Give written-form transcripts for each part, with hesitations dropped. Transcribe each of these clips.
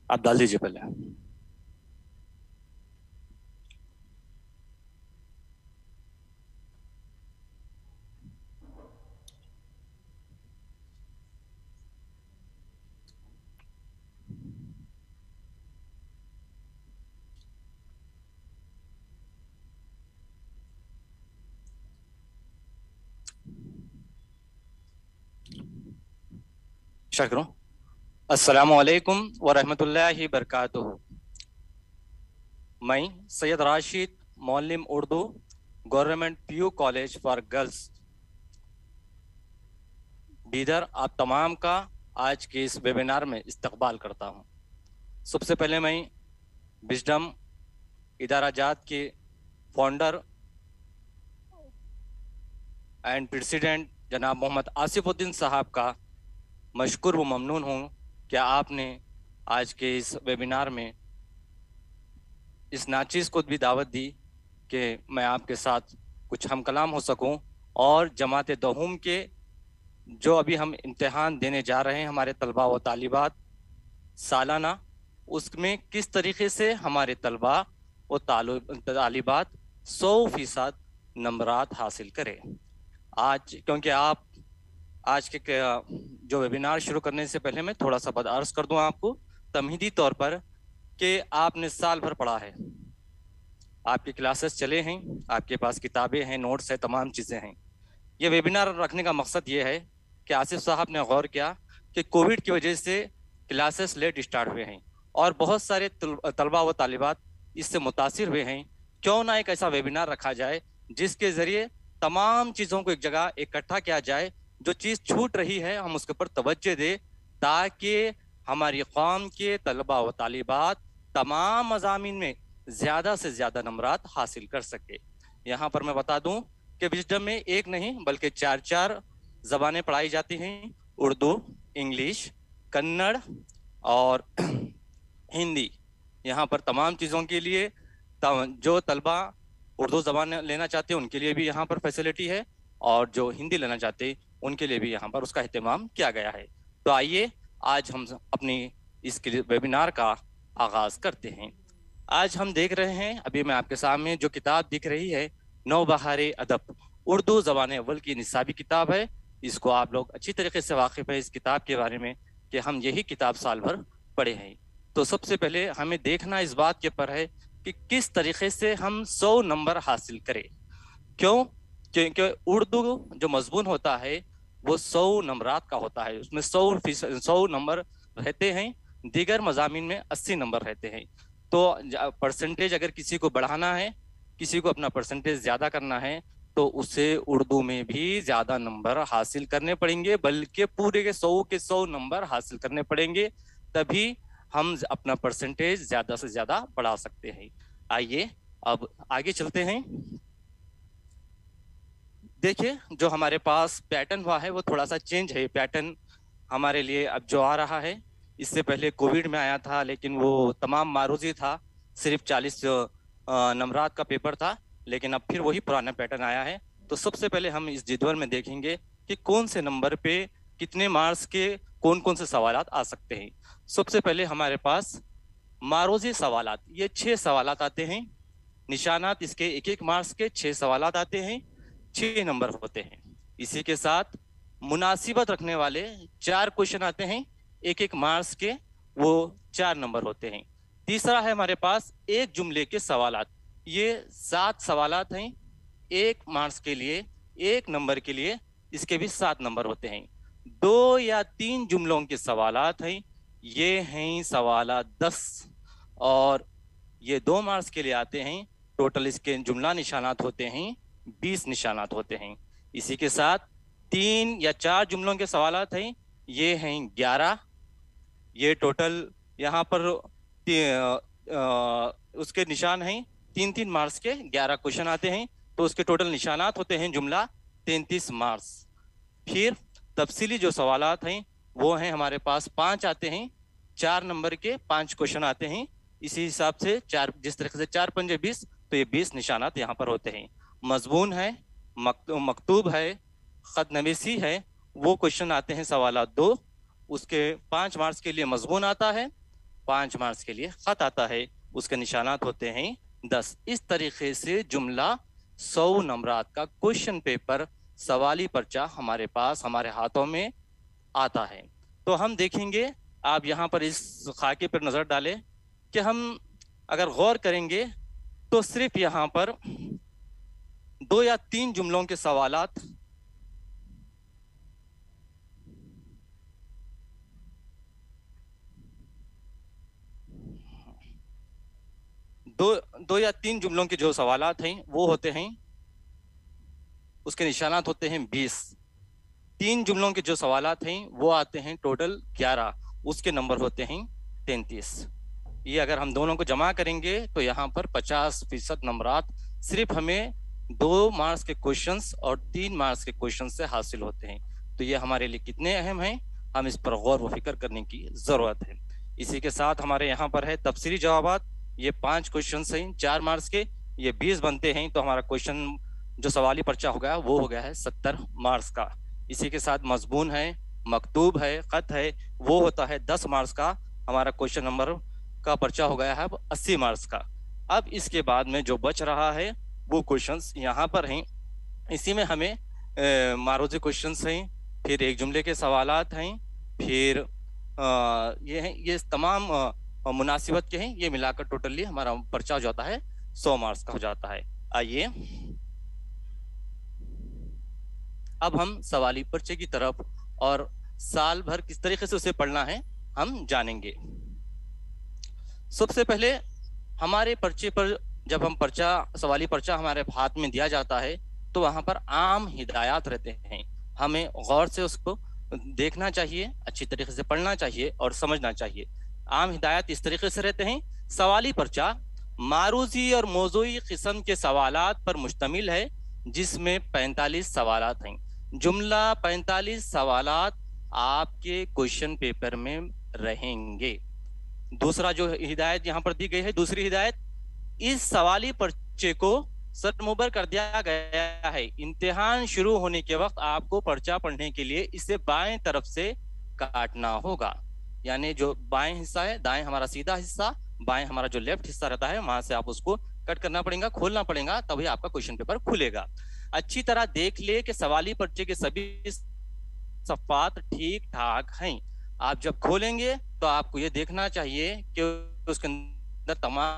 आप डाल दीजिए पहले। स्टार्ट करो। अस्सलामु अलैकुम व रहमतुल्लाहि बरकातुहू। मैं सैयद राशिद, मौलिम Urdu, government PU college for girls Bidar, आप तमाम का आज के इस वेबिनार में इस्तकबाल करता हूँ। सबसे पहले मैं विजडम इदारा जात के फाउंडर एंड प्रेसिडेंट जनाब मोहम्मद आसिफुद्दीन साहब का मशकूर व ममनून हूँ कि आपने आज के इस वेबिनार में इस नाचीज़ को भी दावत दी कि मैं आपके साथ कुछ हम कलाम हो सकूं, और जमात दहूम के जो अभी हम इम्तिहान देने जा रहे हैं हमारे तलबा व तालिबात सालाना, उसमें किस तरीके से हमारे तलबा व तालिबात 100% नंबरात हासिल करें। आज क्योंकि आप आज के जो वेबिनार शुरू करने से पहले मैं थोड़ा सा अर्ज कर दूं आपको तमहीदी तौर पर कि आपने साल भर पढ़ा है, आपकी क्लासेस चले हैं, आपके पास किताबें हैं, नोट्स हैं, तमाम चीज़ें हैं। ये वेबिनार रखने का मकसद ये है कि आसिफ साहब ने गौर किया कि कोविड की वजह से क्लासेस लेट स्टार्ट हुए हैं और बहुत सारे तलबा व तालिबात इससे मुतासिर हुए हैं। क्यों ना एक ऐसा वेबिनार रखा जाए जिसके ज़रिए तमाम चीज़ों को एक जगह इकट्ठा किया जाए, जो चीज़ छूट रही है हम उसके ऊपर तवज्जो दें, ताकि हमारी कौम के तलबा व तालिबात तमाम मज़ामीन में ज़्यादा से ज़्यादा नंबरात हासिल कर सके। यहाँ पर मैं बता दूँ कि विजडम में एक नहीं बल्कि 4 ज़बानें पढ़ाई जाती हैं, उर्दू, इंग्लिश, कन्नड़ और हिंदी। यहाँ पर तमाम चीज़ों के लिए जो तलबा उर्दू ज़बान लेना चाहते हैं उनके लिए भी यहाँ पर फैसिलिटी है, और जो हिंदी लेना चाहते हैं उनके लिए भी यहाँ पर उसका अहतमाम किया गया है। तो आइए आज हम अपनी इस वेबिनार का आगाज़ करते हैं। आज हम देख रहे हैं, अभी मैं आपके सामने जो किताब दिख रही है, नौबहार अदब, उर्दू ज़बान अव्वल की निसाबी किताब है। इसको आप लोग अच्छी तरीके से वाकिफ़ है इस किताब के बारे में कि हम यही किताब साल भर पढ़े हैं। तो सबसे पहले हमें देखना इस बात के ऊपर है कि किस तरीके से हम 100 नंबर हासिल करें। क्यों? क्योंकि उर्दू जो मजमून होता है वो 100 नंबरात का होता है, उसमें 100 नंबर रहते हैं, दीगर मज़ामीन में 80 नंबर रहते हैं। तो परसेंटेज अगर किसी को बढ़ाना है, किसी को अपना परसेंटेज ज़्यादा करना है, तो उसे उर्दू में भी ज़्यादा नंबर हासिल करने पड़ेंगे, बल्कि पूरे के 100 नंबर हासिल करने पड़ेंगे, तभी हम अपना परसेंटेज ज़्यादा से ज़्यादा बढ़ा सकते हैं। आइए अब आगे चलते हैं। देखिए, जो हमारे पास पैटर्न हुआ है वो थोड़ा सा चेंज है। पैटर्न हमारे लिए अब जो आ रहा है, इससे पहले कोविड में आया था, लेकिन वो तमाम मारूजी था, सिर्फ 40 नंबरात का पेपर था, लेकिन अब फिर वही पुराना पैटर्न आया है। तो सबसे पहले हम इस जदवल में देखेंगे कि कौन से नंबर पे कितने मार्क्स के कौन कौन से सवालात आ सकते हैं। सबसे पहले हमारे पास मारूजी सवालात, ये 6 सवालात आते हैं। निशानात इसके 1-1 मार्क्स के 6 सवालात आते हैं, 6 नंबर होते हैं। इसी के साथ मुनासिबत रखने वाले 4 क्वेश्चन आते हैं, 1-1 मार्क्स के, वो 4 नंबर होते हैं। तीसरा है हमारे पास एक जुमले के सवालात, ये 7 सवालात हैं, 1 मार्क्स के लिए, 1 नंबर के लिए, इसके भी 7 नंबर होते हैं। 2 या 3 जुमलों के सवालात हैं, ये हैं सवालात 10, और ये 2 मार्क्स के लिए आते हैं। टोटल इसके जुमला निशानात होते हैं 20 निशानात होते हैं। इसी के साथ 3 या 4 जुमलों के सवालात हैं, ये हैं 11। ये टोटल यहाँ पर उसके निशान हैं 3-3 मार्क्स के, 11 क्वेश्चन आते हैं, तो उसके टोटल निशानात होते हैं जुमला 33 मार्क्स। फिर तफसीली जो सवालात हैं वो हैं हमारे पास 5 आते हैं, 4 नंबर के 5 क्वेश्चन आते हैं। इसी हिसाब से 4, जिस तरह से 4 पंजे 20, तो ये 20 निशानात यहाँ पर होते हैं। मजमून है, मकतूब है, ख़त नवीसी है, वो क्वेश्चन आते हैं सवालात 2, उसके 5 मार्क्स के लिए मजमून आता है, 5 मार्क्स के लिए खत आता है, उसके निशानात होते हैं 10। इस तरीके से जुमला 100 नंबरात का क्वेश्चन पेपर सवाली पर्चा हमारे पास हमारे हाथों में आता है। तो हम देखेंगे, आप यहाँ पर इस खाके पर नजर डालें कि हम अगर गौर करेंगे तो सिर्फ यहाँ पर 2 या 3 जुमलों के सवालात दो या 3 जुमलों के जो सवालात हैं वो होते हैं, उसके निशानात होते हैं 20। 3 जुमलों के जो सवालात हैं वो आते हैं टोटल 11, उसके नंबर होते हैं 33। ये अगर हम दोनों को जमा करेंगे तो यहाँ पर 50% नंबरात सिर्फ हमें 2 मार्क्स के क्वेश्चंस और 3 मार्क्स के क्वेश्चन से हासिल होते हैं। तो ये हमारे लिए कितने अहम हैं, हम इस पर गौर व फिक्र करने की जरूरत है। इसी के साथ हमारे यहाँ पर है तफसीली जवाबात। ये 5 क्वेश्चन हैं 4 मार्क्स के, ये 20 बनते हैं, तो हमारा क्वेश्चन जो सवाली पर्चा हो गया वो हो गया है 70 मार्क्स का। इसी के साथ मजबून है, मकतूब है, खत है, वो होता है 10 मार्क्स का। हमारा क्वेश्चन नंबर का पर्चा हो गया है अब 80 मार्क्स का। अब इसके बाद में जो बच रहा है वो क्वेश्चंस यहाँ पर हैं। इसी में हमें मारूजी क्वेश्चंस हैं, फिर एक जुमले के सवालात हैं, फिर ये हैं, ये तमाम मुनासिबत के हैं। ये मिलाकर टोटली हमारा पर्चा हो जाता है 100 मार्क्स का हो जाता है। आइए अब हम सवाली पर्चे की तरफ और साल भर किस तरीके से उसे पढ़ना है हम जानेंगे। सबसे पहले हमारे पर्चे पर जब हम सवाली पर्चा हमारे हाथ में दिया जाता है तो वहां पर आम हिदायत रहते हैं। हमें गौर से उसको देखना चाहिए, अच्छी तरीके से पढ़ना चाहिए और समझना चाहिए। आम हिदायत इस तरीके से रहते हैं, सवाली पर्चा मारूजी और मौजूई किस्म के सवालात पर मुश्तमिल है, जिसमें 45 सवालात हैं। जुमला 45 सवालात आपके क्वेश्चन पेपर में रहेंगे। दूसरा जो हिदायत यहाँ पर दी गई है, दूसरी हिदायत, इस सवाली पर्चे को सरमुबर कर दिया गया है। इम्तिहान शुरू होने के वक्त आपको पर्चा पढ़ने के लिए इसे बाएं तरफ से काटना होगा। यानी जो बाएं हिस्सा है, दाएं हमारा सीधा हिस्सा, बाएं हमारा जो लेफ्ट हिस्सा रहता है, वहां से आप उसको कट करना पड़ेगा, खोलना पड़ेगा, तभी आपका क्वेश्चन पेपर खुलेगा। अच्छी तरह देख ले कि सवाली पर्चे के सभी सफ़ात ठीक ठाक हैं। आप जब खोलेंगे तो आपको ये देखना चाहिए कि उसके अंदर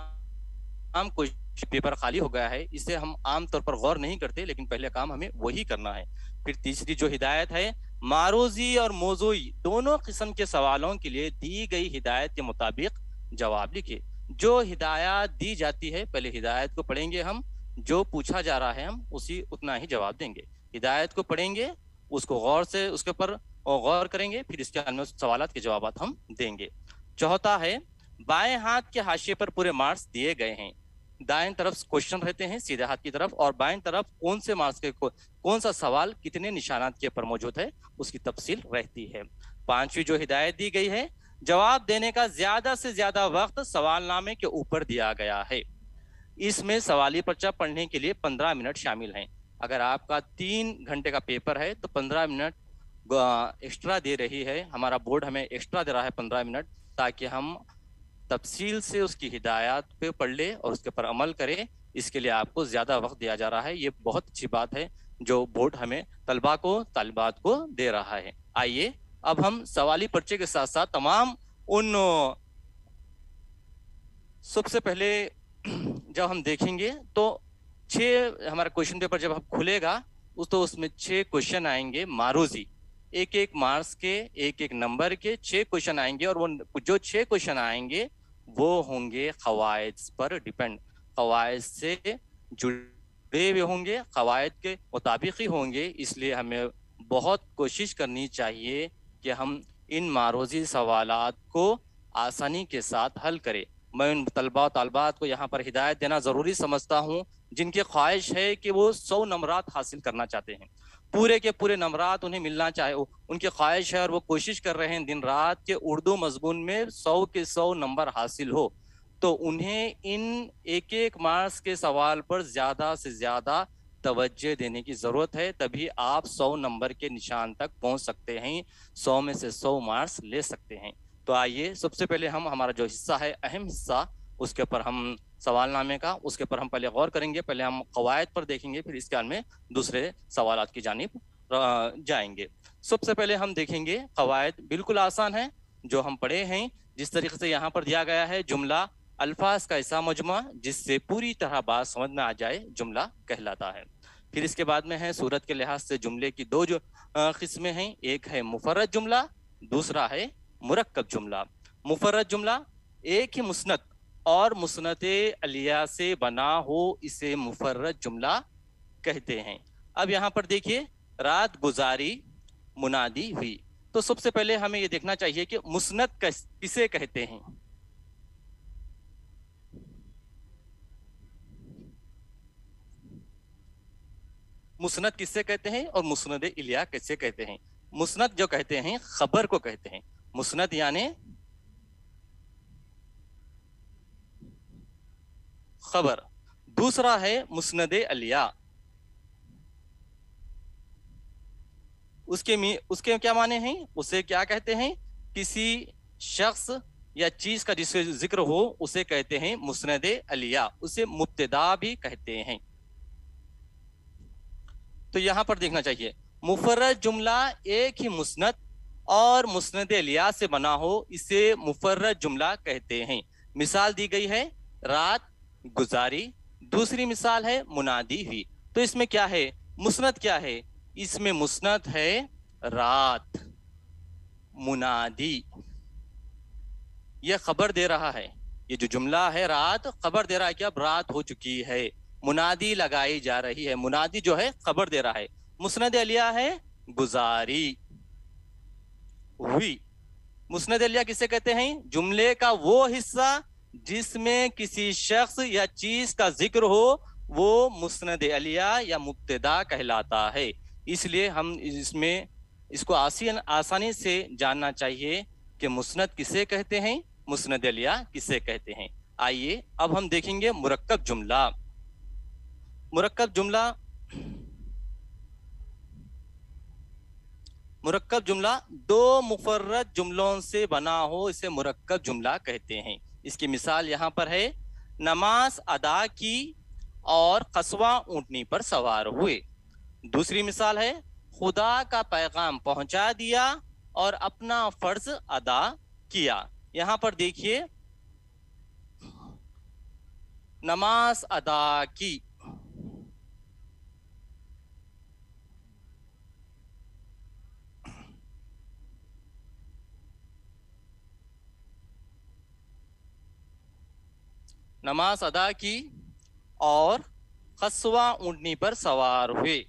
तमाम क्वेश्चन पेपर खाली हो गया है। इसे हम आमतौर पर गौर नहीं करते, लेकिन पहले काम हमें वही करना है। फिर तीसरी जो हिदायत है, मारूजी और मौजूई दोनों किस्म के सवालों के लिए दी गई हिदायत के मुताबिक जवाब लिखिए। जो हिदायत दी जाती है, पहले हिदायत को पढ़ेंगे हम, जो पूछा जा रहा है हम उसी उतना ही जवाब देंगे। हिदायत को पढ़ेंगे, उसको गौर से उसके ऊपर गौर करेंगे, फिर इसके अन्य सवालात के जवाब हम देंगे। चौथा है, बाएं हाथ के हाशिए पर पूरे मार्क्स दिए गए हैं। दाएं तरफ क्वेश्चन रहते हैं सीधे हाथ की तरफ, और बाएं तरफ कौन से मार्क्स के कौन सा सवाल कितने निशानात के पर मौजूद है उसकी तफसील रहती है। पांचवी जो हिदायत दी गई है, जवाब देने का ज्यादा से ज्यादा वक्त सवालनामे के ऊपर दिया गया है। इसमें सवाली पर्चा पढ़ने के लिए 15 मिनट शामिल हैं। अगर आपका 3 घंटे का पेपर है तो 15 मिनट एक्स्ट्रा दे रही है, हमारा बोर्ड हमें एक्स्ट्रा दे रहा है 15 मिनट, ताकि हम तफसील से उसकी हिदायत पे पढ़ ले और उसके पर अमल करें। इसके लिए आपको ज्यादा वक्त दिया जा रहा है। ये बहुत अच्छी बात है जो बोर्ड हमें तालिबात को दे रहा है। आइए अब हम सवाली पर्चे के साथ साथ तमाम उन, सबसे पहले जब हम देखेंगे तो 6 हमारा क्वेश्चन पेपर जब खुलेगा तो उसमें 6 क्वेश्चन आएंगे मारूजी, एक एक मार्क्स के, एक एक नंबर के 6 क्वेश्चन आएंगे। और वो जो 6 क्वेश्चन आएंगे वो होंगे कवायद पर डिपेंड, कवायद से जुड़े हुए होंगे, कवायद के मुताबिक ही होंगे। इसलिए हमें बहुत कोशिश करनी चाहिए कि हम इन मारूजी सवालात को आसानी के साथ हल करें। मैं उन तलबात को यहाँ पर हिदायत देना ज़रूरी समझता हूँ जिनकी ख्वाहिश है कि वो 100 नंबरात हासिल करना चाहते हैं, पूरे के पूरे नंबरात उन्हें मिलना चाहे, उनकी ख्वाहिश है और वो कोशिश कर रहे हैं दिन रात के उर्दू मजमून में 100 के 100 नंबर हासिल हो। तो उन्हें इन एक एक मार्क्स के सवाल पर ज़्यादा से ज़्यादा तवज्जो देने की ज़रूरत है, तभी आप 100 नंबर के निशान तक पहुँच सकते हैं, 100 में से 100 मार्क्स ले सकते हैं। تو آئیے سب سے پہلے ہم ہمارا جو حصہ ہے اہم حصہ اس کے اوپر ہم سوال نامے کا اس کے اوپر ہم پہلے غور کریں گے. پہلے ہم قواعد پر دیکھیں گے, پھر اس کے بعد میں دوسرے سوالات کی جانب جائیں گے. سب سے پہلے ہم دیکھیں گے قواعد. بالکل آسان ہے جو ہم پڑھے ہیں. جس طریقے سے یہاں پر دیا گیا ہے جملہ الفاظ کا ایسا مجموعہ جس سے پوری طرح بات سمجھ میں آ جائے جملہ کہلاتا ہے. پھر اس کے بعد میں ہے صورت کے لحاظ سے جملے کی دو جو قسمیں ہیں, ایک ہے مفرد جملہ, دوسرا ہے مرکب جملہ. مفرد جملہ ایک ہی مسند اور مسند علیہ سے بنا ہو اسے مفرد جملہ کہتے ہیں. اب یہاں پر دیکھیے رات گزاری منادی ہوئی. تو سب سے پہلے ہمیں یہ دیکھنا چاہیے کہ مسند کسے کہتے ہیں. مسند کسے کہتے ہیں اور مسند علیہ کسے کہتے ہیں. مسند جو کہتے ہیں خبر کو کہتے ہیں. مسند یعنی خبر. دوسرا ہے مسند علیہ. اس کے کیا معنی ہیں, اسے کیا کہتے ہیں, کسی شخص یا چیز کا جس سے ذکر ہو اسے کہتے ہیں مسند علیہ, اسے مبتدا بھی کہتے ہیں. تو یہاں پر دیکھنا چاہیے مفرد جملہ ایک ہی مسند اور مسند علیہ سے بنا ہو اسے مفرد جملہ کہتے ہیں. مثال دی گئی ہے رات گزاری, دوسری مثال ہے منادی ہوئی. تو اس میں کیا ہے, مسند کیا ہے, اس میں مسند ہے رات. منادی یہ خبر دے رہا ہے, یہ جو جملہ ہے رات خبر دے رہا ہے کہ اب رات ہو چکی ہے. منادی لگائی جا رہی ہے, منادی جو ہے خبر دے رہا ہے. مسند علیہ ہے گزاری ہوئی. مسند علیہ کسے کہتے ہیں, جملے کا وہ حصہ جس میں کسی شخص یا چیز کا ذکر ہو وہ مسند علیہ یا مبتدا کہلاتا ہے. اس لیے ہم اس کو آسانی سے جاننا چاہیے کہ مسند کسے کہتے ہیں, مسند علیہ کسے کہتے ہیں. آئیے اب ہم دیکھیں گے مرکب جملہ. مرکب جملہ دو مفرد جملوں سے بنا ہو اسے مرکب جملہ کہتے ہیں. اس کی مثال یہاں پر ہے نماز ادا کی اور قصواں اونٹنی پر سوار ہوئے. دوسری مثال ہے خدا کا پیغام پہنچا دیا اور اپنا فرض ادا کیا. یہاں پر دیکھیے نماز ادا کی, نماز ادا کی اور قصواں اونٹنی پر سوار ہوئے.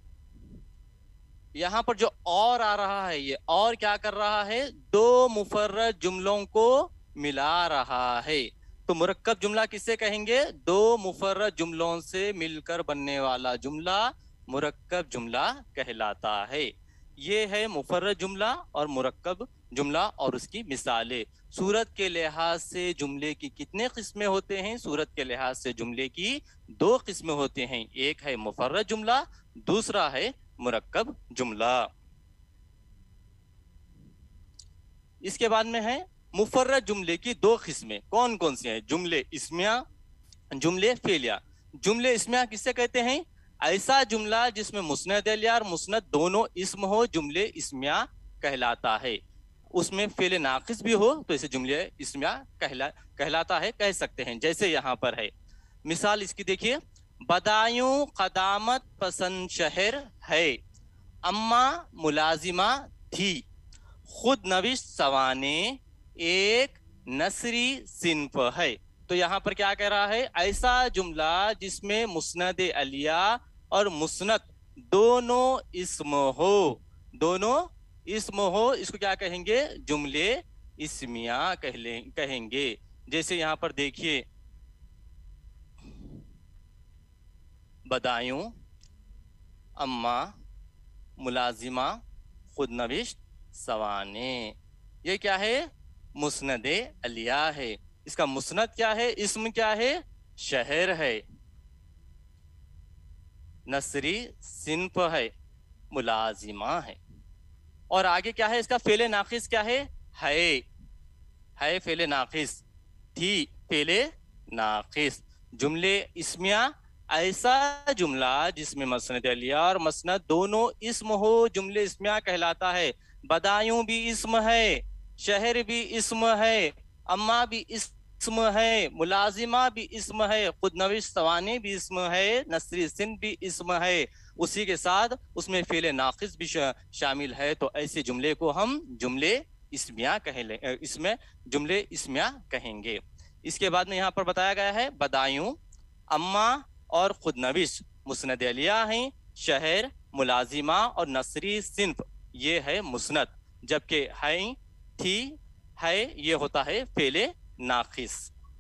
یہاں پر جو اور آ رہا ہے یہ اور کیا کر رہا ہے, دو مفرد جملوں کو ملا رہا ہے. تو مرکب جملہ کسے کہیں گے, دو مفرد جملوں سے مل کر بننے والا جملہ مرکب جملہ کہلاتا ہے. یہ ہے مفرد جملہ اور مرکب جملہ اور اس کی مثالیں. صورت کے لحاظ سے جملے کی کتنے قسمیں ہوتے ہیں, صورت کے لحاظ سے جملے کی دو قسمیں ہوتے ہیں, ایک ہے مفرد جملہ, دوسرا ہے مرکب جملہ. اس کے بعد میں ہے مفرد جملے کی دو قسمیں. کون کون سی ہیں, جملے اسمیہ, جملے فعلیہ. جملے اسمیہ کسے کہتے ہیں, ایسا جملہ جس میں مسند علیہ اور مسند دونوں اسم ہو جملے اسمیہ کہلاتا ہے. اس میں فعل ناقص بھی ہو تو اسے جملے اسمیہ کہلاتا ہے, کہہ سکتے ہیں. جیسے یہاں پر ہے مثال اس کی دیکھیے, بدایوں قدامت پسند شہر ہے, اما ملازمہ تھی, خود نوشت سوانے ایک نثری صنف ہے. تو یہاں پر کیا کہہ رہا ہے, ایسا جملہ جس میں مسند علیہ اور مسند دونوں اسم ہو, دونوں اسم ہو, اس کو کیا کہیں گے, جملے اسمیہ کہیں گے. جیسے یہاں پر دیکھیے بدایوں, اما, ملازمہ, خود نوشت, سوانے, یہ کیا ہے, مسند علیہ ہے. اس کا مسند کیا ہے, اسم کیا ہے, شہر ہے, نثری صنف ہے, ملازمہ ہے. اور آگے کیا ہے, اس کا فعل ناقص کیا ہے, ہے فعل ناقص، تھی فعل ناقص. جملے اسمیہ ایسا جملہ جس میں مسند علیہ اور مسند دونوں اسم ہو جملے اسمیہ کہلاتا ہے. بدایوں بھی اسم ہے، شہر بھی اسم ہے، اما بھی اسم ہے، ملازمہ بھی اسم ہے، خود نوش سوانے بھی اسم ہے، نثری سن بھی اسم ہے. اسی کے ساتھ اس میں فعل ناقص بھی شامل ہے. تو ایسے جملے کو ہم جملے اسمیہ جملے اسمیہ کہیں گے. اس کے بعد میں یہاں پر بتایا گیا ہے بدایوں، اما اور خود نوش مسند علیہ ہیں، شہر، ملازمہ اور نثری صنف یہ ہے مسند، جبکہ ہیں، تھی، ہے یہ ہوتا ہے فعل ناقص.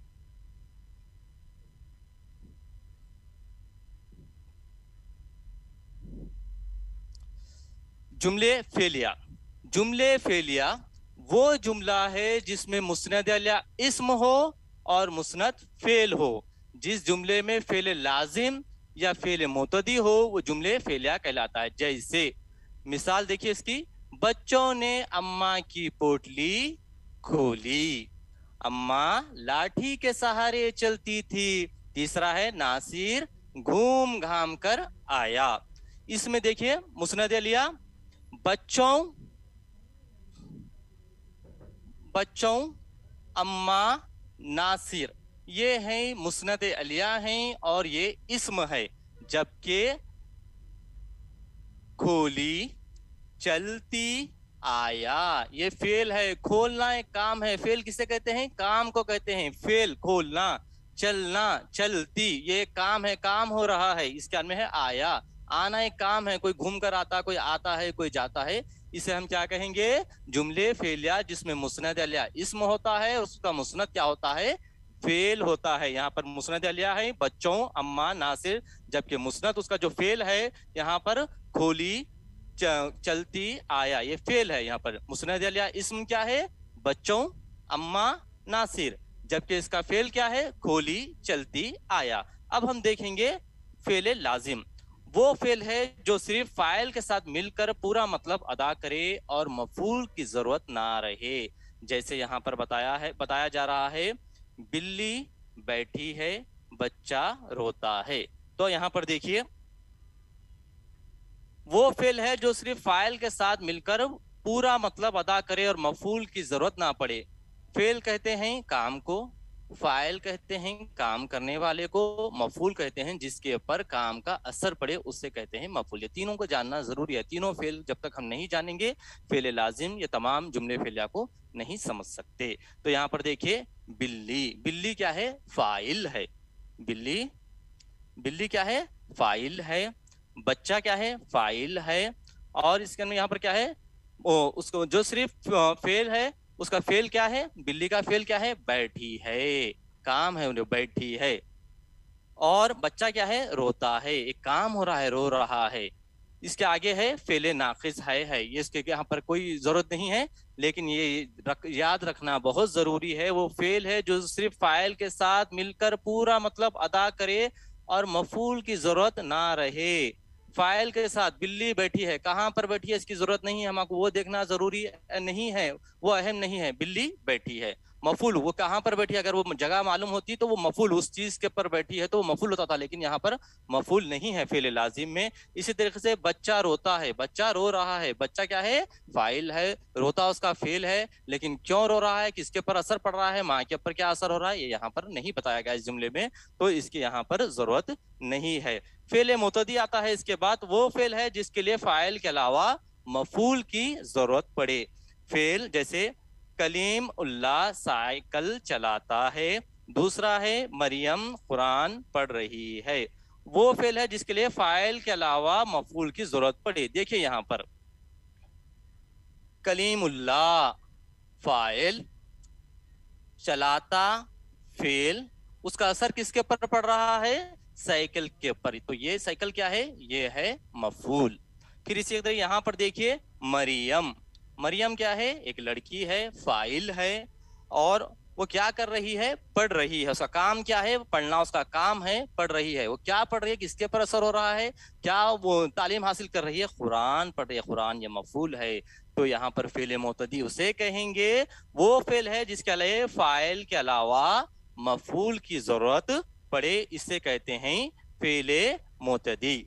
جملے فعلیہ وہ جملہ ہے جس میں مسند علیہ اسم ہو اور مسند فعل ہو. جس جملے میں فعل لازم یا فعل متعدی ہو وہ جملے فعلیہ کہلاتا ہے. جیسے مثال دیکھیے اس کی، بچوں نے اماں کی پوٹلی کھولی، اماں لاٹھی کے سہارے چلتی تھی. تیسرا ہے ناصر گھوم گھام کر آیا. اس میں دیکھیے مسند علیہ بچوں اماں ناصر یہ ہیں مسند علیہ ہیں اور یہ اسم ہے. جبکہ کھولی، چلتی، آیا یہ فعل ہے. کھولنا ایک کام ہے. فعل کسے کہتے ہیں؟ کام کو کہتے ہیں فعل. کھولنا، چلنا، چلتی یہ ایک کام ہے، کام ہو رہا ہے. اس کے میں ہے آیا، آنا ایک کام ہے. کوئی گھوم کر آتا، کوئی آتا ہے، کوئی جاتا ہے. اسے ہم کیا کہیں گے؟ جملے فعلیہ جس میں مسند علیہ اسم ہوتا ہے، اس کا مسند کیا ہوتا ہے؟ فعل ہوتا ہے. یہاں پر مسند علیہ ہے بچوں اما ناصر، جبکہ مسند اس کا جو فعل ہے یہاں پر کھولی، چلتی، آیا یہ فعل ہے. یہاں پر مسند علیہ اسم کیا ہے؟ بچوں اما ناصر، جبکہ اس کا فعل کیا ہے؟ کھولی، چلتی، آیا. اب ہم دیکھیں گے فعل لازم. وہ فعل ہے جو صرف فاعل کے ساتھ مل کر پورا مطلب ادا کرے اور مفعول کی ضرورت نہ رہے. جیسے یہاں پر بتایا جا رہا ہے بلی بیٹھی ہے، بچہ روتا ہے. تو یہاں پر دیکھیے وہ فعل ہے جو صرف فاعل کے ساتھ مل کر پورا مطلب ادا کرے اور مفعول کی ضرورت نہ پڑے. فعل کہتے ہیں کام کو، فاعل کہتے ہیں کام کرنے والے کو، مفعول کہتے ہیں جس کے اوپر کام کا اثر پڑے اسے کہتے ہیں مفعول. یہ تینوں کو جاننا ضروری ہے. تینوں فعل جب تک ہم نہیں جانیں گے فعل لازم یہ تمام جملے فعلیہ کو نہیں سمجھ سکتے. تو یہاں پر دیکھیے بلی کیا ہے؟ فاعل ہے. بلی کیا ہے؟ فاعل ہے. بچہ کیا ہے؟ فاعل ہے. اور اس کے اندر یہاں پر کیا ہے؟ اس کو جو صرف فعل ہے اس کا فعل کیا ہے؟ بلی کا فعل کیا ہے؟ بیٹھی ہے، کام ہے انہیں بیٹھی ہے. اور بچہ کیا ہے؟ روتا ہے، ایک کام ہو رہا ہے، رو رہا ہے. اس کے آگے ہے فعل ناقص ہے یہ اس کے یہاں پر کوئی ضرورت نہیں ہے، لیکن یہ یاد رکھنا بہت ضروری ہے. وہ فعل ہے جو صرف فاعل کے ساتھ مل کر پورا مطلب ادا کرے اور مفعول کی ضرورت نہ رہے. فاعل کے ساتھ بلی بیٹھی ہے، کہاں پر بیٹھی ہے اس کی ضرورت نہیں ہے، ہم کو وہ دیکھنا ضروری نہیں ہے، وہ اہم نہیں ہے. بلی بیٹھی ہے. مفعول وہ کہاں پر بیٹھی ہے، اگر وہ جگہ معلوم ہوتی تو وہ مفعول اس چیز کے پر بیٹھی ہے تو وہ مفعول ہوتا تھا، لیکن یہاں پر مفعول نہیں ہے فعل لازم میں. اسی طریقے سے بچہ روتا ہے، بچہ رو رہا ہے. بچہ کیا ہے؟ فاعل ہے. روتا اس کا فعل ہے، لیکن کیوں رو رہا ہے، کس کے پر اثر پڑ رہا ہے، ماں کے اوپر کیا اثر ہو رہا ہے، یہ یہاں پر نہیں بتایا گیا اس جملے میں، تو اس کی یہاں پر ضرورت نہیں ہے. فعل متعدی آتا ہے اس کے بعد. وہ فعل ہے جس کے لیے فاعل کے علاوہ مفعول کی ضرورت پڑے. فعل جیسے کلیم اللہ سائیکل چلاتا ہے. دوسرا ہے مریم قرآن پڑھ رہی ہے. وہ فعل ہے جس کے لیے فاعل کے علاوہ مفعول کی ضرورت پڑے. دیکھیے یہاں پر کلیم اللہ فاعل، چلاتا فعل، اس کا اثر کس کے اوپر پڑ رہا ہے؟ سائیکل کے اوپر. تو یہ سائیکل کیا ہے؟ یہ ہے مفعول. پھر اسی طرح یہاں پر دیکھیے مریم کیا ہے؟ ایک لڑکی ہے، فاعل ہے. اور وہ کیا کر رہی ہے؟ پڑھ رہی ہے. اس کا کام کیا ہے؟ پڑھنا اس کا کام ہے. پڑھ رہی ہے. وہ کیا پڑھ رہی ہے؟ کس کے پر اثر ہو رہا ہے؟ کیا وہ تعلیم حاصل کر رہی ہے؟ قرآن پڑھ رہی ہے. قرآن یہ مفعول ہے. تو یہاں پر فعل معتدی اسے کہیں گے وہ فعل ہے جس کے لیے فاعل کے علاوہ مفعول کی ضرورت پڑے. اسے کہتے ہیں فعل معتدی.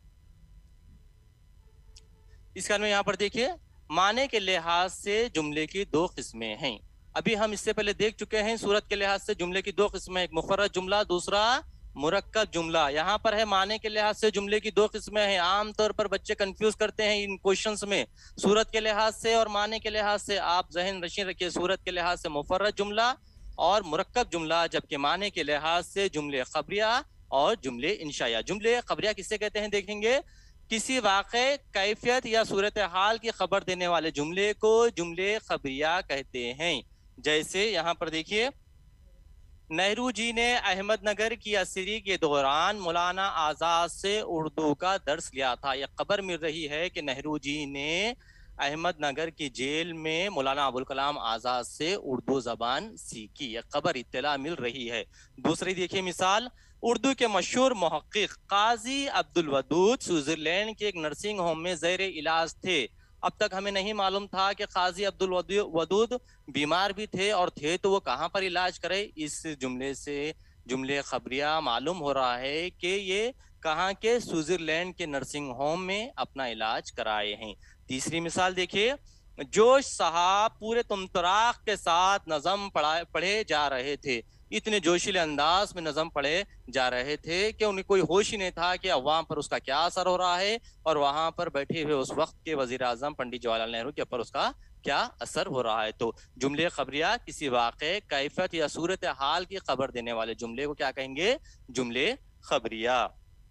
اس کا یہاں پر دیکھیے معنی کے لحاظ سے جملے کی دو قسمیں ہیں. ابھی ہم اس سے پہلے دیکھ چکے ہیں صورت کے لحاظ سے جملے کی دو قسمیں، ایک مفرد جملہ، دوسرا مرکب جملہ. یہاں پر ہے معنی کے لحاظ سے جملے کی دو قسمیں ہیں. عام طور پر بچے کنفیوز کرتے ہیں ان کوشچنز میں صورت کے لحاظ سے اور معنی کے لحاظ سے. آپ ذہن نشین رکھیے صورت کے لحاظ سے مفرد جملہ اور مرکب جملہ، جبکہ معنی کے لحاظ سے جملے خبریہ اور جملے انشائیہ. جملے خبریہ کسے کہتے ہیں دیکھیں گے، کسی واقع، کیفیت یا صورتحال کی خبر دینے والے جملے کو جملے خبریہ کہتے ہیں. جیسے یہاں پر دیکھیے نہرو جی نے احمد نگر کی اسیری کے دوران مولانا آزاد سے اردو کا درس لیا تھا. یہ خبر مل رہی ہے کہ نہرو جی نے احمد نگر کی جیل میں مولانا ابوالکلام آزاد سے اردو زبان سیکھی. یہ خبر اطلاع مل رہی ہے. دوسری دیکھیے مثال، اردو کے مشہور محقق قاضی عبدالودود سوئٹزرلینڈ کے ایک نرسنگ ہوم میں زیر علاج تھے. اب تک ہمیں نہیں معلوم تھا کہ قاضی عبدالودود بیمار بھی تھے، اور تھے تو وہ کہاں پر علاج کرے. اس جملے سے جملے خبریہ معلوم ہو رہا ہے کہ یہ کہاں کے سوئٹزرلینڈ کے نرسنگ ہوم میں اپنا علاج کرائے ہیں. تیسری مثال دیکھیے، جوش صاحب پورے تمطراق کے ساتھ نظم پڑھے جا رہے تھے. اتنے جوشیلے انداز میں نظم پڑھے جا رہے تھے کہ انہیں کوئی ہوش ہی نہیں تھا کہ عوام پر اس کا کیا اثر ہو رہا ہے اور وہاں پر بیٹھے ہوئے اس وقت کے وزیر اعظم پنڈت جواہر لال نہرو کے اوپر اس کا کیا اثر ہو رہا ہے. تو جملے خبریہ کسی واقع، کیفیت یا صورت حال کی خبر دینے والے جملے کو کیا کہیں گے؟ جملے خبریہ.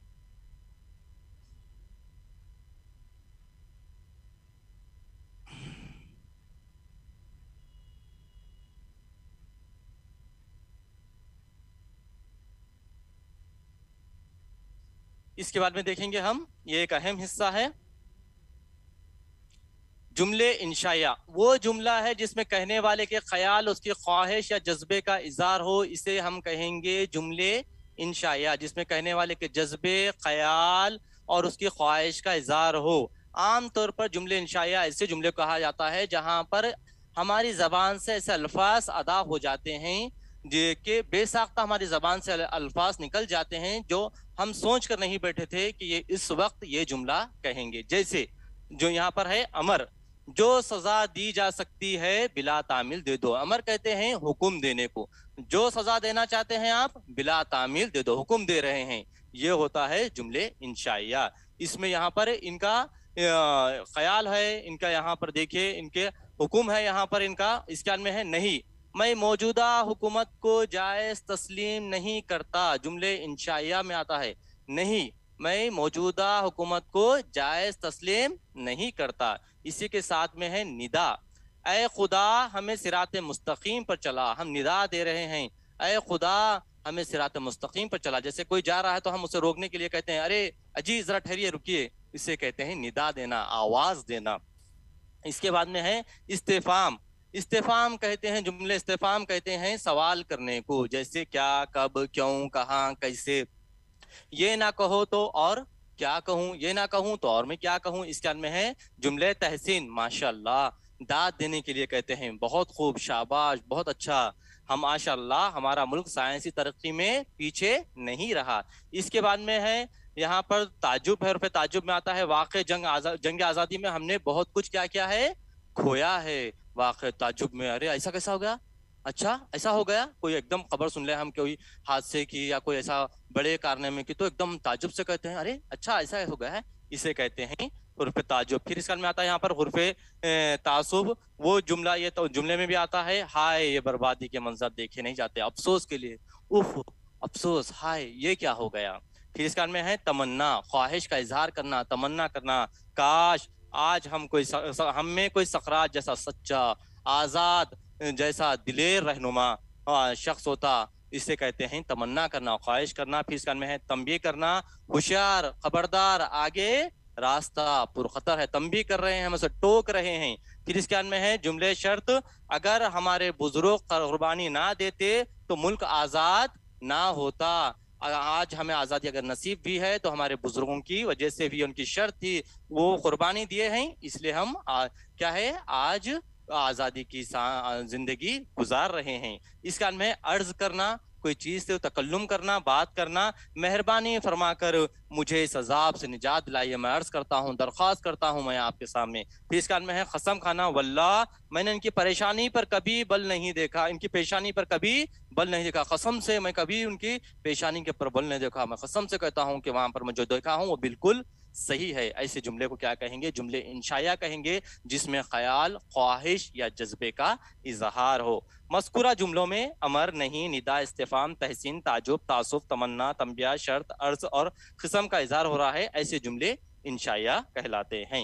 اس کے بعد میں دیکھیں گے ہم، یہ ایک اہم حصہ ہے، جملے انشائیہ. وہ جملہ ہے جس میں کہنے والے کے خیال، اس کی خواہش یا جذبے کا اظہار ہو، اسے ہم کہیں گے جملے انشائیہ. جس میں کہنے والے کے جذبے، خیال اور اس کی خواہش کا اظہار ہو. عام طور پر جملے انشائیہ ایسے جملے کہا جاتا ہے جہاں پر ہماری زبان سے ایسے الفاظ ادا ہو جاتے ہیں کہ بے ساختہ ہماری زبان سے الفاظ نکل جاتے ہیں جو ہم سوچ کر نہیں بیٹھے تھے کہ یہ اس وقت یہ جملہ کہیں گے. جیسے جو یہاں پر ہے امر، جو سزا دی جا سکتی ہے بلا تعمیل دے دو. امر کہتے ہیں حکم دینے کو. جو سزا دینا چاہتے ہیں آپ بلا تعمیل دے دو، حکم دے رہے ہیں. یہ ہوتا ہے جملے انشائیہ. اس میں یہاں پر ان کا خیال ہے، ان کا یہاں پر دیکھیے ان کے حکم ہے، یہاں پر ان کا اس کے میں ہے نہیں، میں موجودہ حکومت کو جائز تسلیم نہیں کرتا. جملے انشائیہ میں آتا ہے نہیں، میں موجودہ حکومت کو جائز تسلیم نہیں کرتا. اسی کے ساتھ میں ہے ندا، اے خدا ہمیں صراط مستقیم پر چلا. ہم ندا دے رہے ہیں، اے خدا ہمیں صراط مستقیم پر چلا. جیسے کوئی جا رہا ہے تو ہم اسے روکنے کے لیے کہتے ہیں ارے اجی ذرا ٹھہریے، رکیے. اسے کہتے ہیں ندا دینا، آواز دینا. اس کے بعد میں ہے استفہام. استفہام کہتے ہیں، جملے استفہام کہتے ہیں سوال کرنے کو. جیسے کیا، کب، کیوں، کہاں، کیسے. یہ نہ کہو تو اور کیا کہوں، یہ نہ کہوں تو اور میں کیا کہوں. اس کے میں ہے جملے تحسین. ماشاءاللہ، داد دینے کے لیے کہتے ہیں بہت خوب، شاباش، بہت اچھا. ہم ماشاءاللہ ہمارا ملک سائنسی ترقی میں پیچھے نہیں رہا. اس کے بعد میں ہے یہاں پر تعجب ہے، حرف تعجب میں آتا ہے واقع جنگ آزادی میں ہم نے بہت کچھ کیا ہے، کھویا ہے. واقع تعجب میں ارے ایسا کیسا ہو گیا، اچھا ایسا ہو گیا. کوئی ایک دم خبر سن لے ہم کوئی حادثے کی یا کوئی ایسا بڑے کارنامے کی تو ایک دم تعجب سے کہتے ہیں ارے اچھا ایسا ہو گیا ہے. اسے کہتے ہیں حرف تعجب. پھر اس میں آتا ہے یہاں پر حرف تعصب. وہ جملہ یہ تو جملے میں بھی آتا ہے ہائے یہ بربادی کے منظر دیکھے نہیں جاتے، افسوس کے لیے، اوف افسوس، ہائے یہ کیا ہو گیا. پھر اس میں ہے تمنا، خواہش کا اظہار کرنا، تمنا کرنا. کاش آج ہم میں کوئی سقراط جیسا سچا، آزاد جیسا دلیر رہنما شخص ہوتا. اسے کہتے ہیں تمنا کرنا، خواہش کرنا. پھر اس میں ہے تنبیہ کرنا، ہوشیار، خبردار، آگے راستہ پرخطر ہے، تنبیہ کر رہے ہیں، ہم اسے ٹوک رہے ہیں۔ پھر اس کے بعد میں ہے جملے شرط، اگر ہمارے بزرگ قربانی نہ دیتے تو ملک آزاد نہ ہوتا۔ آج ہمیں آزادی اگر نصیب بھی ہے تو ہمارے بزرگوں کی وجہ سے بھی، ان کی شرط تھی، وہ قربانی دیے ہیں، اس لیے ہم کیا ہے آج آزادی کی زندگی گزار رہے ہیں۔ اس کا میں عرض کرنا، کوئی چیز سے تکلم کرنا، بات کرنا، مہربانی فرما کر مجھے اس عذاب سے نجات دلائیے، میں عرض کرتا ہوں، درخواست کرتا ہوں میں آپ کے سامنے۔ پھر اس کا میں ہے قسم کھانا، واللہ میں نے ان کی پریشانی پر کبھی بل نہیں دیکھا، ان کی پیشانی پر کبھی بل نہیں دیکھا، قسم سے میں کبھی ان کی پیشانی کے پر بل نہیں دیکھا، میں قسم سے کہتا ہوں کہ وہاں پر میں جو دیکھا ہوں وہ بالکل صحیح ہے۔ ایسے جملے کو کیا کہیں گے؟ جملے انشائیہ کہیں گے، جس میں خیال، خواہش یا جذبے کا اظہار ہو۔ مذکورہ جملوں میں امر، نہیں، ندا، استفہام، تحسین، تعجب، تعصب، تمنا، تنبیہ، شرط، عرض اور قسم کا اظہار ہو رہا ہے، ایسے جملے انشائیہ کہلاتے ہیں۔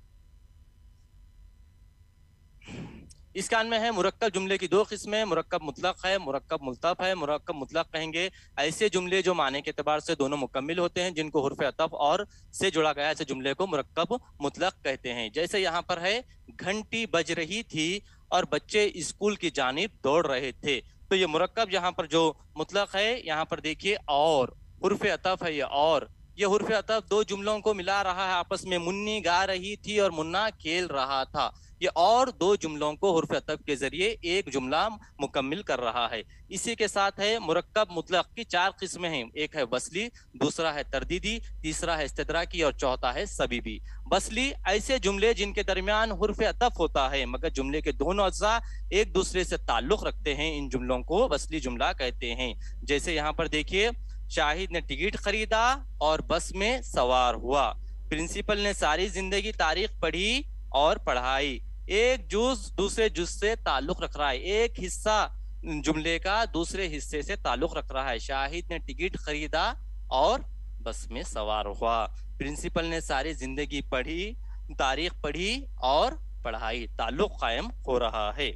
اس کان میں ہے مرکب جملے کی دو قسمیں، مرکب مطلق ہے، مرکب ملتف ہے۔ مرکب مطلق کہیں گے ایسے جملے جو معنی کے اعتبار سے دونوں مکمل ہوتے ہیں، جن کو حرف عطف اور سے جڑا گیا، ایسے جملے کو مرکب مطلق کہتے ہیں۔ جیسے یہاں پر ہے گھنٹی بج رہی تھی اور بچے اسکول کی جانب دوڑ رہے تھے، تو یہ مرکب یہاں پر جو مطلق ہے، یہاں پر دیکھیے اور حرف عطف ہے، یہ حرف عطف دو جملوں کو ملا رہا ہے آپس میں، منی گا رہی تھی اور منا کھیل رہا تھا، یہ اور دو جملوں کو حرف عطف کے ذریعے ایک جملہ مکمل کر رہا ہے۔ اسی کے ساتھ ہے مرکب مطلق کی چار قسمیں ہیں، ایک ہے وصلی، دوسرا ہے تردیدی، تیسرا ہے استدراکی اور چوتھا ہے سبیبی۔ وصلی ایسے جملے جن کے درمیان حرف عطف ہوتا ہے مگر جملے کے دونوں اجزاء ایک دوسرے سے تعلق رکھتے ہیں، ان جملوں کو وصلی جملہ کہتے ہیں۔ جیسے یہاں پر دیکھیے، شاہد نے ٹکٹ خریدا اور بس میں سوار ہوا، پرنسپل نے ساری زندگی تاریخ پڑھی اور پڑھائی۔ ایک جز دوسرے جز سے تعلق رکھ رہا ہے، ایک حصہ جملے کا دوسرے حصے سے تعلق رکھ رہا ہے۔ شاہد نے ٹکٹ خریدا اور بس میں سوار ہوا، پرنسپل نے ساری زندگی پڑھی، تاریخ پڑھی اور پڑھائی، تعلق قائم ہو رہا ہے۔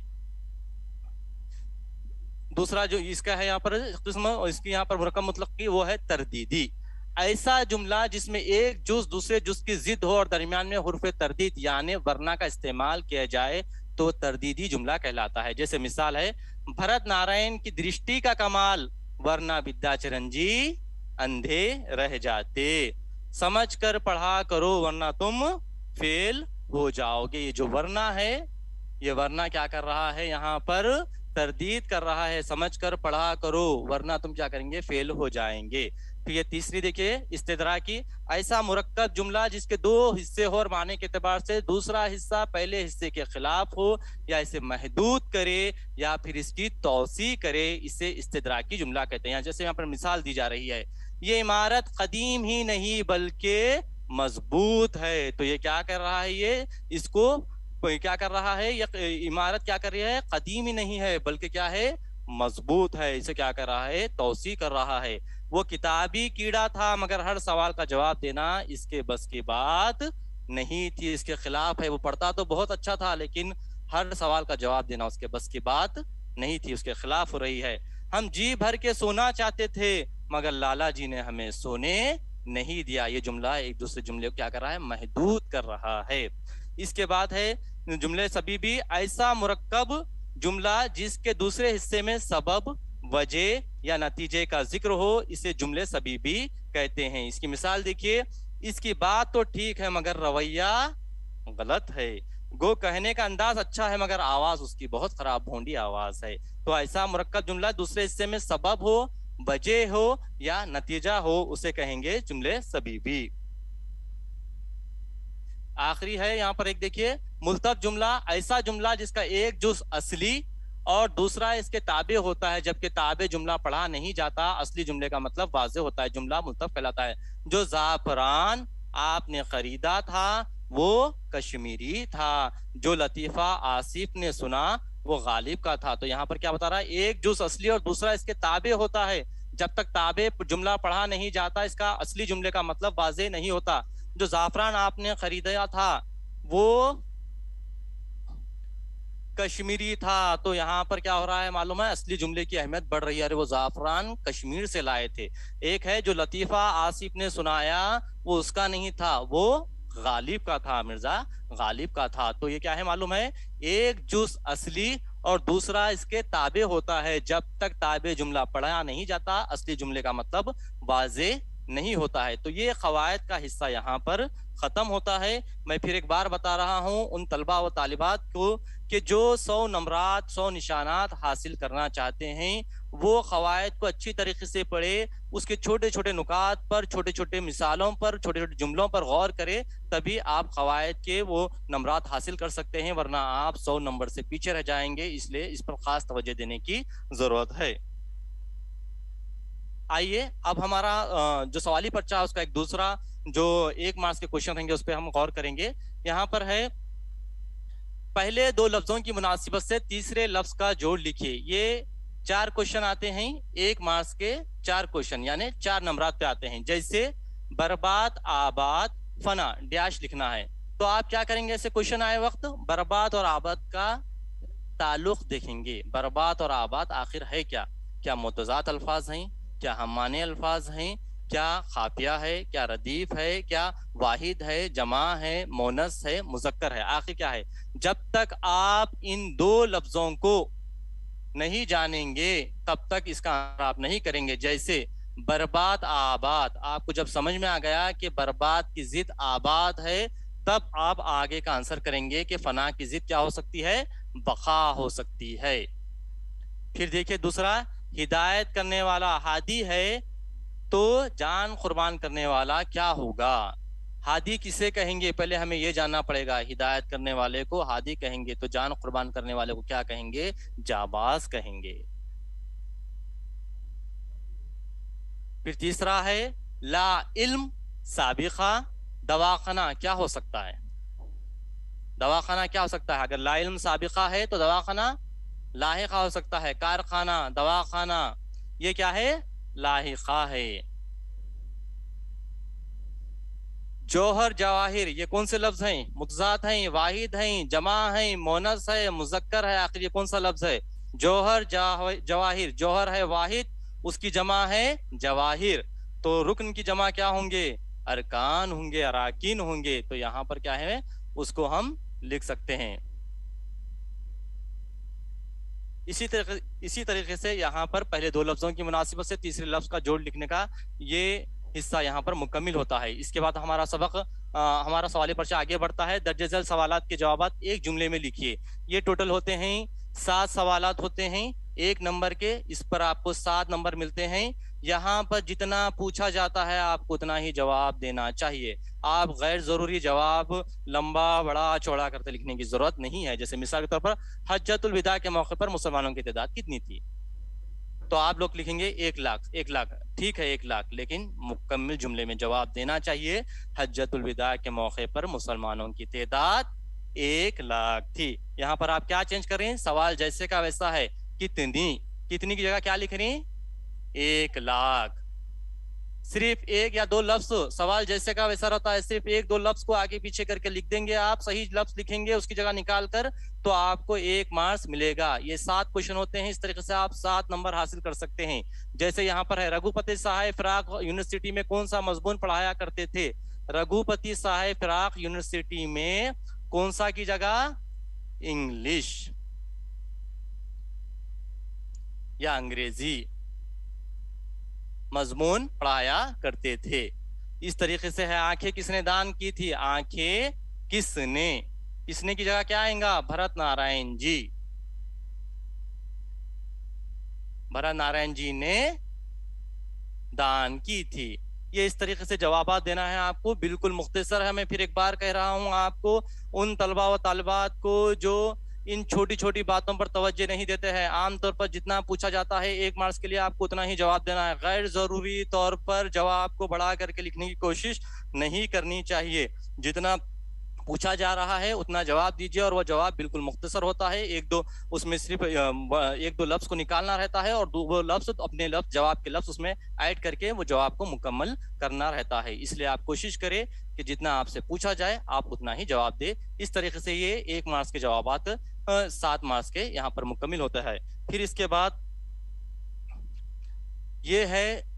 دوسرا جو اس کا ہے یہاں پر قسم، اس کی یہاں پر مرکب مطلق کی، وہ ہے تردیدی۔ ایسا جملہ جس میں ایک جز دوسرے جز کی ضد ہو اور درمیان میں حرف تردید یعنی ورنا کا استعمال کیا جائے تو تردیدی جملہ کہلاتا ہے۔ جیسے مثال ہے، بھرت نارائن کی درشٹی کا کمال، ورنہ ودیا چرنجی اندھے رہ جاتے، سمجھ کر پڑھا کرو ورنہ تم فیل ہو جاؤ گے۔ یہ جو ورنہ ہے، یہ ورنہ کیا کر رہا ہے؟ یہاں پر تردید کر رہا ہے، سمجھ کر پڑھا کرو ورنہ تم کیا کریں گے؟ فیل ہو جائیں گے۔ پھر یہ تیسری دیکھیے استدراکی، ایسا مرکب جملہ جس کے دو حصے ہو اور معنی کے اعتبار سے دوسرا حصہ پہلے حصے کے خلاف ہو یا اسے محدود کرے یا پھر اس کی توسیع کرے، اسے استدراکی جملہ کہتے ہیں۔ جیسے یہاں پر مثال دی جا رہی ہے، یہ عمارت قدیم ہی نہیں بلکہ مضبوط ہے، تو یہ کیا کر رہا ہے؟ یہ اس کو کیا کر رہا ہے؟ یہ عمارت کیا کر رہی ہے؟ قدیم ہی نہیں ہے بلکہ کیا ہے؟ مضبوط ہے، اسے کیا کر رہا ہے؟ توسیع کر رہا ہے۔ وہ کتابی کیڑا تھا مگر ہر سوال کا جواب دینا اس کے بس کی بات نہیں تھی، اس کے خلاف ہے۔ وہ پڑھتا تو بہت اچھا تھا لیکن ہر سوال کا جواب دینا اس کے بس کی بات نہیں تھی، اس کے خلاف ہو رہی ہے۔ ہم جی بھر کے سونا چاہتے تھے مگر لالا جی نے ہمیں سونے نہیں دیا، یہ جملہ ایک دوسرے جملے کو کیا کر رہا ہے؟ محدود کر رہا ہے۔ اس کے بعد ہے جملے سبیبی، ایسا مرکب جملہ جس کے دوسرے حصے میں سبب، وجہ یا نتیجے کا ذکر ہو، اسے جملے سبیبی کہتے ہیں۔ اس کی مثال دیکھیے، اس کی بات تو ٹھیک ہے مگر رویہ غلط ہے، گو کہنے کا انداز اچھا ہے مگر آواز اس کی بہت خراب بھونڈی آواز ہے۔ تو ایسا مرکب جملہ دوسرے حصے میں سبب ہو، وجہ ہو یا نتیجہ ہو، اسے کہیں گے جملے سبیبی۔ آخری ہے یہاں پر ایک دیکھیے، ملتف جملہ، ایسا جملہ جس کا ایک جز اصلی اور دوسرا اس کے تابع ہوتا ہے، جبکہ تابع جملہ پڑھا نہیں جاتا، اصلی جملے کا مطلب واضح ہوتا ہے، جملہ ملتف کہلاتا ہے۔ جو زعفران آپ نے خریدا تھا وہ کشمیری تھا، جو لطیفہ آصف نے سنا وہ غالب کا تھا۔ تو یہاں پر کیا بتا رہا ہے؟ ایک جز اصلی اور دوسرا اس کے تابع ہوتا ہے، جب تک تابع جملہ پڑھا نہیں جاتا اس کا اصلی جملے کا مطلب واضح نہیں ہوتا۔ جو زعفران آپ نے خریدا تھا وہ کشمیری تھا، تو یہاں پر کیا ہو رہا ہے معلوم ہے؟ اصلی جملے کی اہمیت بڑھ رہی ہے، وہ زعفران کشمیر سے لائے تھے۔ ایک ہے جو لطیفہ آصف نے سنایا وہ اس کا نہیں تھا، وہ غالب کا تھا مرزا، غالب کا تھا. تو یہ کیا ہے معلوم ہے؟ ایک جز اصلی اور دوسرا اس کے تابع ہوتا ہے. جب تک تابع جملہ پڑھا نہیں جاتا اصلی جملے کا مطلب واضح نہیں ہوتا ہے. تو یہ قواعد کا حصہ یہاں پر ختم ہوتا ہے. میں پھر ایک بار بتا رہا ہوں ان طلبہ و طالبات کو کہ جو 100 نمرات 100 نشانات حاصل کرنا چاہتے ہیں وہ قواعد کو اچھی طریقے سے پڑھے، اس کے چھوٹے چھوٹے نکات پر، چھوٹے چھوٹے مثالوں پر، چھوٹے چھوٹے جملوں پر غور کرے، تبھی آپ قواعد کے وہ نمرات حاصل کر سکتے ہیں، ورنہ آپ 100 نمبر سے پیچھے رہ جائیں گے. اس لیے اس پر خاص توجہ دینے کی ضرورت ہے. آئیے اب ہمارا جو سوالی پرچہ اس کا ایک دوسرا جو 1 مارکس کے کوشچن رہیں گے اس پہ ہم غور کریں گے. یہاں پر ہے پہلے 2 لفظوں کی مناسبت سے تیسرے لفظ کا جوڑ لکھیے. یہ 4 کوشچن آتے ہیں 1 مارکس کے، 4 کوشچن یعنی 4 نمبرات پہ آتے ہیں. جیسے برباد آباد فنا ڈیش لکھنا ہے. تو آپ کیا کریں گے؟ ایسے کوشچن آئے وقت برباد اور آباد کا تعلق دیکھیں گے. برباد اور آباد آخر ہے کیا؟ کیا متضاد الفاظ ہیں؟ کیا ہم معنی الفاظ ہیں؟ کیا خافیہ ہے؟ کیا ردیف ہے؟ کیا واحد ہے؟ جمع ہے؟ مونس ہے؟ مذکر ہے؟ آخر کیا ہے؟ جب تک آپ ان 2 لفظوں کو نہیں جانیں گے تب تک اس کا آپ نہیں کریں گے. جیسے برباد آباد، آپ کو جب سمجھ میں آ گیا کہ برباد کی ضد آباد ہے تب آپ آگے کا آنسر کریں گے کہ فنا کی ضد کیا ہو سکتی ہے؟ بقا ہو سکتی ہے. پھر دیکھیے دوسرا، ہدایت کرنے والا ہادی ہے تو جان قربان کرنے والا کیا ہوگا؟ ہادی کسے کہیں گے؟ پہلے ہمیں یہ جاننا پڑے گا. ہدایت کرنے والے کو ہادی کہیں گے تو جان قربان کرنے والے کو کیا کہیں گے؟ جاباز کہیں گے. پھر تیسرا ہے لا علم سابقہ دواخانہ کیا ہو سکتا ہے؟ دواخانہ کیا ہو سکتا ہے؟ اگر لا علم سابقہ ہے تو دواخانہ لاحقہ ہو سکتا ہے. کارخانہ، دواخانہ یہ کیا ہے؟ لاحقہ ہے. جوہر جواہر یہ کون سے لفظ ہیں؟ متضاد ہیں، واحد ہیں، جمع ہیں، مونس ہے، مذکر ہے. آخر یہ کون سا لفظ ہے؟ جوہر جواہر. جوہر ہے واحد، اس کی جمع ہے جواہر. تو رکن کی جمع کیا ہوں گے؟ ارکان ہوں گے، اراکین ہوں گے. تو یہاں پر کیا ہے؟ اس کو ہم لکھ سکتے ہیں. اسی طریقے سے یہاں پر پہلے 2 لفظوں کی مناسبت سے تیسرے لفظ کا جوڑ لکھنے کا یہ حصہ یہاں پر مکمل ہوتا ہے. اس کے بعد ہمارا سبق ہمارا سوالی پرچہ آگے بڑھتا ہے. درج ذیل سوالات کے جوابات ایک جملے میں لکھیے. یہ ٹوٹل ہوتے ہیں 7 سوالات ہوتے ہیں 1 نمبر کے. اس پر آپ کو 7 نمبر ملتے ہیں. یہاں پر جتنا پوچھا جاتا ہے آپ کو اتنا ہی جواب دینا چاہیے. آپ غیر ضروری جواب لمبا بڑا چوڑا کرتے لکھنے کی ضرورت نہیں ہے. جیسے مثال کے طور پر حجۃ الوداع کے موقع پر مسلمانوں کی تعداد کتنی تھی؟ تو آپ لوگ لکھیں گے 1 لاکھ. 1 لاکھ ٹھیک ہے 1 لاکھ، لیکن مکمل جملے میں جواب دینا چاہیے حجۃ الوداع کے موقع پر مسلمانوں کی تعداد 1 لاکھ تھی. یہاں پر آپ کیا چینج کر رہے ہیں؟ سوال جیسے کا ویسا ہے. کتنی کی جگہ کیا لکھ رہے ہیں؟ 1 لاکھ. صرف 1 یا 2 لفظ سوال جیسے کا ویسا رہتا ہے. صرف 1-2 لفظ کو آگے پیچھے کر کے لکھ دیں گے آپ. صحیح لفظ لکھیں گے اس کی جگہ نکال کر تو آپ کو 1 مارکس ملے گا. یہ 7 کوشچن ہوتے ہیں. اس طریقے سے آپ 7 نمبر حاصل کر سکتے ہیں. جیسے یہاں پر ہے رگھوپتی سہائے فراق یونیورسٹی میں کون سا مضمون پڑھایا کرتے تھے؟ رگھوپتی سہائے فراق یونیورسٹی میں کون سا کی جگہ؟ انگلش یا انگریزی مضمون پڑھایا کرتے تھے. اس طریقے سے ہے آنکھیں کس نے دان کی تھی؟ آنکھیں کس نے کی جگہ کیا آئیں گا؟ بھرت نارائن جی. بھرت نارائن جی نے دان کی تھی. یہ اس طریقے سے جوابات دینا ہے آپ کو. بالکل مختصر ہے. میں پھر ایک بار کہہ رہا ہوں آپ کو، ان طلبہ و طالبات کو جو ان چھوٹی چھوٹی باتوں پر توجہ نہیں دیتے ہیں، عام طور پر جتنا پوچھا جاتا ہے 1 مارکس کے لیے آپ کو اتنا ہی جواب دینا ہے. غیر ضروری طور پر جواب کو بڑھا کر کے لکھنے کی کوشش نہیں کرنی چاہیے. جتنا پوچھا جا رہا ہے اتنا جواب دیجیے اور وہ جواب بالکل مختصر ہوتا ہے. 1-2 اس میں صرف 1-2 لفظ کو نکالنا رہتا ہے اور 2 لفظ اپنے لفظ جواب کے لفظ اس میں ایڈ کر کے وہ جواب کو مکمل کرنا رہتا ہے. اس لیے آپ کوشش کریں کہ جتنا آپ سے پوچھا جائے آپ اتنا ہی جواب دے. اس طریقے سے یہ 1 مارکس کے جوابات 7 مارکس کے یہاں پر مکمل ہوتا ہے. پھر اس کے بعد یہ ہے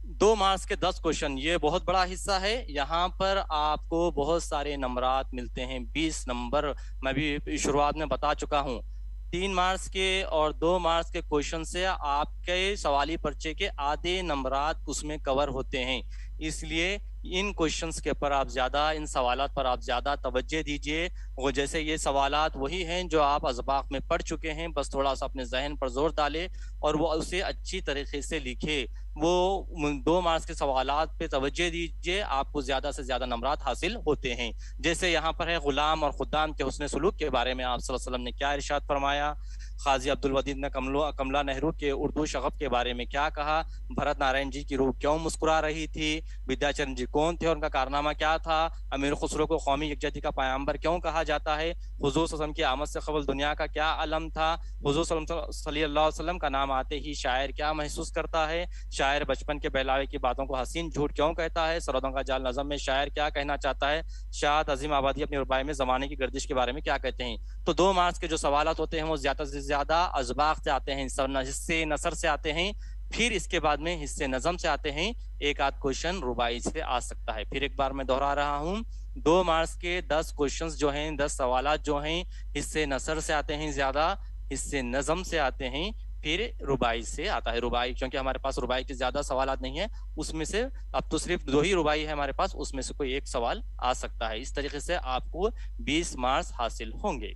2 मार्क्स के 10 क्वेश्चन, ये बहुत बड़ा हिस्सा है। यहाँ पर आपको बहुत सारे नंबरात मिलते हैं, 20 नंबर मैं भी शुरुआत में बता चुका हूँ। 3 मार्क्स के और 2 मार्क्स के क्वेश्चन से आपके सवाली पर्चे के आधे नंबरात उसमें कवर होते हैं। इसलिए इन क्वेश्चंस के ऊपर आप ज़्यादा, इन सवालात पर आप ज़्यादा तवज्जो दीजिए। वो जैसे ये सवालात वही हैं जो आप असबाक में पढ़ चुके हैं, बस थोड़ा सा अपने जहन पर जोर डालें और वो उसे अच्छी तरीके से लिखे। वो 2 मार्क्स के सवालात पे तवज्जो दीजिए, आपको ज़्यादा से ज़्यादा नंबरात हासिल होते हैं। जैसे यहाँ पर है गुलाम और खुद्दाम के हुस्न सलूक के बारे में आप सल्लल्लाहु अलैहि वसल्लम ने क्या इरशाद फरमाया, क़ाज़ी अब्दुल वदीद ने कमला नेहरू के उर्दू शगफ के बारे में क्या कहा, भरत नारायण जी की रूह क्यों मुस्कुरा रही थी, विद्याचरण जी कौन थे और उनका कारनामा क्या था, अमीर खुसरो को कौमी यकजहती का पैगंबर क्यों कहा जाता है, हुजूर सल्लल्लाहु अलैहि वसल्लम की आमद से क़बल दुनिया का क्या अलम था, हुजूर सल्लल्लाहु अलैहि वसल्लम का नाम आते ही शायर क्या महसूस करता है, शायर बचपन के बहलावे की बातों को हसीन झूठ क्यों कहता है, सरहदों का जाल नज़म में शायर क्या कहना चाहता है, शाद अजीम आबादी अपनी रुबाई में ज़माने की गर्दिश के बारे में क्या कहते हैं। तो 2 मार्क्स के जो सवालात होते हैं वो ज़्यादा से ज़्यादा अज़बाक से आते हैं, हिस्से नसर से आते हैं, फिर इसके बाद में हिस्से नज़म से आते हैं, एक आध क्वेश्चन रुबाई से आ सकता है। फिर एक बार मैं दोहरा रहा हूँ, 2 मार्क्स के 10 क्वेश्चंस जो हैं, 10 सवालात जो हैं, हिस्से नसर से आते हैं ज़्यादा, हिस्से नज़म से आते हैं, फिर रुबाई से आता है। रुबाई, क्योंकि हमारे पास रुबाई के ज़्यादा सवालात नहीं है, उसमें से अब तो सिर्फ 2 ही रुबाई है हमारे पास, उसमें से कोई एक सवाल आ सकता है। इस तरीके से आपको 20 मार्क्स हासिल होंगे।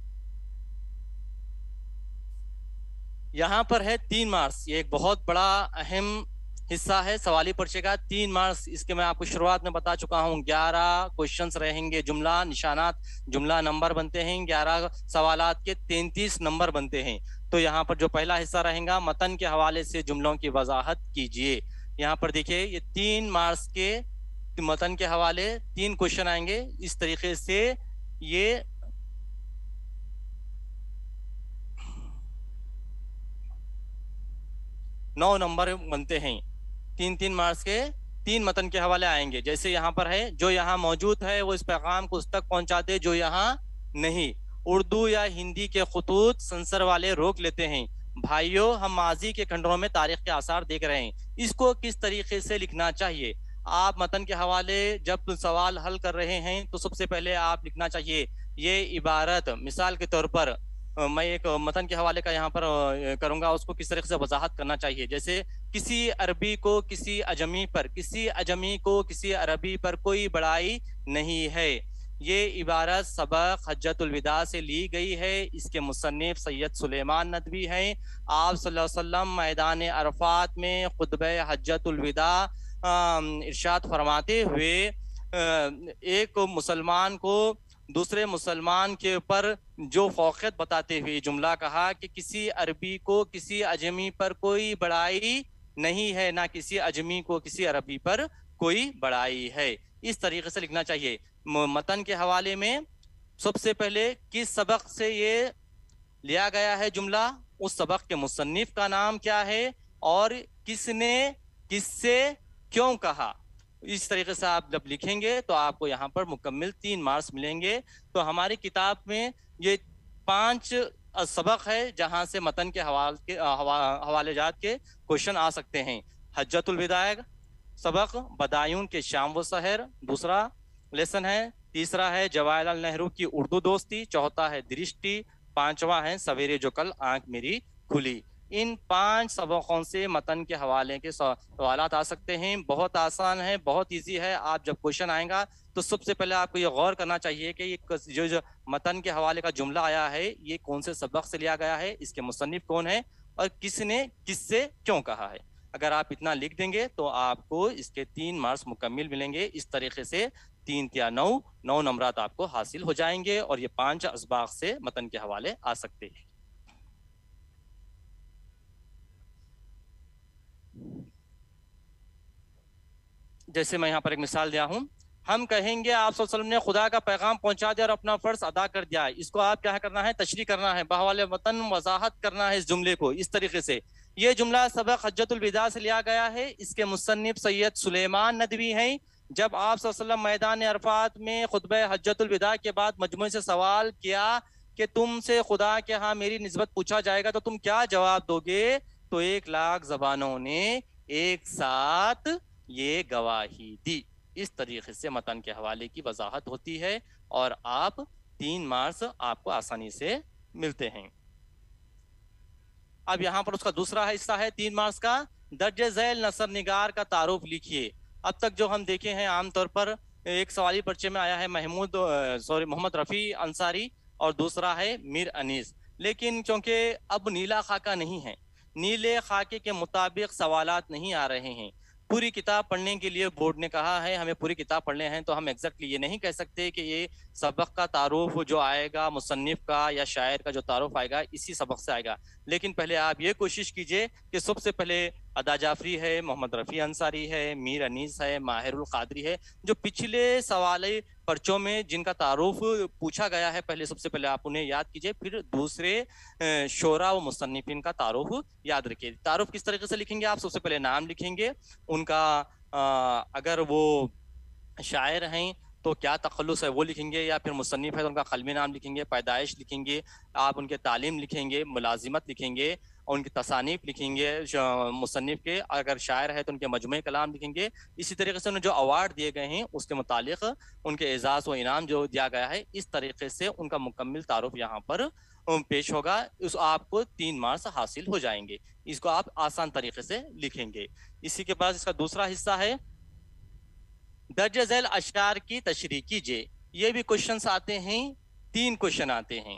यहाँ पर है 3 मार्क्स, ये एक बहुत बड़ा अहम हिस्सा है सवाली पर्चे का। 3 मार्क्स, इसके मैं आपको शुरुआत में बता चुका हूँ। 11 क्वेश्चंस रहेंगे, जुमला निशानात, जुमला नंबर बनते हैं, 11 सवालात के 33 नंबर बनते हैं। तो यहाँ पर जो पहला हिस्सा रहेगा, मतन के हवाले से जुमलों की वजाहत कीजिए। यहाँ पर देखिए, ये 3 मार्क्स के मतन के हवाले 3 क्वेश्चन आएंगे। इस तरीके से ये 9 नंबर बनते हैं। 3-3 मार्क्स के 3 मतन के हवाले आएंगे। जैसे यहाँ पर है, जो यहाँ मौजूद है वो इस पैगाम को उस तक पहुंचा दे जो यहाँ नहीं। उर्दू या हिंदी के खुतूत सेंसर वाले रोक लेते हैं। भाइयों, हम माजी के खंडरों में तारीख के आसार देख रहे हैं। इसको किस तरीके से लिखना चाहिए? आप मतन के हवाले जब सवाल हल कर रहे हैं तो सबसे पहले आप लिखना चाहिए ये इबारत। मिसाल के तौर पर मैं एक मतन के हवाले का यहाँ पर करूंगा, उसको किस तरीके से वजाहत करना चाहिए। जैसे किसी अरबी को किसी अजमी पर, किसी अजमी को किसी अरबी पर कोई बड़ाई नहीं है। ये इबारत सबक हज्जतुल विदा से ली गई है। इसके मुसन्निफ सैयद सुलेमान नदवी हैं। आप सल्लल्लाहु अलैहि वसल्लम मैदान अरफात में खुतबा हज्जतुल विदा इरशाद फरमाते हुए एक मुसलमान को दूसरे मुसलमान के ऊपर जो फौक़ियत बताते हुए जुमला कहा कि किसी अरबी को किसी अजमी पर कोई बड़ाई नहीं है, ना किसी अजमी को किसी अरबी पर कोई बड़ाई है। इस तरीके से लिखना चाहिए। मतन के हवाले में सबसे पहले किस सबक से ये लिया गया है जुमला, उस सबक के मुसन्निफ का नाम क्या है और किसने किससे क्यों कहा। इस तरीके से आप जब लिखेंगे तो आपको यहाँ पर मुकम्मल 3 मार्क्स मिलेंगे। तो हमारी किताब में ये 5 सबक है जहाँ से मतन के हवाले जात के क्वेश्चन आ सकते हैं। हज्जतुल विदा सबक, बदायूं के शाम व सहर दूसरा लेसन है, तीसरा है जवाहरलाल नेहरू की उर्दू दोस्ती, चौथा है दृष्टि, पांचवा है सवेरे जो कल आंख मेरी खुली। इन 5 सबकों से मतन के हवाले के सवालात आ सकते हैं। बहुत आसान है, बहुत इजी है। आप जब क्वेश्चन आएगा तो सबसे पहले आपको ये गौर करना चाहिए कि ये जो मतन के हवाले का जुमला आया है ये कौन से सबक से लिया गया है, इसके मुसन्निफ कौन है और किसने किससे क्यों कहा है। अगर आप इतना लिख देंगे तो आपको इसके 3 मार्क्स मुकम्मल मिलेंगे। इस तरीके से 3 या 9 नंबरात आपको हासिल हो जाएंगे और ये 5 असबाक से मतन के हवाले आ सकते हैं। जैसे मैं यहाँ पर एक मिसाल दिया हूँ, हम कहेंगे आप सल्लल्लाहु अलैहि वसल्लम ने खुदा का पैगाम पहुंचा दिया और अपना फर्ज अदा कर दिया है। इसको आप क्या करना है, तशरीह करना है, बहवाले वतन वजाहत करना है इस जुमले को। इस तरीके से ये जुमला सबक हज्जतुल विदा से लिया गया है। इसके मुसन्निफ सैयद सुलेमान नदवी हैं। जब आप सल्लल्लाहु अलैहि वसल्लम मैदान अरफात में खुतबा हज्जतुल विदा के बाद मजमू से सवाल किया कि तुमसे खुदा के यहाँ मेरी निस्बत पूछा जाएगा तो तुम क्या जवाब दोगे, तो 1 लाख जबानों ने ایک ساتھ یہ گواہی دی. اس طریقے سے متن کے حوالے کی وضاحت ہوتی ہے اور آپ 3 مارکس آپ کو آسانی سے ملتے ہیں. اب یہاں پر اس کا دوسرا حصہ ہے 3 مارکس کا. درج ذیل نثر نگار کا تعارف لکھیے. اب تک جو ہم دیکھے ہیں عام طور پر ایک سوالی پرچے میں آیا ہے محمد رفیع انصاری اور دوسرا ہے میر انیس. لیکن چونکہ اب نیلا خاکہ نہیں ہے, نیلے خاکے کے مطابق سوالات نہیں آ رہے ہیں. پوری کتاب پڑھنے کے لیے بورڈ نے کہا ہے ہمیں پوری کتاب پڑھنے ہیں, تو ہم ایگزیکٹلی یہ نہیں کہہ سکتے کہ یہ سبق کا تعارف جو آئے گا مصنف کا یا شاعر کا جو تعارف آئے گا اسی سبق سے آئے گا. لیکن پہلے آپ یہ کوشش کیجئے کہ سب سے پہلے ادا جعفری ہے, محمد رفیع انصاری ہے, میر انیس ہے, ماہر القادری ہے, جو پچھلے سوالی پرچوں میں جن کا تعارف پوچھا گیا ہے پہلے سب سے پہلے آپ انہیں یاد کیجئے. پھر دوسرے شعراء و مصنفین کا تعارف یاد رکھیے. تعارف کس طریقے سے لکھیں گے آپ؟ سب سے پہلے نام لکھیں گے ان کا, اگر وہ شاعر ہیں تو کیا تخلص ہے وہ لکھیں گے, یا پھر مصنف ہے تو ان کا قلمی نام لکھیں گے, پیدائش لکھیں گے آپ, ان کے تعلیم لکھیں گے, ملازمت لکھیں گے, اور ان کی تصانیف لکھیں گے مصنف کے, اگر شاعر ہے تو ان کے مجموعے کلام لکھیں گے. اسی طریقے سے انہیں جو اوارڈ دیے گئے ہیں اس کے متعلق ان کے اعزاز و انعام جو دیا گیا ہے, اس طریقے سے ان کا مکمل تعارف یہاں پر پیش ہوگا. اس آپ کو 3 مارکس حاصل ہو جائیں گے. اس کو آپ آسان طریقے سے لکھیں گے. اسی کے بعد اس کا دوسرا حصہ ہے درج ذیل اشعار کی تشریح کیجئے. یہ بھی کوشچنز آتے ہیں, 3 کوشچن آتے ہیں.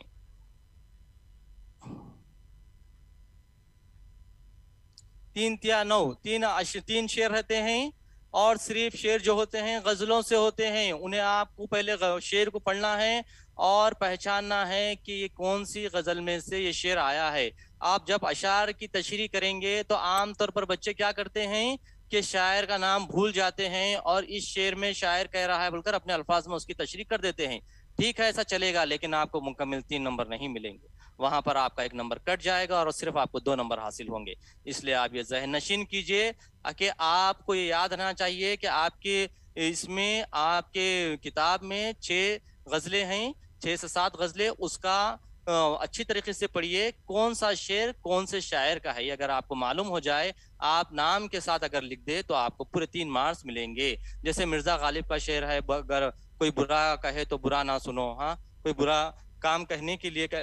3 یا 9 3 شعر رہتے ہیں, اور صرف شعر جو ہوتے ہیں غزلوں سے ہوتے ہیں. انہیں آپ کو پہلے شعر کو پڑھنا ہے اور پہچاننا ہے کہ یہ کون سی غزل میں سے یہ شعر آیا ہے. آپ جب اشعار کی تشریح کریں گے تو عام طور پر بچے کیا کرتے ہیں کہ شاعر کا نام بھول جاتے ہیں اور اس شعر میں شاعر کہہ رہا ہے بول کر اپنے الفاظ میں اس کی تشریح کر دیتے ہیں. ٹھیک ہے, ایسا چلے گا, لیکن آپ کو مکمل 3 نمبر نہیں ملیں گے. وہاں پر آپ کا 1 نمبر کٹ جائے گا اور صرف آپ کو 2 نمبر حاصل ہوں گے. اس لیے آپ یہ ذہن نشین کیجئے کہ آپ کو یہ یاد رہنا چاہیے کہ آپ کے اس میں آپ کے کتاب میں 6 غزلیں ہیں, 6 سے 7 غزلیں. اس کا اچھی طریقے سے پڑھیے کون سا شعر کون سے شاعر کا ہے. یہ اگر آپ کو معلوم ہو جائے, آپ نام کے ساتھ اگر لکھ دے تو آپ کو پورے 3 مارکس ملیں گے. جیسے مرزا غالب کا شعر ہے, اگر کوئی برا کہے تو برا نہ سنو. ہاں, کوئی برا کام کہنے کے لیے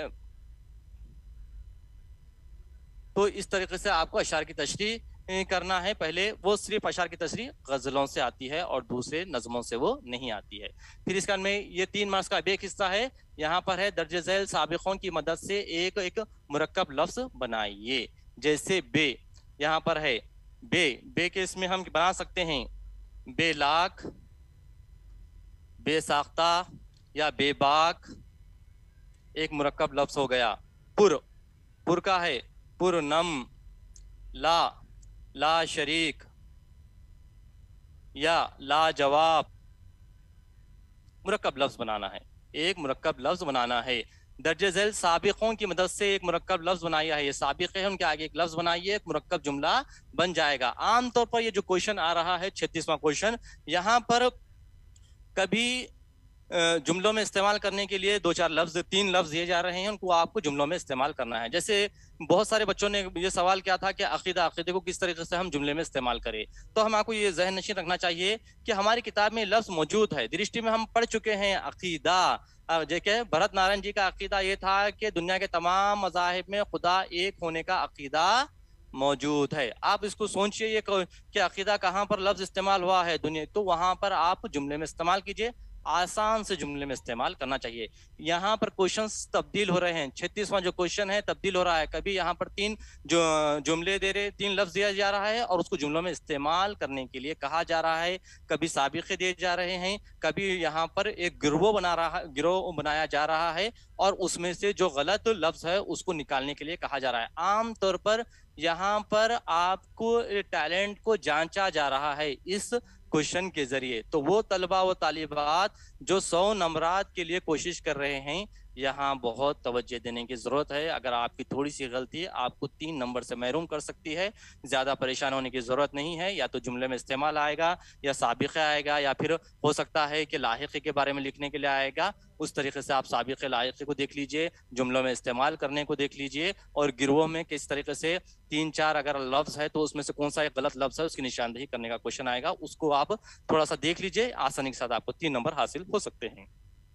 تو اس طریقے سے آپ کو اشعار کی تشریح کرنا ہے. پہلے وہ صرف اشعار کی تشریح غزلوں سے آتی ہے اور دوسرے نظموں سے وہ نہیں آتی ہے. پھر اس کا میں یہ 3 مارکس کا ایک حصہ ہے. یہاں پر ہے درج ذیل سابقوں کی مدد سے ایک مرکب لفظ بنائیے. جیسے بے, یہاں پر ہے بے کے اس میں ہم بنا سکتے ہیں بے لاکھ, بے ساختہ یا بے باک, ایک مرکب لفظ ہو گیا. پر کا ہے پر نم, لا شریک یا لا جواب. مرکب لفظ بنانا ہے, ایک مرکب لفظ بنانا ہے. درج ذیل سابقوں کی مدد سے ایک مرکب لفظ بنایا ہے. یہ سابق ہے, ان کے آگے ایک لفظ بنائیے, ایک مرکب جملہ بن جائے گا. عام طور پر یہ جو کوشچن آ رہا ہے 36واں کوشچن, یہاں پر کبھی جملوں میں استعمال کرنے کے لیے 2-4 لفظ 3 لفظ دیے جا رہے ہیں, ان کو آپ کو جملوں میں استعمال کرنا ہے. جیسے بہت سارے بچوں نے یہ سوال کیا تھا کہ عقیدے کو کس طریقے سے ہم جملے میں استعمال کریں. تو ہم آپ کو یہ ذہن نشین رکھنا چاہیے کہ ہماری کتاب میں لفظ موجود ہے. درشٹی میں ہم پڑھ چکے ہیں عقیدہ. جیسے بھرت نارائن جی کا عقیدہ یہ تھا کہ دنیا کے تمام مذاہب میں خدا ایک ہونے کا عقیدہ موجود ہے. آپ اس کو سوچئے کہ عقیدہ کہاں پر لفظ استعمال ہوا ہے دنیا, تو وہاں پر آپ جملے میں استعمال کیجئے. آسان سے جملے میں استعمال کرنا چاہیے. یہاں پر کوشچنز تبدیل ہو رہے ہیں. 36واں جو کوشچن ہے تبدیل ہو رہا ہے. کبھی یہاں پر 3 جو جملے 3 لفظ دیا جا رہا ہے اور اس کو جملوں میں استعمال کرنے کے لیے کہا جا رہا ہے. کبھی سابقے دیے جا رہے ہیں, کبھی یہاں پر ایک گروہ بنایا جا رہا ہے اور اس میں سے جو غلط لفظ ہے اس کو نکالنے کے لیے کہا جا رہا ہے. عام طور پر یہاں پر آپ کو ٹیلنٹ کو جانچا جا رہا ہے اس کوشچن کے ذریعے. تو وہ طلبہ و طالبات جو 100 نمبرات کے لیے کوشش کر رہے ہیں, यहाँ बहुत तवज्जो देने की ज़रूरत है। अगर आपकी थोड़ी सी गलती आपको 3 नंबर से महरूम कर सकती है। ज़्यादा परेशान होने की ज़रूरत नहीं है। या तो जुमले में इस्तेमाल आएगा, या साबिक़ा आएगा, या फिर हो सकता है कि लाहिक़े के बारे में लिखने के लिए आएगा। उस तरीके से आप साबिक़े लाहिक़े को देख लीजिए, जुमलों में इस्तेमाल करने को देख लीजिए, और गिरोह में किस तरीके से 3-4 अगर लफ्ज़ है तो उसमें से कौन सा एक गलत लफ्ज़ है उसकी निशानदेही करने का क्वेश्चन आएगा। उसको आप थोड़ा सा देख लीजिए, आसानी के साथ आपको 3 नंबर हासिल हो सकते हैं।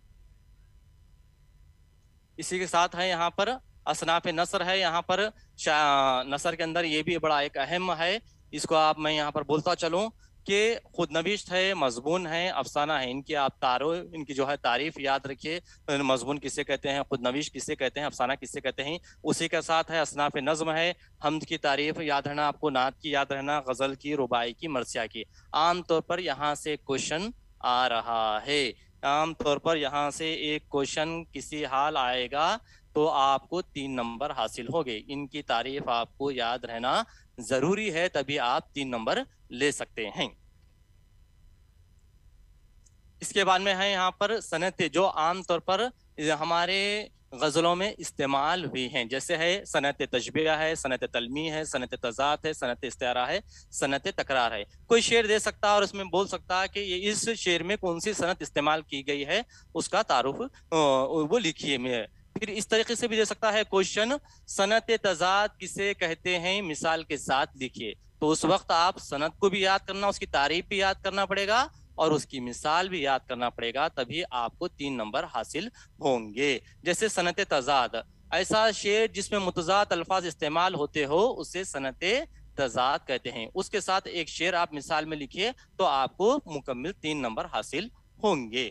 इसी के साथ है यहाँ पर असनाफ नसर है। यहाँ पर नसर के अंदर ये भी बड़ा एक अहम है। इसको आप मैं यहाँ पर बोलता चलूँ कि खुद नविश्त है, मजबून है, अफसाना है। इनकी आप इनकी जो है तारीफ याद रखिए। मजबून किसे कहते हैं, खुद नविश्त किसे कहते हैं, अफसाना किसे कहते हैं। उसी के साथ है असनाफ नज़्म है। हम्द की तारीफ याद रहना आपको, नात की याद रहना, गज़ल की, रुबाई की, मरसिया की। आम तौर पर यहाँ से क्वेश्चन आ रहा है। आम तौर पर यहाँ से एक क्वेश्चन किसी हाल आएगा तो आपको 3 नंबर हासिल होंगे। इनकी तारीफ आपको याद रहना जरूरी है, तभी आप 3 नंबर ले सकते हैं। इसके बाद में है यहाँ पर सनत, जो आम तौर पर हमारे गज़लों में इस्तेमाल हुई हैं। जैसे है सनत तशबीह है, सनत तलमी है, सनत तज़ात है, सनत इस्तिआरा है, सनत तकरार है। कोई शेर दे सकता है और उसमें बोल सकता है कि ये इस शेर में कौन सी सनत इस्तेमाल की गई है, उसका तारुफ वो लिखिए में। फिर इस तरीके से भी दे सकता है क्वेश्चन, सनत तज़ात किसे कहते हैं, मिसाल के साथ लिखिए। तो उस वक्त आप सनत को भी याद करना, उसकी तारीफ भी याद करना पड़ेगा और उसकी मिसाल भी याद करना पड़ेगा, तभी आपको 3 नंबर हासिल होंगे। जैसे सनत तज़ाद, ऐसा शेर जिसमें मुतज़ाद अल्फाज इस्तेमाल होते हो उसे सनत तज़ाद कहते हैं। उसके साथ एक शेर आप मिसाल में लिखिए तो आपको मुकम्मल 3 नंबर हासिल होंगे।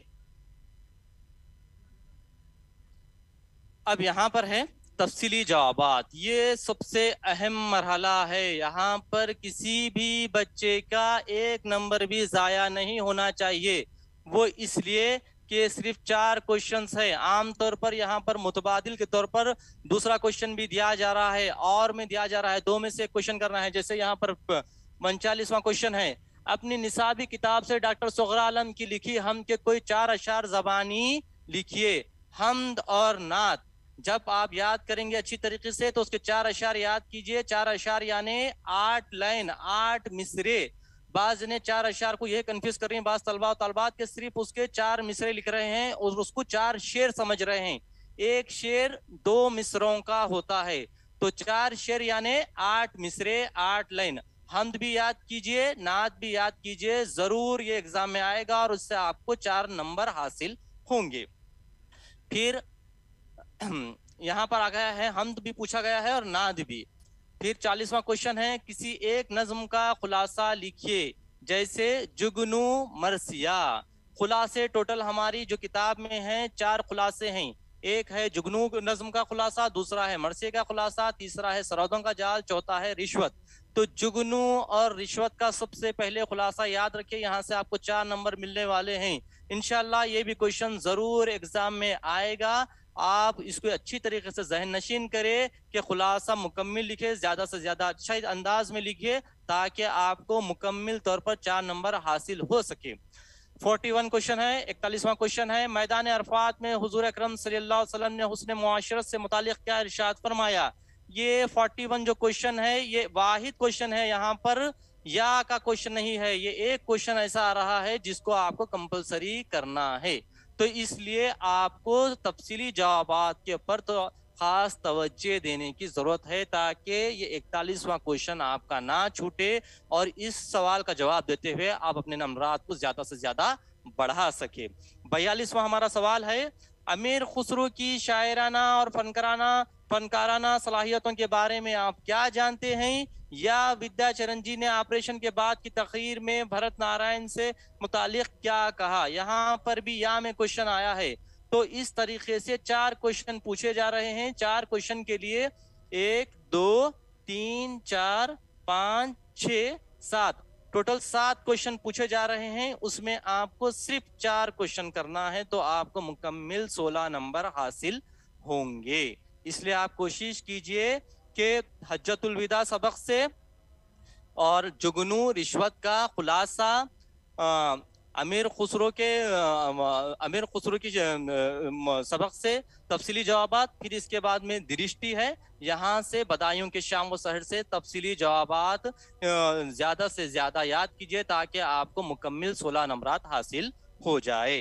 अब यहाँ पर है तफसीली जवाबात। ये सबसे अहम मरहला है। यहाँ पर किसी भी बच्चे का 1 नंबर भी ज़ाया नहीं होना चाहिए। वो इसलिए कि सिर्फ 4 क्वेश्चंस है। आमतौर पर यहाँ पर मुतबादिल के तौर पर दूसरा क्वेश्चन भी दिया जा रहा है और में दिया जा रहा है, 2 में से क्वेश्चन करना है। जैसे यहाँ पर 39वां क्वेश्चन है, अपनी निसाबी किताब से डॉक्टर सुगरा आलम की लिखी हम के कोई 4 अशार ज़बानी लिखिए। हमद और नात जब आप याद करेंगे अच्छी तरीके से तो उसके 4 अशार याद कीजिए। 4 अशार यानी 8 लाइन, 8 मिसरे। बाज ने 4 अशार को यह कंफ्यूज कर रही हैं बाज तलबा और तलबात के सिर्फ उसके 4 मिसरे लिख रहे हैं और उसको 4 शेर समझ रहे हैं। एक शेर 2 मिसरों का होता है, तो 4 शेर यानी 8 मिसरे, 8 लाइन। हमद भी याद कीजिए, नात भी याद कीजिए, जरूर ये एग्जाम में आएगा और उससे आपको 4 नंबर हासिल होंगे। फिर यहाँ पर आ गया है हमद भी पूछा गया है और नाद भी। फिर 40वां क्वेश्चन है, किसी एक नज्म का खुलासा लिखिए। जैसे जुगनू मरसिया। खुलासे टोटल हमारी जो किताब में है 4 खुलासे हैं। एक है जुगनू नज्म का खुलासा, दूसरा है मरसिया का खुलासा, तीसरा है सरहदों का जाल, चौथा है रिश्वत। तो जुगनू और रिश्वत का सबसे पहले खुलासा याद रखिए, यहाँ से आपको 4 नंबर मिलने वाले हैं। इंशाल्लाह ये भी क्वेश्चन जरूर एग्जाम में आएगा। आप इसको अच्छी तरीके से जहन नशीन करें कि खुलासा मुकम्मल लिखे, ज्यादा से ज्यादा अच्छा अंदाज में लिखिए ताकि आपको मुकम्मल तौर पर 4 नंबर हासिल हो सके। 41 क्वेश्चन है, 41वां क्वेश्चन है, मैदान अरफात में हुजूर अकरम सल्लल्लाहु अलैहि वसल्लम ने हुस्न मुआशरत से मुतालिक क्या इरशाद फरमाया। ये 41 जो क्वेश्चन है ये वाहिद क्वेश्चन है, यहाँ पर या का क्वेश्चन नहीं है। ये एक क्वेश्चन ऐसा आ रहा है जिसको आपको कंपलसरी करना है, तो इसलिए आपको तफसीली जवाबात के ऊपर तो खास तवज्जो देने की जरूरत है ताकि ये 41वां क्वेश्चन आपका ना छूटे और इस सवाल का जवाब देते हुए आप अपने नंबरात को ज्यादा से ज्यादा बढ़ा सके। 42वां हमारा सवाल है, अमीर खुसरो की शायराना और फनकाराना सलाहियतों के बारे में आप क्या जानते हैं। या विद्याचरण जी ने ऑपरेशन के बाद की तकरीर में भरत नारायण से मुतालिक क्या कहा। यहाँ पर भी या में क्वेश्चन आया है। तो इस तरीके से 4 क्वेश्चन पूछे जा रहे हैं। 4 क्वेश्चन के लिए 1 2 3 4 5 6 7 टोटल 7 क्वेश्चन पूछे जा रहे हैं। उसमें आपको सिर्फ 4 क्वेश्चन करना है तो आपको मुकम्मल 16 नंबर हासिल होंगे। इसलिए आप कोशिश कीजिए कि हज्जतुल विदा सबक से और जुगनू रिश्वत का खुलासा امیر خسرو کی سبق سے تفصیلی جوابات، پھر اس کے بعد میں درشتی ہے، یہاں سے بدایوں کے شام و سحر سے تفصیلی جوابات زیادہ سے زیادہ یاد کیجئے تاکہ آپ کو مکمل 16 نمبرات حاصل ہو جائے۔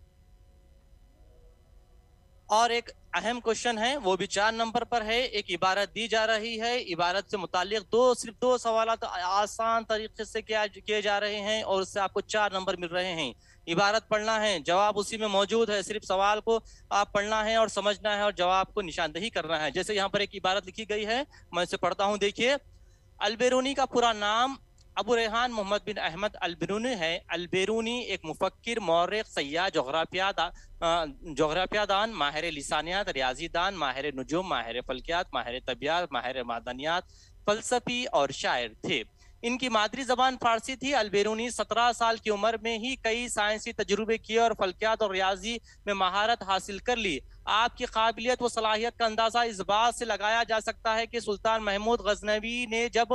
اور ایک اہم کوشچن ہے، وہ بھی 4 نمبر پر ہے۔ ایک عبارت دی جا رہی ہے، عبارت سے متعلق صرف دو سوالات آسان طریقے سے کیے جا رہے ہیں اور اس سے آپ کو 4 نمبر مل رہے ہیں۔ عبارت پڑھنا ہے، جواب اسی میں موجود ہے، صرف سوال کو آپ پڑھنا ہے اور سمجھنا ہے اور جواب کو نشاندہی کرنا ہے۔ جیسے یہاں پر ایک عبارت لکھی گئی ہے، میں اسے پڑھتا ہوں، دیکھیے۔ البیرونی کا پورا نام ابو ریحان محمد بن احمد البیرونی ہے۔ البیرونی ایک مفکر، مورخ، سیاح، جغرافیہ دان، ماہر لسانیات، ریاضی دان، ماہر نجوم، ماہر فلکیات، ماہر طبیعت، ماہر معدنیات، فلسفی اور شاعر تھے۔ ان کی مادری زبان فارسی تھی۔ البیرونی 17 سال کی عمر میں ہی کئی سائنسی تجربے کیے اور فلکیات اور ریاضی میں مہارت حاصل کر لی۔ آپ کی قابلیت و صلاحیت کا اندازہ اس بات سے لگایا جا سکتا ہے کہ سلطان محمود غزنوی نے جب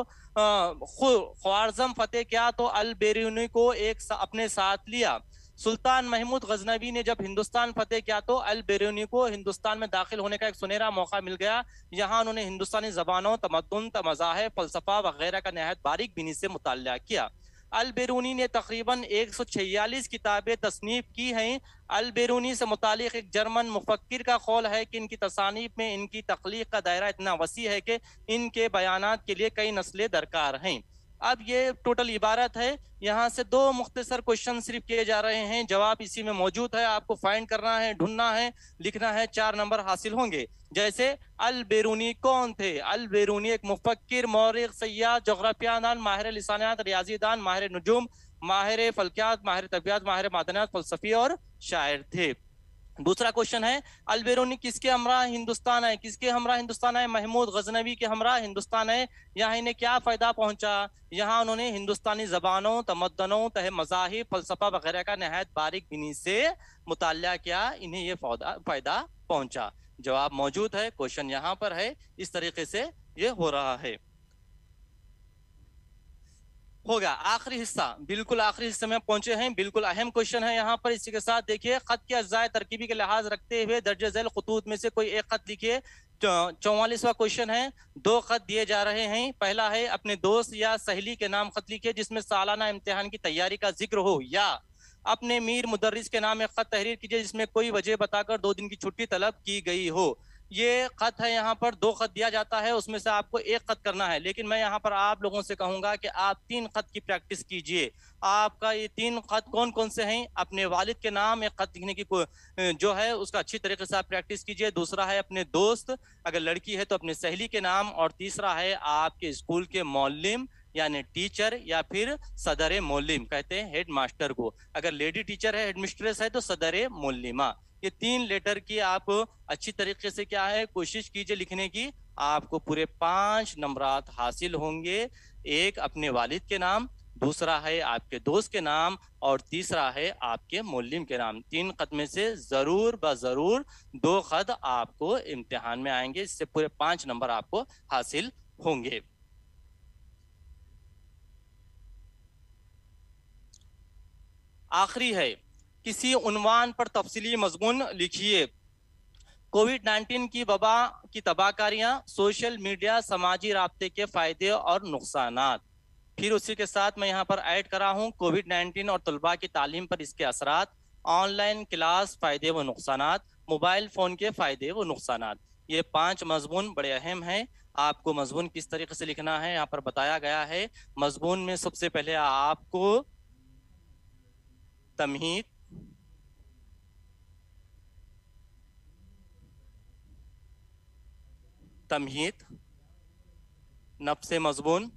خوارزم فتح کیا تو البیرونی کو اپنے ساتھ لیا۔ سلطان محمود غزنوی نے جب ہندوستان فتح کیا تو البیرونی کو ہندوستان میں داخل ہونے کا ایک سنہرا موقع مل گیا۔ یہاں انہوں نے ہندوستانی زبانوں، تمدن، مذاہب، فلسفہ وغیرہ کا نہایت باریک بینی سے مطالعہ کیا۔ البیرونی نے تقریباً 146 کتابیں تصنیف کی ہیں۔ البیرونی سے متعلق ایک جرمن مفکر کا قول ہے کہ ان کی تصانیف میں ان کی تخلیق کا دائرہ اتنا وسیع ہے کہ ان کے بیانات کے لیے کئی نسلیں درکار ہیں۔ اب یہ ٹوٹل عبارت ہے، یہاں سے 2 مختصر کوشچن صرف کیے جا رہے ہیں، جواب اسی میں موجود ہے، آپ کو فائنڈ کرنا ہے، ڈھونڈنا ہے، لکھنا ہے، 4 نمبر حاصل ہوں گے۔ جیسے البیرونی کون تھے؟ البیرونی ایک مفکر، مورخ، سیاح، جغرافیہ دان، ماہر لسانیات، ریاضی دان، ماہر نجوم، ماہر فلکیات، ماہر طبیعت، ماہر معدنیات، فلسفی اور شاعر تھے۔ دوسرا کوشچن ہے، البیرونی کس کے ہمراہ ہندوستان ہے؟ کس کے ہمراہ ہندوستان ہے؟ محمود غزنوی کے ہمراہ ہندوستان ہے۔ یہاں انہیں کیا فائدہ پہنچا؟ یہاں انہوں نے ہندوستانی زبانوں، تمدنوں، مذاہب، فلسفہ وغیرہ کا نہایت باریک بینی سے مطالعہ کیا، انہیں یہ فائدہ پہنچا۔ جواب موجود ہے، کوشچن یہاں پر ہے، اس طریقے سے یہ ہو رہا ہے۔ ہوگا آخری حصہ، بالکل آخری حصے میں پہنچے ہیں، بالکل اہم کوشچن ہے یہاں پر۔ اسی کے ساتھ دیکھیے، خط کے اجزاء ترکیبی کے لحاظ رکھتے ہوئے درج ذیل خطوط میں سے کوئی ایک خط لکھیے۔ 44واں کوشچن ہے، 2 خط دیے جا رہے ہیں۔ پہلا ہے اپنے دوست یا سہیلی کے نام خط لکھیے جس میں سالانہ امتحان کی تیاری کا ذکر ہو، یا اپنے میر مدرس کے نام ایک خط تحریر کیجیے جس میں کوئی وجہ بتا کر 2 دن کی چھٹی طلب کی گئی ہو۔ یہ خط ہے، یہاں پر 2 خط دیا جاتا ہے، اس میں سے آپ کو 1 خط کرنا ہے، لیکن میں یہاں پر آپ لوگوں سے کہوں گا کہ آپ 3 خط کی پریکٹس کیجئے۔ آپ کا یہ 3 خط کون کون سے ہیں؟ اپنے والد کے نام ایک خط لکھنے کی جو ہے اس کا اچھی طریقے سے آپ پریکٹس کیجئے۔ دوسرا ہے اپنے دوست، اگر لڑکی ہے تو اپنے سہیلی کے نام، اور تیسرا ہے آپ کے اسکول کے معلم یعنی ٹیچر یا پھر صدر معلم، کہتے ہیں ہیڈ ماسٹر کو۔ اگر لیڈی ٹیچر ہے، ہیڈ مسٹریس ہے تو صدر معلمہ۔ یہ 3 لیٹر کی آپ اچھی طریقے سے کیا ہے کوشش کیجئے لکھنے کی، آپ کو پورے 5 نمبرات حاصل ہوں گے۔ ایک اپنے والد کے نام، دوسرا ہے آپ کے دوست کے نام، اور تیسرا ہے آپ کے معلم کے نام۔ 3 خط میں سے ضرور بضرور 2 خط آپ کو امتحان میں آئیں گے، اس سے پورے 5 نمبر آپ کو حاصل ہوں گے۔ آخری ہے، کسی عنوان پر تفصیلی مضمون لکھیے۔ کووڈ-19 کی وبا کی تباہ کاریاں، سوشل میڈیا، سماجی رابطے کے فائدے اور نقصانات۔ پھر اسی کے ساتھ میں یہاں پر ایڈ کرا ہوں کووڈ-19 اور طلباء کی تعلیم پر اس کے اثرات، آن لائن کلاس فائدے و نقصانات، موبائل فون کے فائدے و نقصانات۔ یہ 5 مضمون بڑے اہم ہیں۔ آپ کو مضمون کس طریقے سے لکھنا ہے یہاں پر بتایا گیا ہے۔ مضمون میں سب سے پہلے آپ کو تمہید، نفس مضمون،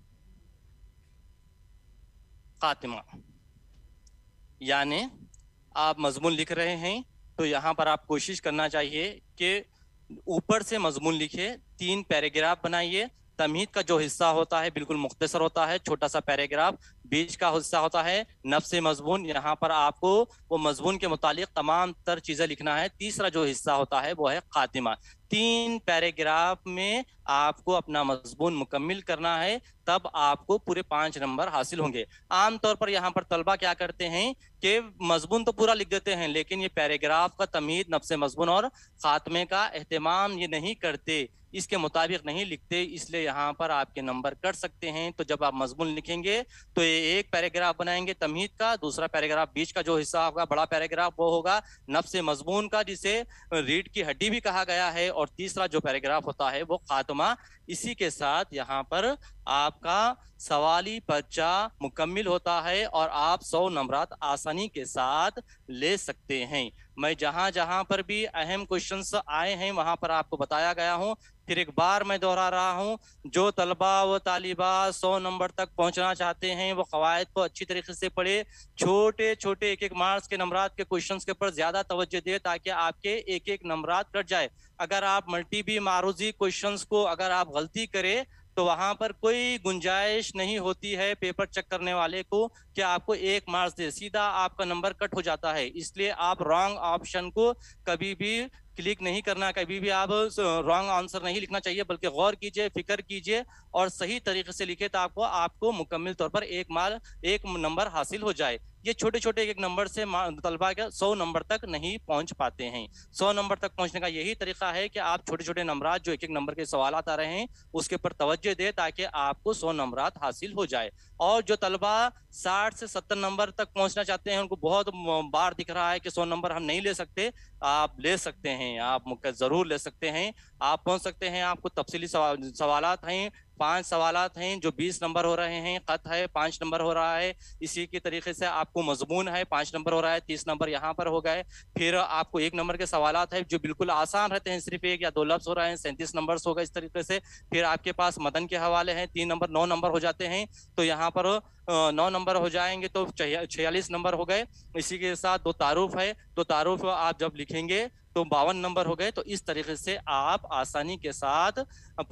خاتمہ، یعنی آپ مضمون لکھ رہے ہیں تو یہاں پر آپ کوشش کرنا چاہیے کہ اوپر سے مضمون لکھے، 3 پیراگراف بنائیے۔ تمہید کا جو حصہ ہوتا ہے بالکل مختصر ہوتا ہے، چھوٹا سا پیراگراف، बीच का हिस्सा होता है नफ्स मजमून, यहाँ पर आपको वो मजमून के मुतालिक तमाम तर चीजें लिखना है। तीसरा जो हिस्सा होता है वो है खातिमा। 3 पैराग्राफ में आपको अपना मजमून मुकम्मिल करना है, तब आपको पूरे 5 नंबर हासिल होंगे। आमतौर पर यहाँ पर तलबा क्या करते हैं कि मजमून तो पूरा लिख देते हैं, लेकिन ये पैराग्राफ का तमीद, नफ्स मजमून और खात्मे का एहतमाम ये नहीं करते, इसके मुताबिक नहीं लिखते, इसलिए यहाँ पर आपके नंबर कट सकते हैं। तो जब आप मजमून लिखेंगे तो ये एक पैराग्राफ बनाएंगे तमहीद का, दूसरा पैराग्राफ बीच का जो हिस्सा होगा बड़ा पैराग्राफ वो होगा नफ्स मजमून का, जिसे रीढ़ की हड्डी भी कहा गया है, और तीसरा जो पैराग्राफ होता है वो खात्मा। इसी के साथ यहाँ पर आपका सवाली पर्चा मुकम्मिल होता है और आप 100 नंबरात आसानी के साथ ले सकते हैं। मैं जहां जहां पर भी अहम क्वेश्चंस आए हैं वहां पर आपको बताया गया हूं। फिर एक बार मैं दोहरा रहा हूं, जो तलबा व तालिबा 100 नंबर तक पहुंचना चाहते हैं वो कवायद को अच्छी तरीके से पढ़े, छोटे छोटे एक एक मार्क्स के नंबरात के क्वेश्चंस के ऊपर ज्यादा तवज्जो दे, ताकि आपके एक एक नंबरात कट जाए। अगर आप मल्टी बी मारूजी क्वेश्चंस को अगर आप गलती करें तो वहां पर कोई गुंजाइश नहीं होती है पेपर चेक करने वाले को कि आपको 1 मार्क्स दे, सीधा आपका नंबर कट हो जाता है। इसलिए आप रॉन्ग ऑप्शन को कभी भी क्लिक नहीं करना, कभी भी आप रॉन्ग आंसर नहीं लिखना चाहिए, बल्कि गौर कीजिए, फिक्र कीजिए और सही तरीके से लिखे, ताकि आपको मुकम्मल तौर पर 1 नंबर हासिल हो जाए। ये छोटे छोटे एक नंबर से तलबा के 100 नंबर तक नहीं पहुंच पाते हैं। 100 नंबर तक पहुंचने का यही तरीका है कि आप छोटे छोटे नंबरात, जो एक एक नंबर के सवाल आ रहे हैं उसके ऊपर तवज्जो दे, ताकि आपको 100 नंबरात हासिल हो जाए। और जो तलबा 60 से 70 नंबर तक पहुंचना चाहते हैं, उनको बहुत बार दिख रहा है कि 100 नंबर हम नहीं ले सकते, आप ले सकते हैं, आप जरूर ले सकते हैं, आप पहुंच सकते हैं। आपको तफसीली सवालात हैं, 5 सवालात हैं जो 20 नंबर हो रहे हैं, खत है 5 नंबर हो रहा है, इसी के तरीके से आपको मजमून है 5 नंबर हो रहा है, 30 नंबर यहाँ पर हो गए। फिर आपको 1 नंबर के सवालात है जो बिल्कुल आसान रहते हैं, सिर्फ 1 या 2 लफ्ज हो रहे हैं, 37 नंबर होगा इस तरीके से। फिर आपके पास मदन के हवाले हैं 3 नंबर, 9 नंबर हो जाते हैं, तो यहाँ पर 9 नंबर हो जाएंगे तो 46 नंबर हो गए। इसी के साथ 2 तारुफ है, तो तारुफ आप जब लिखेंगे तो 52 नंबर हो गए। तो इस तरीके से आप आसानी के साथ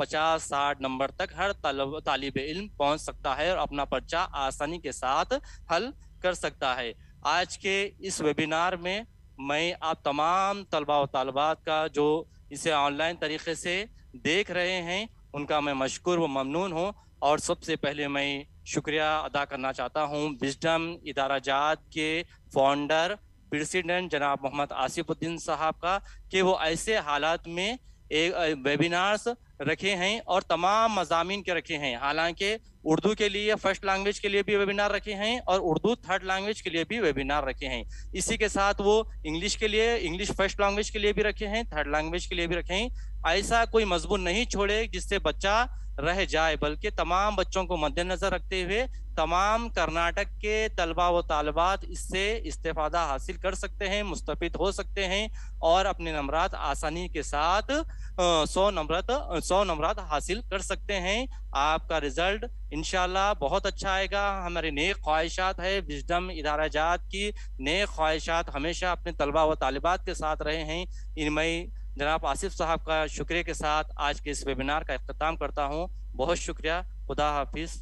50-60 नंबर तक हर तालिब इल्म पहुंच सकता है और अपना पर्चा आसानी के साथ हल कर सकता है। आज के इस वेबिनार में मैं आप तमाम तलबा व तालिबात का जो इसे ऑनलाइन तरीके से देख रहे हैं उनका मैं मशकूर व ममनून हूँ। और सबसे पहले मैं शुक्रिया अदा करना चाहता हूँ विजडम इदारा जात के फाउंडर प्रेसिडेंट जनाब मोहम्मद आसिफुद्दीन साहब का, कि वो ऐसे हालात में एक वेबिनार्स रखे हैं और तमाम मज़ामीन के रखे हैं। हालांकि उर्दू के लिए फर्स्ट लैंग्वेज के लिए भी वेबिनार रखे हैं और उर्दू थर्ड लैंग्वेज के लिए भी वेबिनार रखे हैं। इसी के साथ वो इंग्लिश के लिए, इंग्लिश फर्स्ट लैंग्वेज के लिए भी रखे हैं, थर्ड लैंग्वेज के लिए भी रखे हैं। ऐसा कोई मजमून नहीं छोड़े जिससे बच्चा रह जाए, बल्कि तमाम बच्चों को मद्देनजर रखते हुए तमाम कर्नाटक के तलबा व तालिबात इससे इस्तेफादा हासिल कर सकते हैं, मुस्तफिद हो सकते हैं और अपने नंबरात आसानी के साथ 100 नंबरात हासिल कर सकते हैं। आपका रिजल्ट इंशाल्लाह बहुत अच्छा आएगा। हमारी नेक ख्वाहिशात है, विजडम इदारा जात की नेक ख्वाहिशात हमेशा अपने तलबा व तालिबात के साथ रहे हैं। इनमें जनाब आसिफ साहब का शुक्रिया के साथ आज के इस वेबिनार का इख्तिताम करता हूँ। बहुत शुक्रिया, खुदा हाफिज।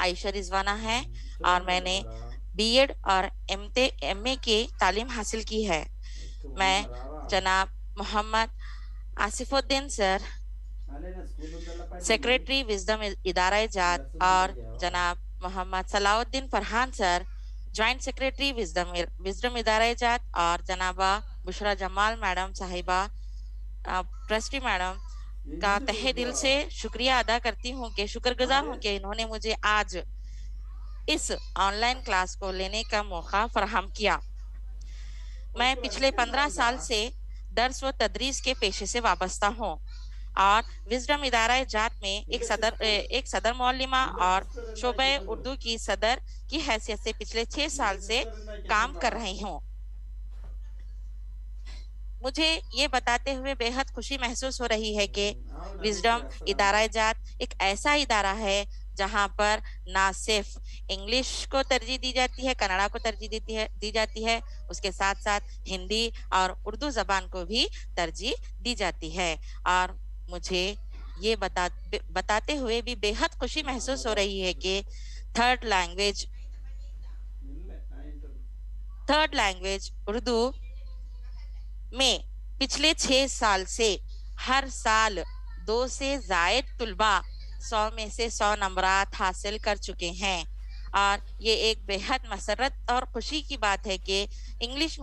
عائشہ رضوانہ ہے اور میں نے BEd اور MA کی تعلیم حاصل کی ہے. میں جناب محمد آصف الدین سر سیکریٹری وزڈم ادارہ جات اور جناب Mohammed Salah Uddin Farhan sir joint secretary wisdom ادارہ جات اور جنابہ بشرا جمال میڈم صاحبہ ٹرسٹی میڈم کا تہہ دل سے شکریہ ادا کرتی ہوں کہ شکر گزار ہوں کہ انہوں نے مجھے آج اس آن لائن کلاس کو لینے کا موقع فراہم کیا. میں پچھلے 15 سال سے درس و تدریس کے پیشے سے وابستہ ہوں اور وزڈم ادارہ جات میں ایک صدر معلمہ اور شعبہ اردو کی صدر کی حیثیت سے پچھلے 6 سال سے کام کر رہی ہوں. مجھے یہ بتاتے ہوئے بے حد خوشی محسوس ہو رہی ہے کہ وزڈم ادارہ جات ایک ایسا ادارہ ہے جہاں پر نہ صرف انگلش کو ترجیح دی جاتی ہے، کنڑا کو ترجیح دی جاتی ہے، اس کے ساتھ ساتھ ہندی اور اردو زبان کو بھی ترجیح دی جاتی ہے. اور مجھے یہ بتاتے ہوئے بھی بے حد خوشی محسوس ہو رہی ہے کہ تھرڈ لینگویج اردو میں پچھلے 6 سال سے ہر سال 2 سے زائد طلباء 100 میں سے 100 نمبرات حاصل کر چکے ہیں. اور یہ ایک بے حد مسرت اور خوشی کی بات ہے کہ انگلش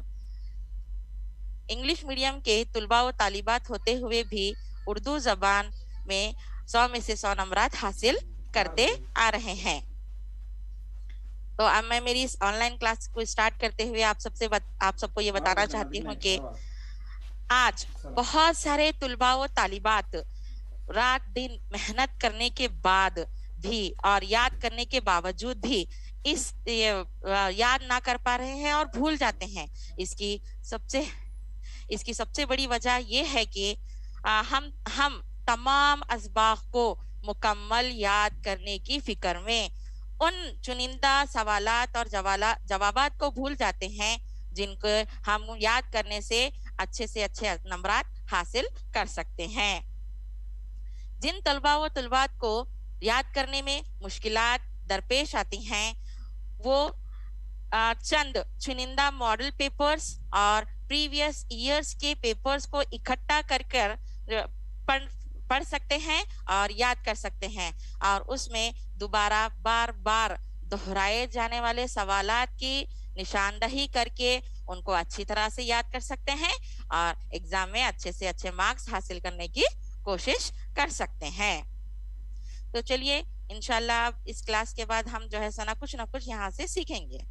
میڈیم کے طلباء و طالبات ہوتے ہوئے بھی اردو زبان میں 100 میں سے 100 نمبرات حاصل کرتے آ رہے ہیں. تو اب میں میری اس آن لائن کلاس کو اسٹارٹ کرتے ہوئے آپ سب کو یہ بتانا چاہتی ہوں کہ آج بہت سارے طلباء و طالبات رات دن محنت کرنے کے بعد بھی اور یاد کرنے کے باوجود بھی اس یاد نہ کر پا رہے ہیں اور بھول جاتے ہیں. اس کی سب سے بڑی وجہ یہ ہے کہ ہم تمام اسباق کو مکمل یاد کرنے کی فکر میں ان چنندہ سوالات اور جوابات کو بھول جاتے ہیں جن کو ہم یاد کرنے سے اچھے نمبرات حاصل کر سکتے ہیں. جن طلباء و طلبات کو یاد کرنے میں مشکلات درپیش آتی ہیں وہ چند چنندہ ماڈل پیپرز اور پریویس ایئرز کے پیپرز کو اکٹھا کر پڑھ سکتے ہیں اور یاد کر سکتے ہیں اور اس میں دوبارہ بار بار دہرائے جانے والے سوالات کی نشاندہی کر کے ان کو اچھی طرح سے یاد کر سکتے ہیں اور ایگزام میں اچھے سے اچھے مارکس حاصل کرنے کی کوشش کر سکتے ہیں. تو چلیے انشاءاللہ اس کلاس کے بعد ہم جو ہے سنا کچھ نہ کچھ یہاں سے سیکھیں گے.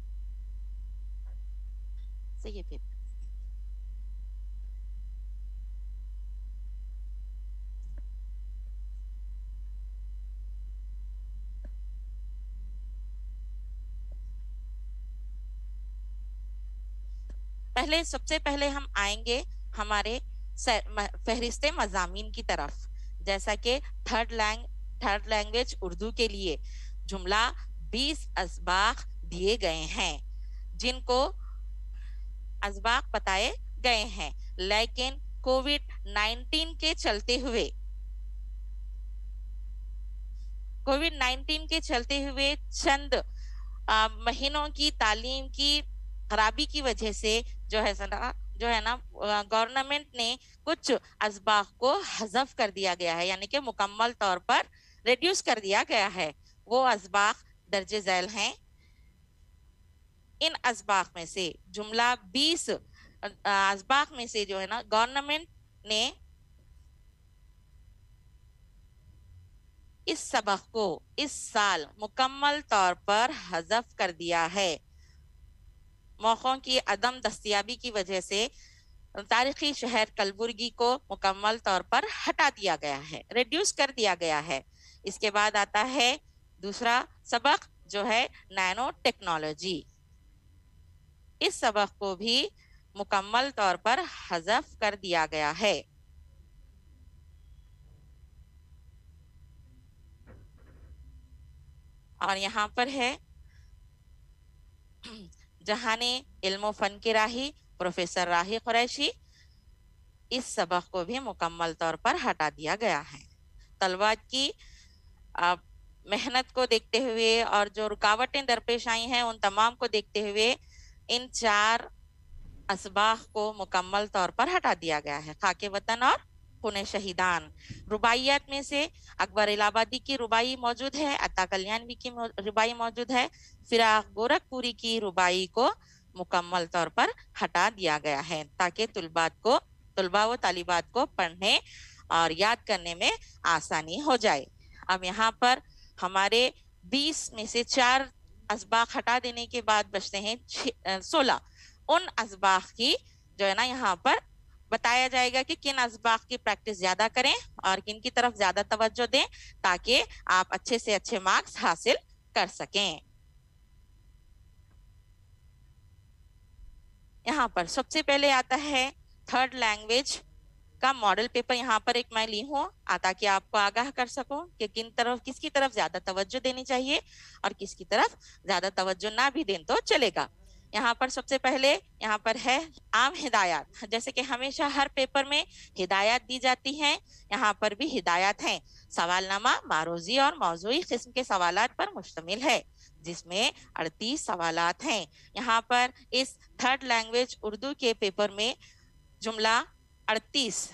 صحیح ہے. سب سے پہلے ہم آئیں گے ہمارے فہرست مضامین کی طرف. جیسا کہ تھرڈ لینگویج اردو کے لیے جملہ 20 اسباق دیے گئے ہیں جن کو اسباق بتائے گئے ہیں، لیکن کووڈ-19 کے چلتے ہوئے چند مہینوں کی تعلیم کی خرابی کی وجہ سے جو ہے نا گورنمنٹ نے کچھ اسباق کو حذف کر دیا گیا ہے، یعنی کہ مکمل طور پر ریڈیوس کر دیا گیا ہے. وہ اسباق درج ذیل ہیں. ان اسباق میں سے جملہ 20 اسباق میں سے جو ہے نا گورنمنٹ نے اس سبق کو اس سال مکمل طور پر حذف کر دیا ہے. موقعوں کی عدم دستیابی کی وجہ سے تاریخی شہر کلبرگی کو مکمل طور پر ہٹا دیا گیا ہے، ریڈیوس کر دیا گیا ہے. اس کے بعد آتا ہے دوسرا سبق جو ہے نینو ٹیکنالوجی. اس سبق کو بھی مکمل طور پر حذف کر دیا گیا ہے. اور یہاں پر ہے جہان علم و فن کی راہی پروفیسر راہی قریشی. اس سبق کو بھی مکمل طور پر ہٹا دیا گیا ہے. طلباء کی मेहनत को देखते हुए और जो रुकावटें दरपेश आई हैं उन तमाम को देखते हुए इन 4 असबाह को मुकम्मल तौर पर हटा दिया गया है। खाके वतन और पुणे शहीदान। रुबाइयात में से अकबर इलाहाबादी की रुबाई मौजूद है, अता कल्याणवी की रुबाई मौजूद है, फिराक गोरखपुरी की रुबाई को मुकम्मल तौर पर हटा दिया गया है ताकि तुलबा व तालिबात को पढ़ने और याद करने में आसानी हो जाए। अब यहाँ पर हमारे 20 में से 4 असबाख हटा देने के बाद बचते हैं 16। उन असबाख की जो है ना यहाँ पर बताया जाएगा कि किन असबाख की प्रैक्टिस ज्यादा करें और किन की तरफ ज्यादा तवज्जो दें ताकि आप अच्छे से अच्छे मार्क्स हासिल कर सकें। यहाँ पर सबसे पहले आता है थर्ड लैंग्वेज का मॉडल पेपर। यहाँ पर एक मैं ली हूँ ताकि आपको आगाह कर सकूं कि किसकी तरफ ज्यादा तवज्जो देनी चाहिए और किसकी तरफ ज्यादा तवज्जो ना भी दें तो चलेगा। यहाँ पर सबसे पहले यहाँ पर है आम हिदायत। जैसे कि हमेशा हर पेपर में हिदायत दी जाती हैं, यहाँ पर भी हिदायत हैं। सवालनामा मारूजी और मौजूई किस्म के सवालात पर मुश्तमिल है जिसमें 38 सवालात हैं। यहाँ पर इस थर्ड लैंग्वेज उर्दू के पेपर में जुमला 38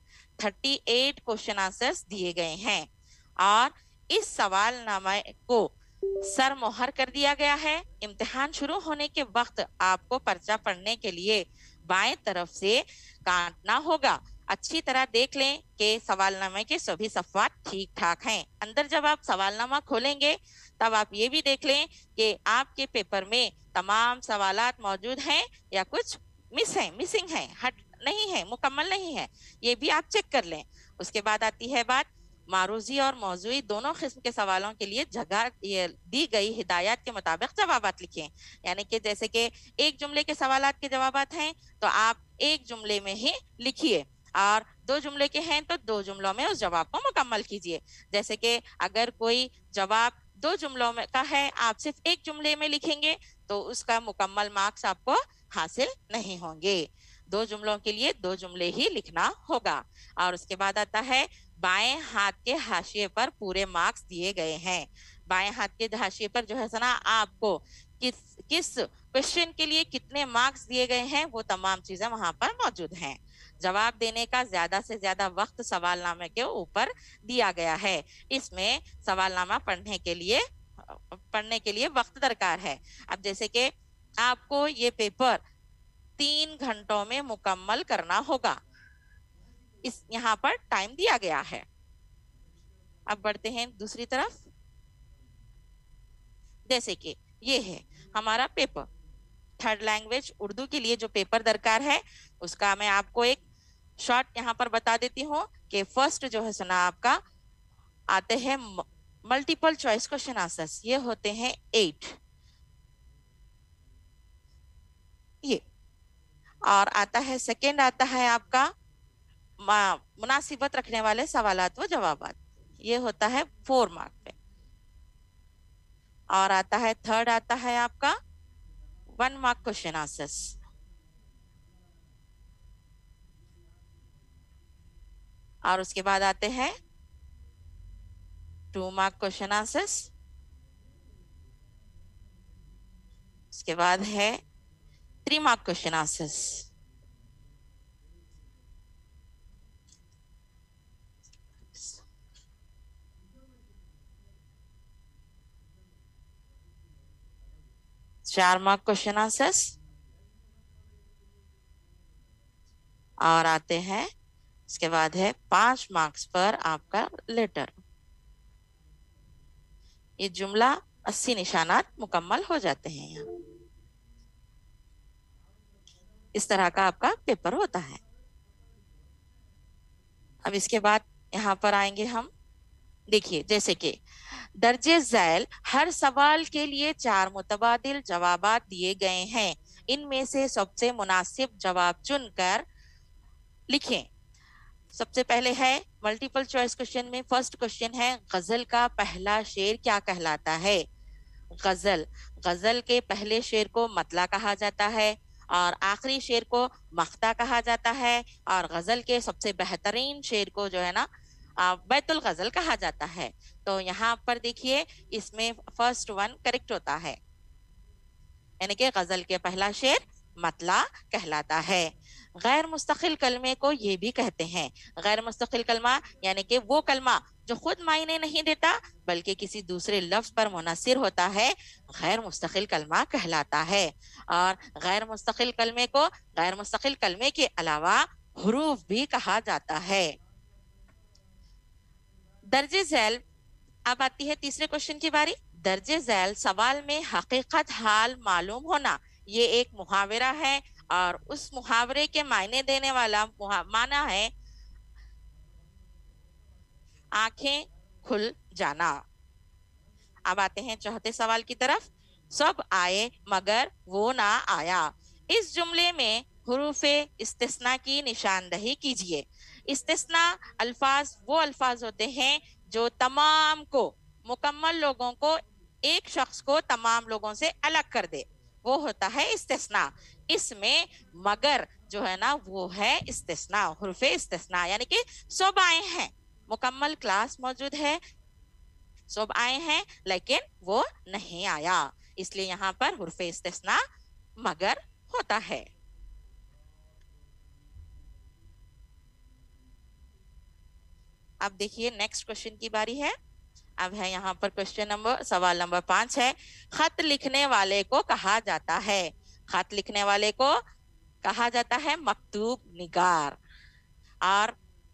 क्वेश्चन आंसर्स दिए गए हैं और इस सवालनामा को सर मोहर कर दिया गया है। इम्तिहान शुरू होने के वक्त आपको पर्चा पढ़ने के लिए बाएं तरफ से काटना होगा। अच्छी तरह देख लें कि सवालनामे के सभी सफ़ात ठीक ठाक हैं। अंदर जब आप सवालनामा खोलेंगे तब आप ये भी देख लें कि आपके पेपर में तमाम सवालात मौजूद हैं या कुछ मिसिंग है, हट नहीं है, मुकम्मल नहीं है, ये भी आप चेक कर लें। उसके बाद आती है बात मारूजी और मौजूई दोनों किस्म के सवालों के लिए जगह दी गई हिदायत के मुताबिक जवाबात लिखें। यानी कि जैसे कि एक जुमले के सवालात के जवाबात हैं तो आप एक जुमले में ही लिखिए और 2 जुमले के हैं तो 2 जुमलों में उस जवाब को मुकम्मल कीजिए। जैसे कि अगर कोई जवाब 2 जुमलों में का है, आप सिर्फ एक जुमले में लिखेंगे तो उसका मुकम्मल मार्क्स आपको हासिल नहीं होंगे। 2 जुमलों के लिए 2 जुमले ही लिखना होगा। और उसके बाद आता है बाएं हाथ के हाशिए पर पूरे मार्क्स दिए गए हैं। बाएं हाथ के हाशिए पर जो है ना आपको किस क्वेश्चन के लिए कितने मार्क्स दिए गए हैं वो तमाम चीजें वहां पर मौजूद हैं। जवाब देने का ज्यादा से ज्यादा वक्त सवालनामे के ऊपर दिया गया है। इसमें सवालनामा पढ़ने के लिए वक्त दरकार है। अब जैसे कि आपको ये पेपर 3 घंटों में मुकम्मल करना होगा, इस यहाँ पर टाइम दिया गया है। अब बढ़ते हैं दूसरी तरफ। जैसे कि ये है हमारा पेपर थर्ड लैंग्वेज उर्दू के लिए जो पेपर दरकार है उसका मैं आपको एक शॉर्ट यहाँ पर बता देती हूँ कि फर्स्ट जो है सुना आपका आते हैं मल्टीपल चॉइस क्वेश्चन आंसर्स। ये होते हैं 8 ये, और आता है सेकंड आता है आपका मुनासिबत रखने वाले सवालात व जवाबात। ये होता है 4 मार्क पे। और आता है थर्ड आता है आपका 1 मार्क क्वेश्चन आंसर्स। और उसके बाद आते हैं 2 मार्क क्वेश्चन आंसर्स। उसके बाद है 3 मार्क क्वेश्चन आंसर्स। चार मार्क क्वेश्चन आंसर्स। और आते हैं उसके बाद है 5 मार्क्स पर आपका लेटर। ये जुमला 80 निशानात मुकम्मल हो जाते हैं। यहाँ इस तरह का आपका पेपर होता है। अब इसके बाद यहाँ पर आएंगे हम। देखिए जैसे कि दर्जे झैल हर सवाल के लिए 4 मुतबादिल जवाबात दिए गए हैं। इनमें से सबसे मुनासिब जवाब चुनकर लिखें। सबसे पहले है मल्टीपल चॉइस क्वेश्चन में फर्स्ट क्वेश्चन है गजल का पहला शेर क्या कहलाता है। गजल के पहले शेर को मतला कहा जाता है और आखिरी शेर को मख्ता कहा जाता है। और गजल के सबसे बेहतरीन शेर को जो है ना بیت الغزل کہا جاتا ہے. تو یہاں پر دیکھیے اس میں فرسٹ ون کریکٹ ہوتا ہے, یعنی کہ غزل کے پہلا شعر مطلع کہلاتا ہے. غیر مستقل کلمے کو یہ بھی کہتے ہیں. غیر مستقل کلمہ یعنی کہ وہ کلمہ جو خود معنی نہیں دیتا بلکہ کسی دوسرے لفظ پر منحصر ہوتا ہے, غیر مستقل کلمہ کہلاتا ہے. اور غیر مستقل کلمے کو غیر مستقل کلمے کے علاوہ حروف بھی کہا جاتا ہے. درج ذیل, اب آتی ہے تیسرے کوشچن کی باری. درج ذیل سوال میں حقیقت حال معلوم ہونا, یہ ایک محاورہ ہے اور اس محاورے کے معنی دینے والا معنی ہے آنکھیں کھل جانا. اب آتے ہیں چوتھے سوال کی طرف. سب آئے مگر وہ نہ آیا, اس جملے میں حروف استثناء کی نشاندہی کیجیے. استثناء الفاظ وہ الفاظ ہوتے ہیں جو تمام کو, مکمل لوگوں کو, ایک شخص کو تمام لوگوں سے الگ کر دے, وہ ہوتا ہے استثناء. اس میں مگر جو ہے نا وہ ہے استثناء, حروف استثناء. یعنی کہ سب آئے ہیں, مکمل کلاس موجود ہے, سب آئے ہیں لیکن وہ نہیں آیا, اس لیے یہاں پر حروف استثناء مگر ہوتا ہے. اب دیکھیے نیکسٹ کوشچن کی باری ہے. اب ہے یہاں پر سوال نمبر 5 ہے. خط لکھنے والے کو کہا جاتا ہے, خط لکھنے والے کو کہا جاتا ہے مکتوب نگار. اور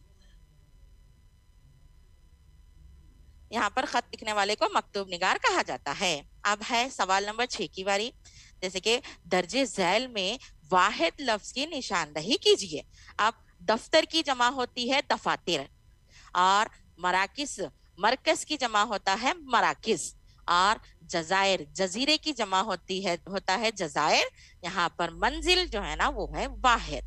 یہاں پر خط لکھنے والے کو مکتوب نگار کہا جاتا ہے. اب ہے سوال نمبر 6 کی باری. جیسے کہ درج ذیل میں واحد لفظ کی نشاندہی کیجیے. اب دفتر کی جمع ہوتی ہے دفاتر, اور مراکز مرکز کی جمع ہوتا ہے مراکز, اور جزائر جزیرے کی جمع ہوتا ہے جزائر. یہاں پر منزل جو ہے نا وہ ہے واحد.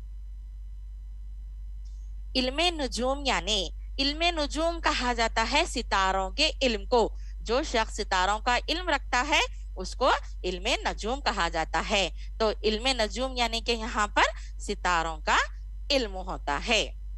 علم نجوم یعنی علم نجوم کہا جاتا ہے ستاروں کے علم کو. جو شخص ستاروں کا علم رکھتا ہے اس کو علم نجوم کہا جاتا ہے. تو علم نجوم یعنی کہ یہاں پر ستاروں کا علم ہوتا ہے.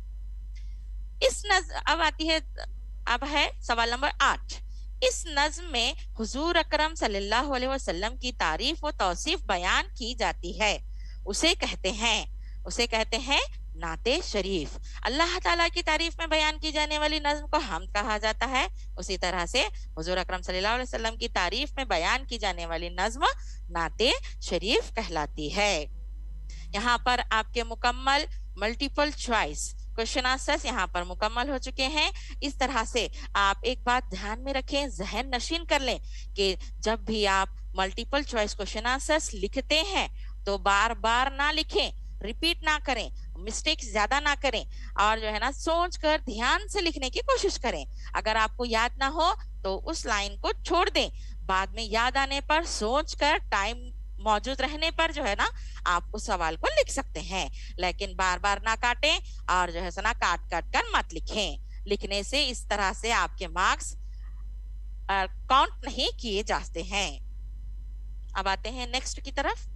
اب ہے سوال نمبر 8. اس نظم میں حضور اکرم صلی اللہ علیہ وسلم کی تعریف و توصیف بیان کی جاتی ہے. اسے کہتے ہیں نعت شریف. اللہ تعالیٰ کی تعریف میں بیان کی جانے والی نظم کو حمد کہا جاتا ہے. اسی طرح سے حضور اکرم صلی اللہ علیہ وسلم کی تعریف میں بیان کی جانے والی نظم نعت شریف کہلاتی ہے. یہاں پر آپ کے مکمل ملٹیپل چوائس کوشچن آنسرز یہاں پر مکمل ہو چکے ہیں. اس طرح سے آپ ایک بات دھیان میں رکھیں, ذہن نشین کر لیں کہ جب بھی آپ ملٹیپل چوائس کوشچن آنسرز لکھتے ہیں تو بار بار نہ لکھیں, ریپیٹ نہ کریں, مسٹیک زیادہ نہ کریں, اور جو ہے نا سوچ کر دھیان سے لکھنے کی کوشش کریں. اگر آپ کو یاد نہ ہو تو اس لائن کو چھوڑ دیں, بعد میں یاد آنے پر سوچ کر ٹائم موجود رہنے پر جو ہے نا آپ اس سوال کو لکھ سکتے ہیں. لیکن بار بار نہ کاٹیں اور جو ہے نا کاٹ کر مت لکھیں. لکھنے سے اس طرح سے آپ کے مارکس کاؤنٹ نہیں کیے جاتے ہیں. اب آتے ہیں نیکسٹ کی طرف.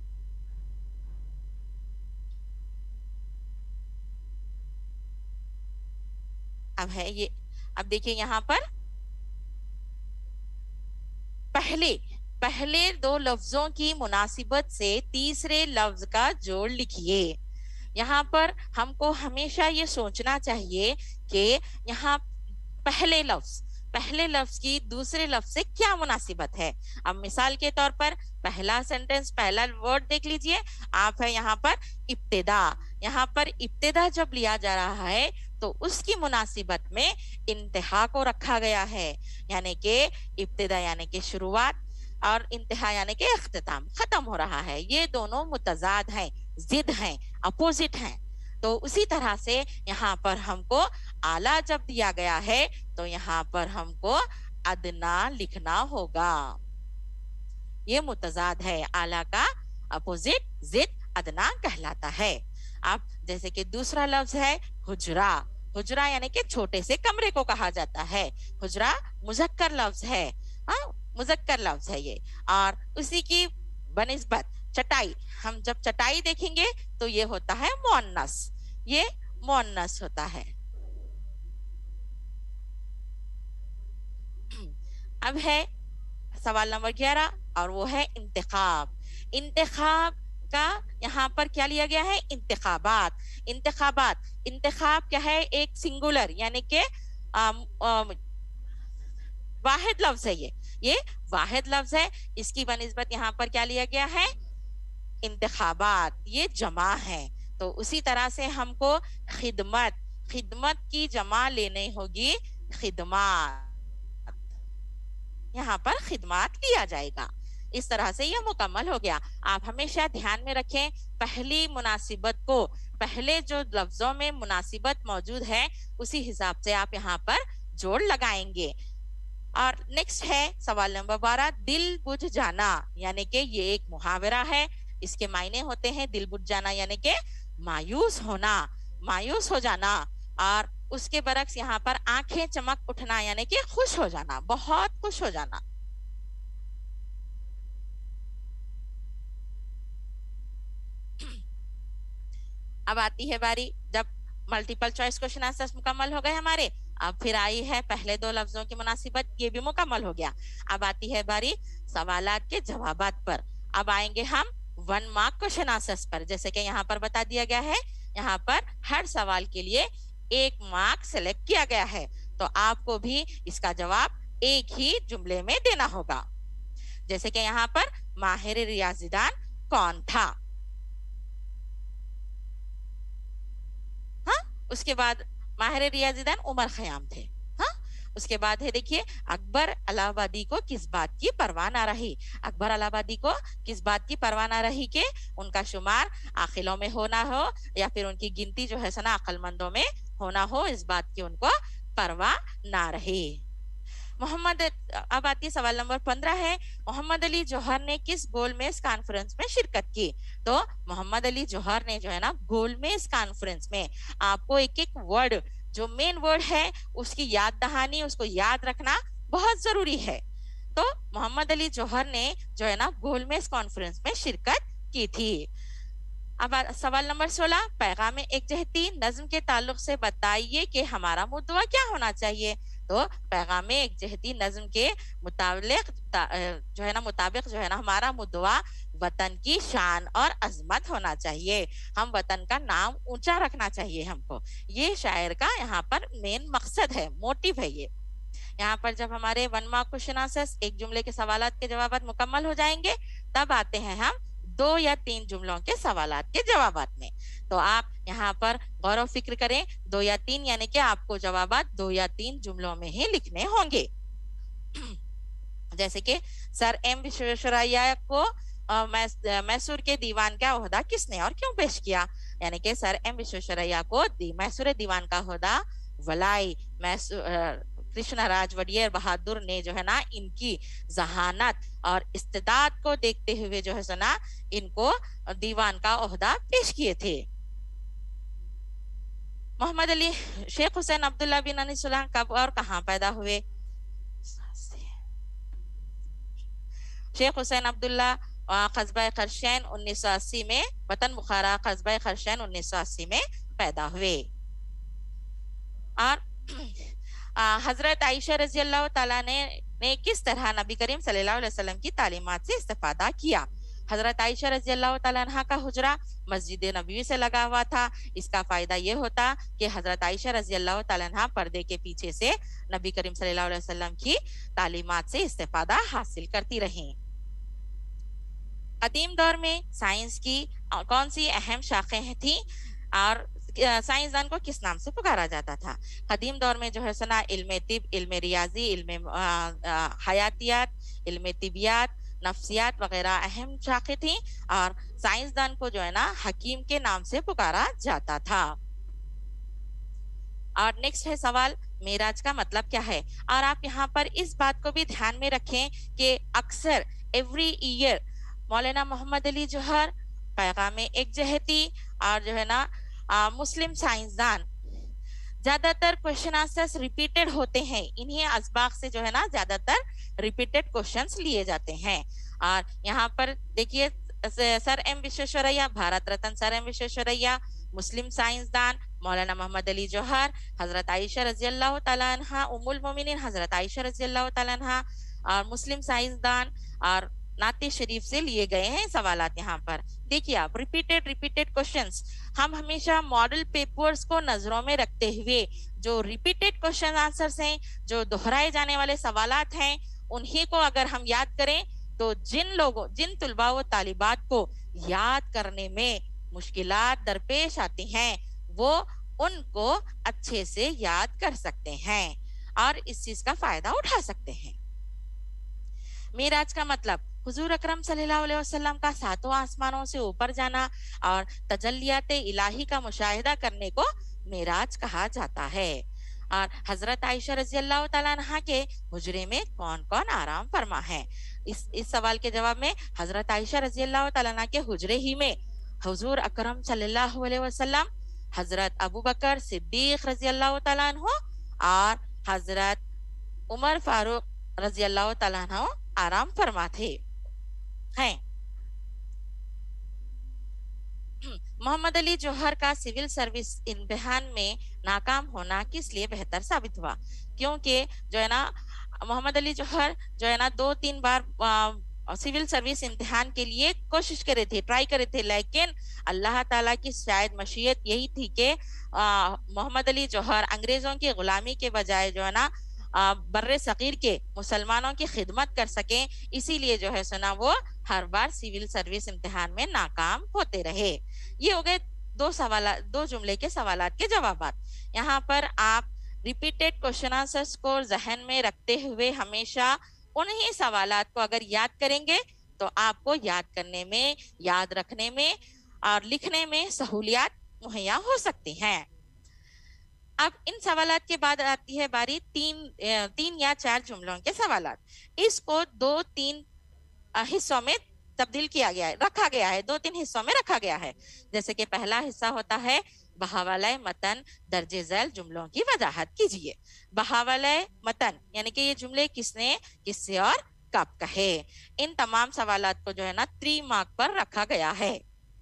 اب دیکھیں یہاں پر پہلے 2 لفظوں کی مناسبت سے تیسرے لفظ کا جوڑ لکھیے. یہاں پر ہم کو ہمیشہ یہ سوچنا چاہیے کہ یہاں پہلے لفظ کی دوسرے لفظ سے کیا مناسبت ہے. اب مثال کے طور پر پہلا سینٹنس, پہلا ورڈ دیکھ لیجئے. آپ ہے یہاں پر ابتدا. یہاں پر ابتدا جب لیا جا رہا ہے تو اس کی مناسبت میں انتہا کو رکھا گیا ہے. یعنی کہ ابتدا یعنی کہ شروعات, اور انتہا یعنی کہ اختتام, ختم ہو رہا ہے. یہ دونوں متضاد ہیں, ضد ہیں, اپوزٹ ہیں. تو اسی طرح سے یہاں پر ہم کو اعلیٰ جب دیا گیا ہے تو یہاں پر ہم کو ادنا لکھنا ہوگا. یہ متضاد ہے, اعلیٰ کا اپوزٹ ضد ادنا کہلاتا ہے. اب جیسے کہ دوسرا لفظ ہے حجرہ. حجرہ یعنی کہ چھوٹے سے کمرے کو کہا جاتا ہے. حجرہ مذکر لفظ ہے, مذکر لفظ ہے یہ. اور اسی کی بنسبت چٹائی, ہم جب چٹائی دیکھیں گے تو یہ ہوتا ہے مؤنث, یہ مؤنث ہوتا ہے. اب ہے سوال نمبر 11 اور وہ ہے انتخاب. انتخاب کا یہاں پر کیا لیا گیا ہے؟ انتخابات. انتخابات، انتخاب کیا ہے؟ ایک سنگولر یعنی کہ واحد لفظ ہے. یہ واحد لفظ ہے. اس کی بنسبت یہاں پر کیا لیا گیا ہے؟ انتخابات. یہ جمع ہے. تو اسی طرح سے ہم کو خدمت، خدمت کی جمع لینے ہوگی خدمات. یہاں پر خدمات لیا جائے گا. اس طرح سے یہ مکمل ہو گیا. آپ ہمیشہ دھیان میں رکھیں پہلی مناسبت کو، پہلے جو لفظوں میں مناسبت موجود ہے اسی حساب سے آپ یہاں پر جوڑ لگائیں گے. اور نیکسٹ ہے سوال نمبر 12 دل بجھ جانا، یعنی کہ یہ ایک محاورہ ہے. اس کے معنی ہوتے ہیں دل بجھ جانا یعنی کہ مایوس ہونا، مایوس ہو جانا. اور اس کے برعکس یہاں پر آنکھیں چمک اٹھنا یعنی کہ خوش ہو جانا، بہت خوش ہو جانا. اب آتی ہے باری جب ملٹیپل چوائس کوشچن آنسر مکمل ہو گئے ہمارے. اب پھر آئی ہے پہلے دو لفظوں کی مناسبت، یہ بھی مکمل ہو گیا. اب آتی ہے باری سوالات کے جوابات پر. اب آئیں گے ہم 1 مارک کوشچن آنسر پر. جیسے کہ یہاں پر بتا دیا گیا ہے یہاں پر ہر سوال کے لیے 1 مارک سلیکٹ کیا گیا ہے. تو آپ کو بھی اس کا جواب ایک ہی جملے میں دینا ہوگا. جیسے کہ یہاں پر ماہر ریاضی دان کون تھا؟ ہاں، اس کے بعد ماہر ریاضی دان عمر خیام تھے. ہاں، اس کے بعد ہے دیکھیے اکبر الہ آبادی کو کس بات کی پرواہ نہ رہی. اکبر الہ آبادی کو کس بات کی پرواہ نہ رہی کہ ان کا شمار عاقلوں میں ہونا ہو یا پھر ان کی گنتی جو ہے سنا عقل مندوں میں ہونا ہو، اس بات کی ان کو پرواہ نہ رہی. محمد اب آتی ہے سوال نمبر 15 ہے محمد علی جوہر نے کس گول میز کانفرنس میں شرکت کی؟ تو محمد علی جوہر نے جو ہے نا گول میز کانفرنس میں، آپ کو ایک ایک ورڈ جو مین ورڈ ہے اس کی یاد دہانی، اس کو یاد رکھنا بہت ضروری ہے. تو محمد علی جوہر نے جو ہے نا گول میز کانفرنس میں شرکت کی تھی. اب سوال نمبر 16 پیغام ایک جہتی نظم کے تعلق سے بتائیے کہ ہمارا مدعا کیا ہونا چاہیے. تو پیغام ایک جہتی نظم کے مطابق جو ہے نا ہمارا مدعا وطن کی شان اور عظمت ہونا چاہیے. ہم وطن کا نام اونچا رکھنا چاہیے ہم کو. یہ شاعر کا یہاں پر مین مقصد ہے، موٹیو ہے. یہ یہاں پر جب ہمارے 1 مارک کوشچن آنسر ایک جملے کے سوالات کے جوابات مکمل ہو جائیں گے تب آتے ہیں ہم 2 یا 3 جملوں کے سوالات کے جوابات میں. تو آپ یہاں پر غور و فکر کریں 2 یا 3 یعنی کہ آپ کو جوابات 2 یا 3 جملوں میں ہی لکھنے ہوں گے. جیسے کہ سر ایم وشویشوریا کو میسور کے دیوان کا عہدہ کس نے اور کیوں پیش کیا؟ یعنی کہ سر ایم وشویشوریا کو میسور دیوان کا عہدہ ولائی کرشنا راج وڈیر بہادر نے جو ہے نا ان کی ذہانت اور استعداد کو دیکھتے ہوئے جو ہے سنا ان کو دیوان کا عہدہ پیش کیے تھے. محمد علی شیخ حسین عبداللہ بن انیس اللہ کب اور کہاں پیدا ہوئے؟ شیخ حسین عبداللہ قصبہ خرشین 1980 میں، وطن بخارا قصبہ خرشین 1980 میں پیدا ہوئے. اور حضرت عائشہ رضی اللہ تعالیٰ نے کس طرح نبی کریم صلی اللہ علیہ وسلم کی تعلیمات سے استفادہ کیا؟ حضرت عائشہ رضی اللہ تعالیٰ عنہ کا حجرہ مسجد نبوی سے لگا ہوا تھا. اس کا فائدہ یہ ہوتا کہ حضرت عائشہ رضی اللہ تعالیٰ عنہ پردے کے پیچھے سے نبی کریم صلی اللہ علیہ وسلم کی تعلیمات سے استفادہ حاصل کرتی رہیں. قدیم دور میں سائنس کی کون سی اہم شاخیں تھیں اور سائنسدان کو کس نام سے پکارا جاتا تھا؟ قدیم دور میں جو ہے سنا علم طب، علم ریاضی، علم حیاتیات، علم طبیات، نفسیات وغیرہ اہم شاخیں تھیں اور سائنسدان کو جو ہے نا حکیم کے نام سے پکارا جاتا تھا. اور نیکسٹ ہے سوال معراج کا مطلب کیا ہے؟ اور آپ یہاں پر اس بات کو بھی دھیان میں رکھیں کہ اکثر ایوری ایئر مولانا محمد علی جوہر، پیغام ایک جہتی اور جو ہے نا مسلم سائنسدان زیادہ تر کوشچن آنسرز ریپیٹڈ ہوتے ہیں. انہیں اسباق سے جو ہے نا زیادہ تر ریپیٹڈ کوشچنز لیے جاتے ہیں. اور یہاں پر دیکھیے سر ایم وشویشوریا، بھارت رتن سر ایم وشویشوریا، مسلم سائنسدان مولانا محمد علی جوہر، حضرت عائشہ رضی اللہ تعالیٰ عنہ ام المومنین حضرت عائشہ رضی اللہ تعالیٰ عنہ، और मुस्लिम साइंसदान और नाते शरीफ से लिए गए हैं सवालात। यहाँ पर देखिए आप, रिपीटेड क्वेश्चंस। हम हमेशा मॉडल पेपर्स को नजरों में रखते हुए जो रिपीटेड क्वेश्चन आंसर्स हैं, जो दोहराए जाने वाले सवालात हैं, उन्हीं को अगर हम याद करें तो जिन तुलबा व तालिबात को याद करने में मुश्किलात दरपेश आती हैं, वो उनको अच्छे से याद कर सकते हैं और इस चीज का फायदा उठा सकते हैं। मेराज का मतलब हुजूर अकरम सल्लल्लाहु अलैहि वसल्लम का सातों आसमानों से ऊपर जाना और तजल्लियात इलाही का मुशाहिदा करने को मेराज कहा जाता है। और हजरत आयशा रजी अल्लाह तआला अन्हा के हुजरे में कौन कौन आराम फरमा है? इस सवाल के जवाब में हजरत आयशा रजी अल्लाह तआला अन्हा के हुजरे ही में हुजूर अकरम सल्लल्लाहु अलैहि वसल्लम, हजरत अबू बकर सिद्दीक रजी अल्लाह तआला अन्हु और हजरत उमर फारूक रजी अल्लाह तआला अन्हु आराम फरमा थे हैं। मोहम्मद अली जौहर का सिविल सर्विस इम्तिहान में नाकाम होना किस लिए बेहतर साबित हुआ? क्योंकि जो है ना मोहम्मद अली जौहर जो है ना 2-3 बार सिविल सर्विस इम्तिहान के लिए कोशिश करे थे, ट्राई करे थे, लेकिन अल्लाह ताला की शायद मशीयत यही थी कि मोहम्मद अली जौहर अंग्रेजों की गुलामी के बजाय जो है ना बर्रे सगीर के मुसलमानों की खिदमत कर सके, इसीलिए जो है सुना वो हर बार सिविल सर्विस इम्तिहान में नाकाम होते रहे। ये हो गए दो जुमले के सवालात के जवाबात। यहाँ पर आप रिपीटेड क्वेश्चन आंसर्स को जहन में रखते हुए हमेशा उन्हीं सवालात को अगर याद करेंगे तो आपको याद करने में, याद रखने में और लिखने में सहूलियत मुहैया हो सकती हैं। अब इन सवालात के बाद आती है बारी 3 या 4 जुमलों के सवालात। इसको 2-3 हिस्सों में तब्दील किया गया है, रखा गया है, 2-3 हिस्सों में रखा गया है। जैसे कि पहला हिस्सा होता है बहावले मतन दर्जे झैल जुमलों की वजाहत कीजिए। बहावले मतन यानी कि ये जुमले किसने, किससे और कब कहे। इन तमाम सवालात को जो है ना 3 मार्क पर रखा गया है।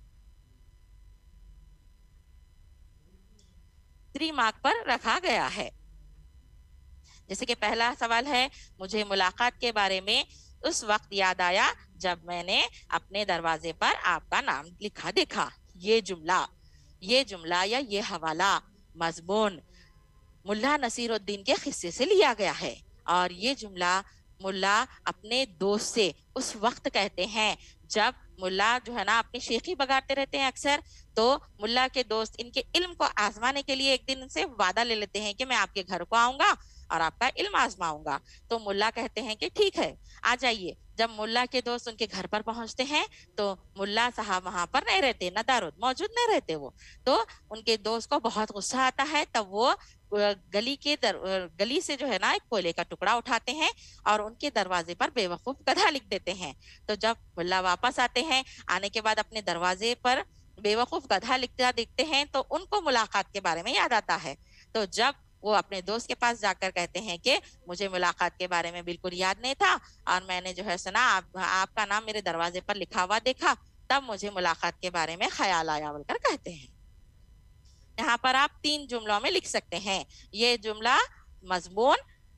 3 मार्क पर रखा गया है। जैसे कि पहला सवाल है, मुझे मुलाकात के बारे में उस वक्त याद आया जब मैंने अपने दरवाजे पर आपका नाम लिखा देखा। ये जुमला या ये हवाला मजमून मुल्ला नसीरुद्दीन के किस्से से लिया गया है और ये जुमला मुल्ला अपने दोस्त से उस वक्त कहते हैं जब मुल्ला जो है ना अपनी शेखी बगाड़ते रहते हैं अक्सर, तो मुल्ला के दोस्त इनके इल्म को आजमाने के लिए एक दिन से वादा ले लेते हैं कि मैं आपके घर को आऊंगा और आपका इल्म आजमाऊंगा। तो मुल्ला कहते हैं कि ठीक है आ जाइए। जब मुल्ला के दोस्त उनके घर पर पहुंचते हैं तो मुल्ला साहब वहां पर नहीं रहते, नदारुद मौजूद नहीं रहते वो, तो उनके दोस्त को बहुत गुस्सा आता है। तब वो गली से जो है ना एक कोयले का टुकड़ा उठाते हैं और उनके दरवाजे पर बेवकूफ गधा लिख देते हैं। तो जब मुल्ला वापस आते हैं, आने के बाद अपने दरवाजे पर बेवकूफ गधा लिखता देखते हैं तो उनको मुलाकात के बारे में याद आता है। तो जब वो अपने दोस्त के पास जाकर कहते हैं कि मुझे मुलाकात के बारे में बिल्कुल याद नहीं था और मैंने जो है सुना आपका नाम मेरे दरवाजे पर लिखा हुआ देखा, तब मुझे मुलाकात के बारे में ख्याल आया बोलकर कहते हैं। यहाँ पर आप 3 जुमलों में लिख सकते हैं। ये जुमला मजमून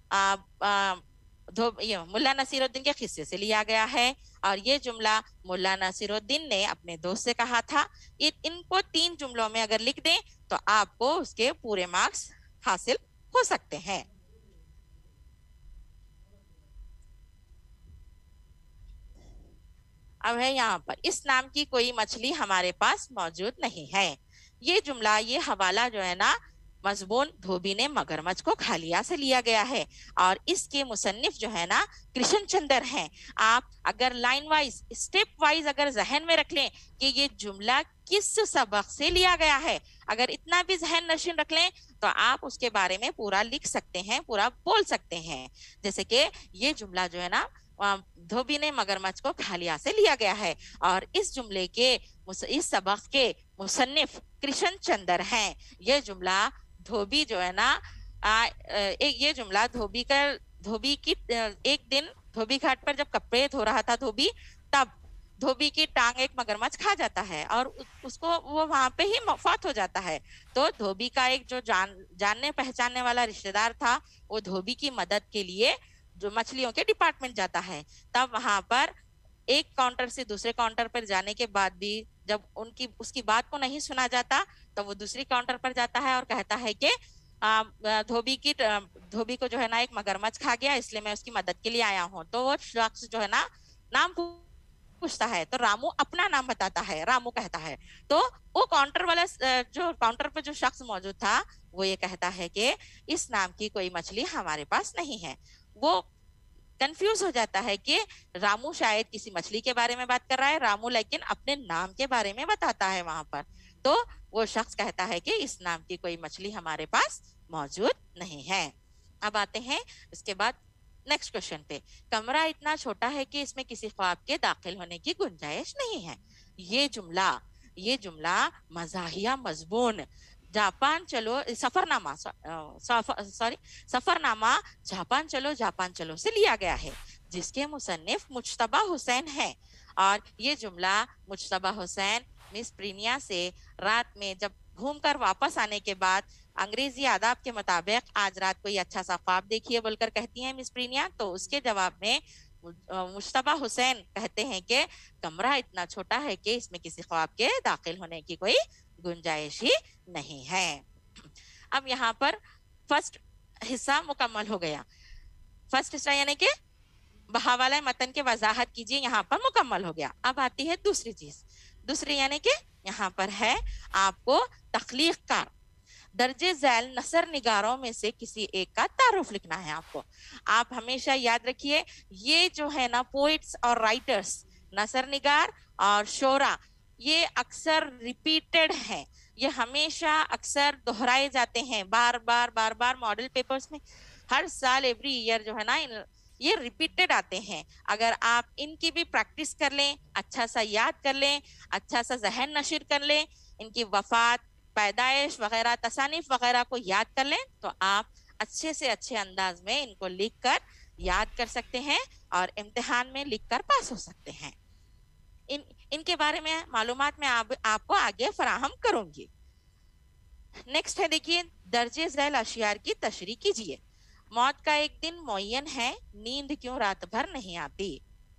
मुल्ला नसीरुद्दीन के किस्से से लिया गया है और ये जुमला मुल्ला नसीरुद्दीन ने अपने दोस्त से कहा था। इनको 3 जुमलों में अगर लिख दें तो आपको उसके पूरे मार्क्स हासिल हो सकते हैं। अब है यहाँ पर, इस नाम की कोई मछली हमारे पास मौजूद नहीं है। ये जुमला, ये हवाला जो है ना मजबून धोबी ने मगरमच्छ को खा लिया से लिया गया है और इसके मुसन्निफ जो है ना कृष्ण चंद्र हैं। आप अगर लाइन वाइज, स्टेप वाइज अगर जहन में रख लें कि ये जुमला किस सबक से लिया गया है, अगर इतना भी जहन नशीन रख लें तो आप उसके बारे में पूरा लिख सकते हैं, पूरा बोल सकते हैं। जैसे कि ये जुमला जो है ना धोबी ने मगरमच्छ को खा लिया से लिया गया है और इस जुमले के, इस सबक के मुसन्निफ कृष्ण चंद्र हैं। ये जुमला धोबी जो है ना ये जुमला धोबी की एक दिन धोबी घाट पर जब कपड़े धो रहा था धोबी, तब धोबी की टांग एक मगरमच्छ खा जाता है और उसको वो वहां पे ही मौत हो जाता है। तो धोबी का एक जो जानने पहचानने वाला रिश्तेदार था, वो धोबी की मदद के लिए जो मछलियों के डिपार्टमेंट जाता है, तब वहां पर एक काउंटर से दूसरे काउंटर पर जाने के बाद भी जब उसकी बात को नहीं सुना जाता, तो वो दूसरी काउंटर पर जाता है और कहता है कि धोबी को जो है ना एक मगरमच्छ खा गया, इसलिए मैं उसकी मदद के लिए आया हूँ। तो वो शख्स जो है ना नाम पूछता है, तो रामू अपना नाम बताता है, रामू कहता है। तो वो काउंटर वाला जो काउंटर पर जो शख्स मौजूद था, वो ये कहता है कि इस नाम की कोई मछली हमारे पास नहीं है। वो कंफ्यूज हो जाता है कि रामू शायद किसी मछली के बारे में बात कर रहा है, रामू लेकिन अपने नाम के बारे में बताता है वहां पर। तो वो शख्स कहता है कि इस नाम की कोई मछली हमारे पास मौजूद नहीं है। अब आते हैं इसके बाद नेक्स्ट क्वेश्चन पे। कमरा इतना छोटा है कि इसमें किसी ख्वाब के दाखिल होने की गुंजाइश नहीं है। ये जुमला मज़ाहिया मजबून जापान चलो सफरनामा जापान चलो से लिया गया है, जिसके मुसन्निफ मुज्तबा हुसैन है। और ये जुमला मुज्तबा हुसैन मिस प्रीनिया से रात में जब घूमकर वापस आने के बाद अंग्रेजी आदाब के मुताबिक आज रात कोई अच्छा सा ख्वाब देखिए बोलकर कहती हैं मिस प्रीनिया, तो उसके जवाब में मुज्तबा हुसैन कहते हैं कि कमरा इतना छोटा है कि इसमें किसी ख्वाब के दाखिल होने की कोई गुंजाइश ही नहीं है। अब यहाँ पर फर्स्ट हिस्सा मुकम्मल हो गया। फर्स्ट हिस्सा यानी कि बहावाला मतन के वजाहत कीजिए, यहाँ पर मुकम्मल हो गया। अब आती है दूसरी चीज। दूसरी यानी कि यहाँ पर है आपको तख्लीक कार दर्जे झैल नसर निगारों में से किसी एक का तारुफ लिखना है आपको। आप हमेशा याद रखिए, ये जो है ना पोइट्स और राइटर्स नसर निगार और शोरा, ये अक्सर रिपीटेड हैं, ये हमेशा अक्सर दोहराए जाते हैं बार बार मॉडल पेपर्स में। हर साल एवरी ईयर जो है ना ये रिपीटेड आते हैं। अगर आप इनकी भी प्रैक्टिस कर लें, अच्छा सा याद कर लें, अच्छा सा जहन नशीर कर लें, इनकी वफात, पैदाइश वगैरह, तसानीफ वगैरह को याद कर लें, तो आप अच्छे से अच्छे अंदाज में इनको लिख कर याद कर सकते हैं और इम्तिहान में लिख कर पास हो सकते हैं। इनके बारे में मालूमात मैं आपको आगे फराहम करूंगी। नेक्स्ट है, देखिए दर्जे झैल अशियार की तशरीह कीजिए। मौत का एक दिन मुअय्यन है, नींद क्यों रात भर नहीं आती।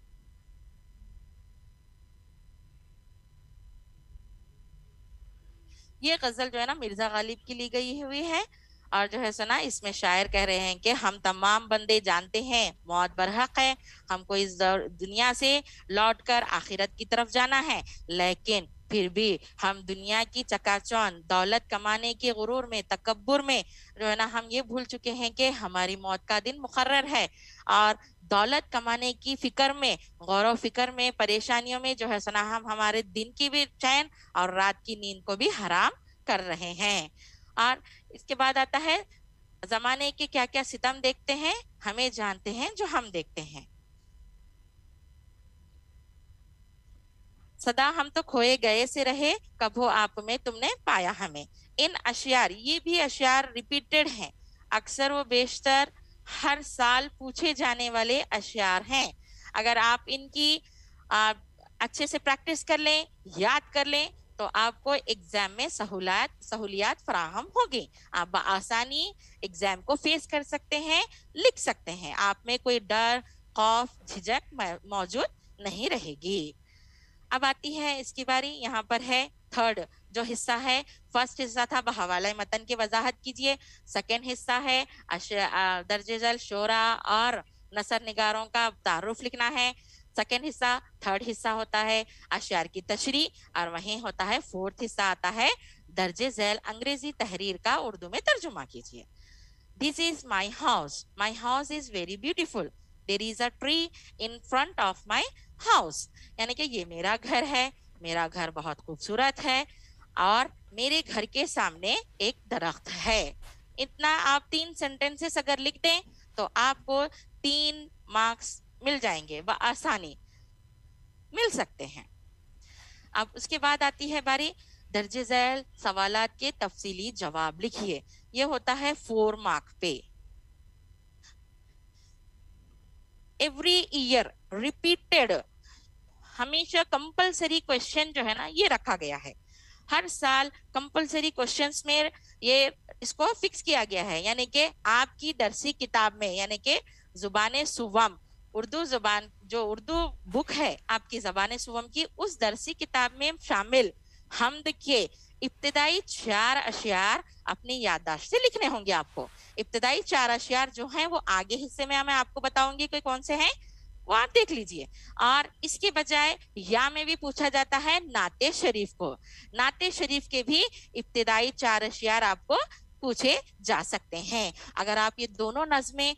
ये गजल जो है ना मिर्जा गालिब की ली गई हुई है और जो है सुना इसमें शायर कह रहे हैं कि हम तमाम बंदे जानते हैं मौत बरहक है, हमको इस दुनिया से लौटकर आखिरत की तरफ जाना है, लेकिन फिर भी हम दुनिया की चकाचौंध दौलत कमाने के गुरूर में, तकब्बुर में जो है ना हम ये भूल चुके हैं कि हमारी मौत का दिन मुकर्रर है। और दौलत कमाने की फिक्र में, गौरव फिक्र में, परेशानियों में जो है सुना हम हमारे दिन की भी चैन और रात की नींद को भी हराम कर रहे हैं। और इसके बाद आता है, जमाने के क्या क्या सितम देखते हैं, हमें जानते हैं जो हम देखते हैं। सदा हम तो खोए गए से रहे, कभो आप में तुमने पाया हमें। इन अशियार, ये भी अशियार रिपीटेड हैं, अक्सर वो बेशतर हर साल पूछे जाने वाले अशियार हैं। अगर आप इनकी अच्छे से प्रैक्टिस कर लें, याद कर लें, तो आपको एग्जाम में सहूलियात फराहम होगी। आप आसानी एग्जाम को फेस कर सकते हैं, लिख सकते हैं, आप में कोई डर, खौफ, झिझक मौजूद नहीं रहेगी। अब आती है इसकी बारी, यहाँ पर है थर्ड जो हिस्सा है। फर्स्ट हिस्सा था बहवाला मतन की वजाहत कीजिए, सेकेंड हिस्सा है दर्जे झैल शोरा और नसर निगारों का तारुफ लिखना है। सेकेंड हिस्सा, थर्ड हिस्सा होता है अशियार की तशरीह और वहीं होता है फोर्थ हिस्सा आता है दर्जे झैल अंग्रेजी तहरीर का उर्दू में तर्जुमा कीजिए। This is my house is very beautiful, there is a tree in front of my house. यानी कि ये मेरा घर है, मेरा घर बहुत खूबसूरत है और मेरे घर के सामने एक दरख्त है। इतना आप 3 सेंटेंसेस अगर लिख दें तो आपको 3 मार्क्स मिल जाएंगे, आसानी मिल सकते हैं। अब उसके बाद आती है बारी दर्जे झैल सवालात के तफसीली जवाब लिखिए। ये होता है 4 मार्क पे। एवरी ईयर रिपीटेड, हमेशा कंपलसरी क्वेश्चन जो है ना ये रखा गया है। हर साल कंपलसरी क्वेश्चंस में ये इसको फिक्स किया गया है, यानी कि आपकी दरसी किताब में, यानी कि जुबान सुवम, उर्दू जुबान जो उर्दू बुक है आपकी ज़बान सुवम की, उस दरसी किताब में शामिल हमद के इब्तदाई 4 अशियार अपनी याददाश्त से लिखने होंगे आपको। इब्तदाई 4 अशियार जो हैं वो आगे हिस्से में मैं आपको बताऊंगी कि कौन से हैं, वो आप देख लीजिए। और इसके बजाय या में भी पूछा जाता है नाते शरीफ को, नाते शरीफ के भी इब्तदाई 4 अशियार आपको पूछे जा सकते हैं। अगर आप ये दोनों नज़में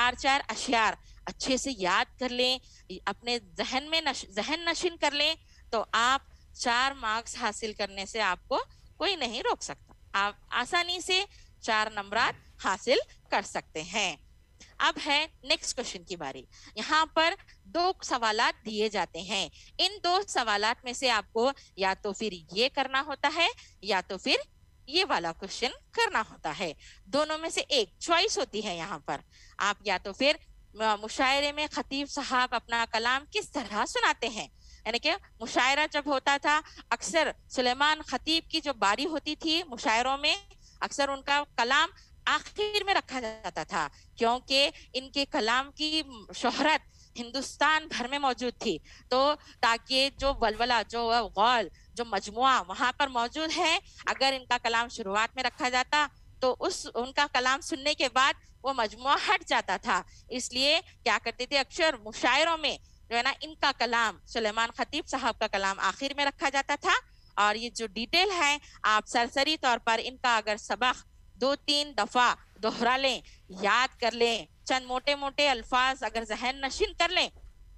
4 अशियार अच्छे से याद कर लें, अपने जहन में जहन नशीन कर लें, तो आप 4 मार्क्स हासिल करने से आपको कोई नहीं रोक सकता। आप आसानी से 4 नंबरात हासिल कर सकते हैं। अब है नेक्स्ट क्वेश्चन की बारी। यहाँ पर 2 सवालात दिए जाते हैं। इन 2 सवालात में से आपको या तो फिर ये करना होता है या तो फिर ये वाला क्वेश्चन करना होता है। दोनों में से एक चॉइस होती है यहाँ पर। आप या तो फिर मुशायरे में खतीब साहब अपना कलाम किस तरह सुनाते हैं, यानी कि मुशायरा जब होता था अक्सर सुलेमान खतीब की जो बारी होती थी मुशायरों में, अक्सर उनका कलाम आखिर में रखा जाता था, क्योंकि इनके कलाम की शोहरत हिंदुस्तान भर में मौजूद थी। तो ताकि जो वलवला, जो गौल, जो मजमुआ वहां पर मौजूद है, अगर इनका कलाम शुरुआत में रखा जाता तो उनका कलाम सुनने के बाद वो मजमुआ हट जाता था। इसलिए क्या करते थे, अक्सर मुशायरों में जो है ना इनका कलाम, सुलेमान खतीब साहब का कलाम आखिर में रखा जाता था। और ये जो डिटेल है आप सरसरी तौर पर इनका अगर सबक 2-3 दफा दोहरा लें, याद कर लें, चंद मोटे मोटे अल्फाज अगर जहन नशीन कर लें,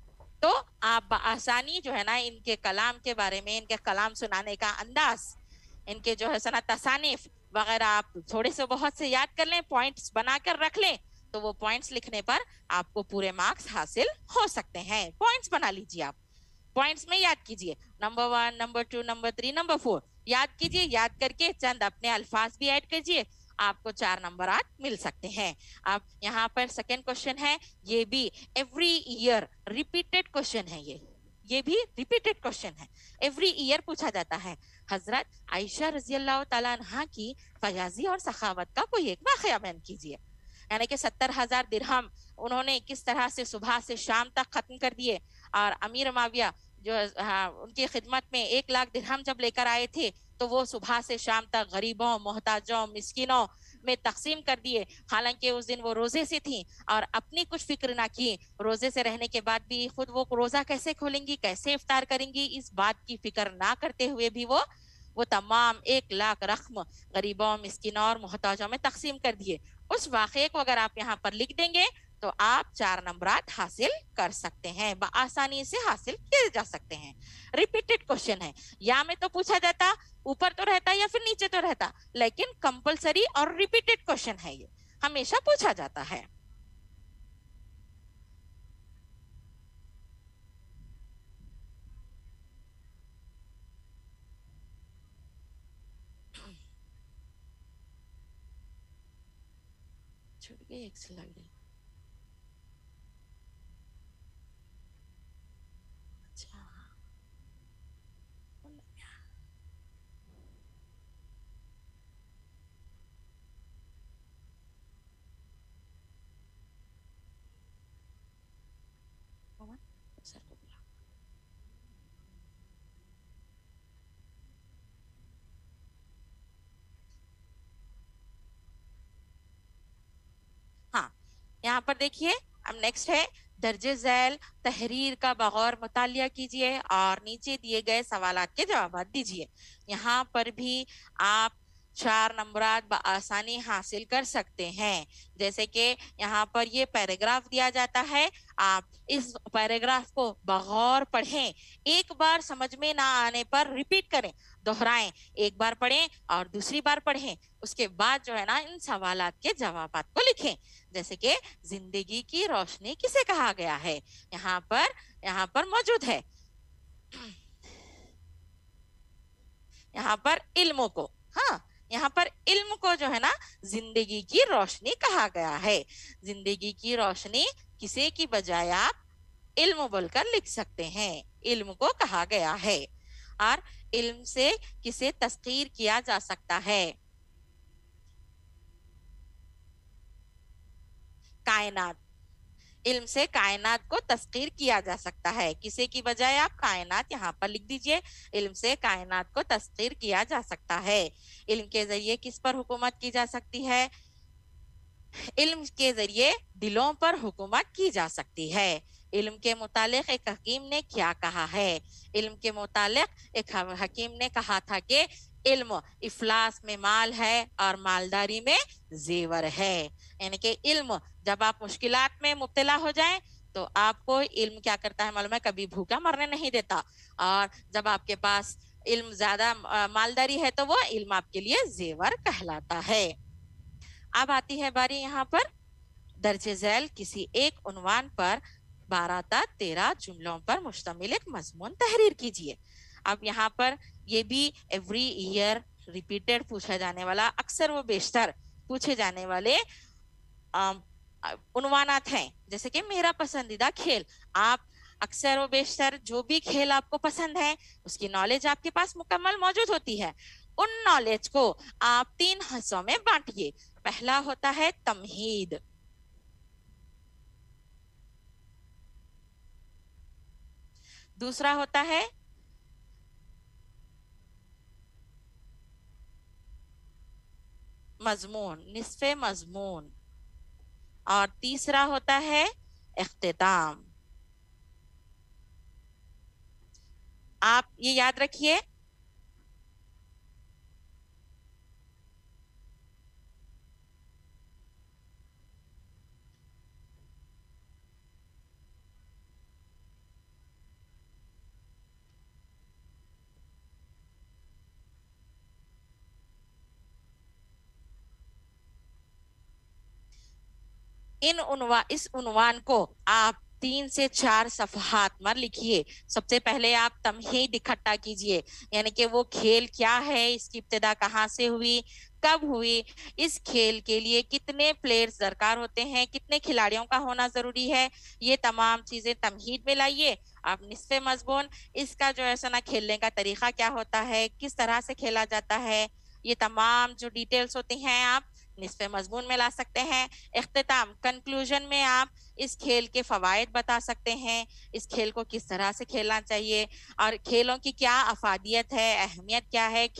तो आप आसानी जो है ना इनके कलाम के बारे में, इनके कलाम सुनाने का अंदाज, इनके जो है सना तसानिफ वगैरह आप थोड़े से बहुत से याद कर लें, पॉइंट्स बनाकर रख लें, तो वो पॉइंट्स लिखने पर आपको पूरे मार्क्स हासिल हो सकते हैं। पॉइंट्स बना लीजिए आप, पॉइंट्स में याद कीजिए, नंबर 1, नंबर 2, नंबर 3, नंबर 4 याद कीजिए। याद करके चंद अपने अल्फाज भी ऐड कीजिए, आपको 4 नंबर मिल सकते हैं। अब यहाँ पर सेकेंड क्वेश्चन है, ये भी एवरी ईयर रिपीटेड क्वेश्चन है, ये भी रिपीटेड क्वेश्चन है, एवरी ईयर पूछा जाता है। हजरत आयशा रजी अल्लाह ताला अन्हा की फयाजी और सखावत का कोई एक वाकया बयान कीजिए। यानी कि 70,000 दिरहम उन्होंने किस तरह से सुबह से शाम तक खत्म कर दिए, और अमीर माविया जो उनकी खिदमत में 1 लाख दिरहम जब लेकर आए थे, तो वो सुबह से शाम तक गरीबों, मोहताजों, मिस्किनों में तकसीम कर दिए। हालांकि उस दिन वो रोजे से थी और अपनी कुछ फिक्र ना की, रोजे से रहने के बाद भी खुद वो रोजा कैसे खोलेंगी, कैसे इफ्तार करेंगी, इस बात की फिक्र ना करते हुए भी वो तमाम 1 लाख रकम गरीबों, मिस्किनों और मोहताजों में तकसीम कर दिए। उस वाक़े को अगर आप यहाँ पर लिख देंगे तो आप 4 नंबरात हासिल कर सकते हैं, आसानी से हासिल किए जा सकते हैं। रिपीटेड क्वेश्चन है, या में तो पूछा जाता, ऊपर तो रहता या फिर नीचे तो रहता, लेकिन कंपलसरी और रिपीटेड क्वेश्चन है, ये हमेशा पूछा जाता है। छूट गई एक स्लाइड। हाँ, यहाँ पर देखिए, अब नेक्स्ट है दर्जे झैल तहरीर का बगौर मुतालिया कीजिए और नीचे दिए गए सवालात के जवाब दीजिए। यहाँ पर भी आप 4 नंबरात बआसानी हासिल कर सकते हैं। जैसे कि यहाँ पर ये पैराग्राफ दिया जाता है, आप इस पैराग्राफ को बगौर पढ़ें, एक बार समझ में ना आने पर रिपीट करें, दोहराएं, एक बार पढ़ें और दूसरी बार पढ़ें, उसके बाद जो है ना इन सवालात के जवाबात को लिखें। जैसे कि जिंदगी की रोशनी किसे कहा गया है, यहाँ पर मौजूद है, यहाँ पर इल्म को, हाँ, यहाँ पर इल्म को जो है ना जिंदगी की रोशनी कहा गया है। जिंदगी की रोशनी किसे की बजाय आप इल्म बोलकर लिख सकते हैं, इल्म को कहा गया है। और इल्म से किसे तस्कीर किया जा सकता है, कायनात। علم سے کائنات کو تسخیر کیا جا سکتا ہے. کسی کی بجائے آپ کائنات یہاں پر لکھ دیجئے. علم سے کائنات کو تسخیر کیا جا سکتا ہے. علم کے ذریعے کس پر حکومت کی جا سکتی ہے؟ علم کے ذریعے دلوں پر حکومت کی جا سکتی ہے. علم کے متعلق ایک حکیم نے کیا کہا ہے؟ علم کے متعلق ایک حکیم نے کہا تھا کہ علم افلاس میں مال ہے اور مالداری میں زیور ہے. یعنی کہ علم جب آپ مشکلات میں مبتلا ہو جائیں تو آپ کو علم کیا کرتا ہے معلوم ہے؟ کبھی بھوکا مرنے نہیں دیتا. اور جب آپ کے پاس علم زیادہ مالداری ہے تو وہ علم آپ کے لیے زیور کہلاتا ہے. اب آتی ہے باری یہاں پر درج ذیل کسی ایک عنوان پر 12 تا 13 جملوں پر مشتمل ایک مضمون تحریر کیجئے. اب یہاں پر یہ بھی ایوری ایئر ریپیٹڈ پوچھا جانے والا اکثر و بیشتر پوچھے جانے والے عنوانات ہیں. جیسے کہ میرا پسندیدہ کھیل. آپ اکثر و بیشتر جو بھی کھیل آپ کو پسند ہے اس کی نالج آپ کے پاس مکمل موجود ہوتی ہے. ان نالج کو آپ 3 حصوں میں بانٹیے. پہلا ہوتا ہے تمہید. دوسرا ہوتا ہے مضمون، نصف مضمون. اور تیسرا ہوتا ہے اختتام. آپ یہ یاد رکھیے اس عنوان کو آپ 3 سے 4 صفحات پر لکھیے. سب سے پہلے آپ تمہید اکٹھا کیجئے. یعنی کہ وہ کھیل کیا ہے، اس کی ابتدا کہاں سے ہوئی، کب ہوئی، اس کھیل کے لیے کتنے پلیئرز درکار ہوتے ہیں، کتنے کھلاڑیوں کا ہونا ضروری ہے، یہ تمام چیزیں تمہید میں لائیے. آپ نصف مضمون، اس کا جو ہے سنا کھیلنے کا طریقہ کیا ہوتا ہے، کس طرح سے کھیلا جاتا ہے، یہ تمام جو ڈیٹیلز ہوتی ہیں آپ نصف مضمون میں لا سکتے ہیں. اختتام، کنکلوژن میں آپ اس کھیل کے فوائد بتا سکتے ہیں، اس کھیل کو کس طرح سے کھیلنا چاہیے اور کھیلوں کی کیا افادیت ہے، اہمیت کیا ہے.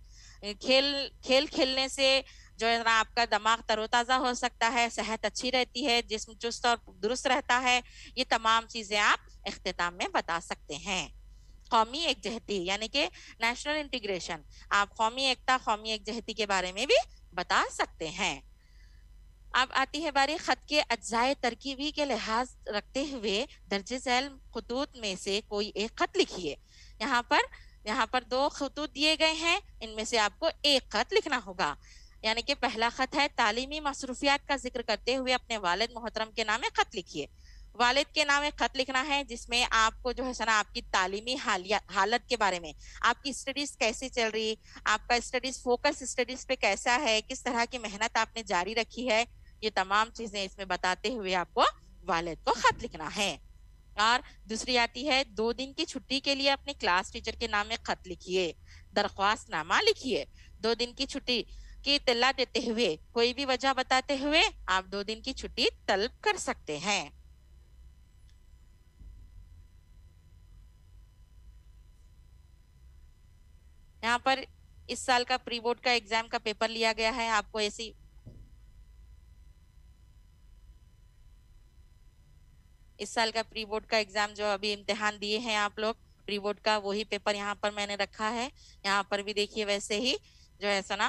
کھیل کھیلنے سے جو ہے نا آپ کا دماغ تر و تازہ ہو سکتا ہے، صحت اچھی رہتی ہے، جسم چست اور درست رہتا ہے. یہ تمام چیزیں آپ اختتام میں بتا سکتے ہیں. قومی یکجہتی یعنی کہ نیشنل انٹیگریشن، آپ قومی ایکتا، قومی یکجہتی کے بارے میں بھی بتا سکتے ہیں. اب آتی ہے باری خط کے اجزائے ترکیبی کے لحاظ رکھتے ہوئے درج ذیل خطوط میں سے کوئی ایک خط لکھیے. یہاں پر 2 خطوط دیے گئے ہیں، ان میں سے آپ کو ایک خط لکھنا ہوگا. یعنی کہ پہلا خط ہے تعلیمی مصروفیات کا ذکر کرتے ہوئے اپنے والد محترم کے نام خط لکھیے. والد کے نام خط لکھنا ہے جس میں آپ کو جو ہے سنا آپ کی تعلیمی حالت کے بارے میں، آپ کی اسٹڈیز کیسی چل رہی، آپ کا اسٹڈیز فوکس اسٹڈیز پہ کیسا ہے، کس طرح کی محنت آپ نے جاری رکھی ہے، یہ تمام چیزیں اس میں بتاتے ہوئے آپ کو والد کو خط لکھنا ہے. اور دوسری آتی ہے 2 دن کی چھٹی کے لیے اپنے کلاس ٹیچر کے نام خط لکھیے. درخواست نامہ لکھیے. 2 دن کی چھٹی کی اطلاع دیتے ہوئے، کوئی بھی وجہ بتاتے ہوئے آپ 2 دن کی چھٹی طلب کر سکتے ہیں. یہاں پر اس سال کا پری بورڈ کا ایگزام کا پیپر لیا گیا ہے. آپ کو ایسی اس سال کا پری بورڈ کا ایگزام جو ابھی امتحان دیے ہیں آپ لوگ پری بورڈ کا، وہی پیپر یہاں پر میں نے رکھا ہے. یہاں پر بھی دیکھیے ویسے ہی جو ہے سنا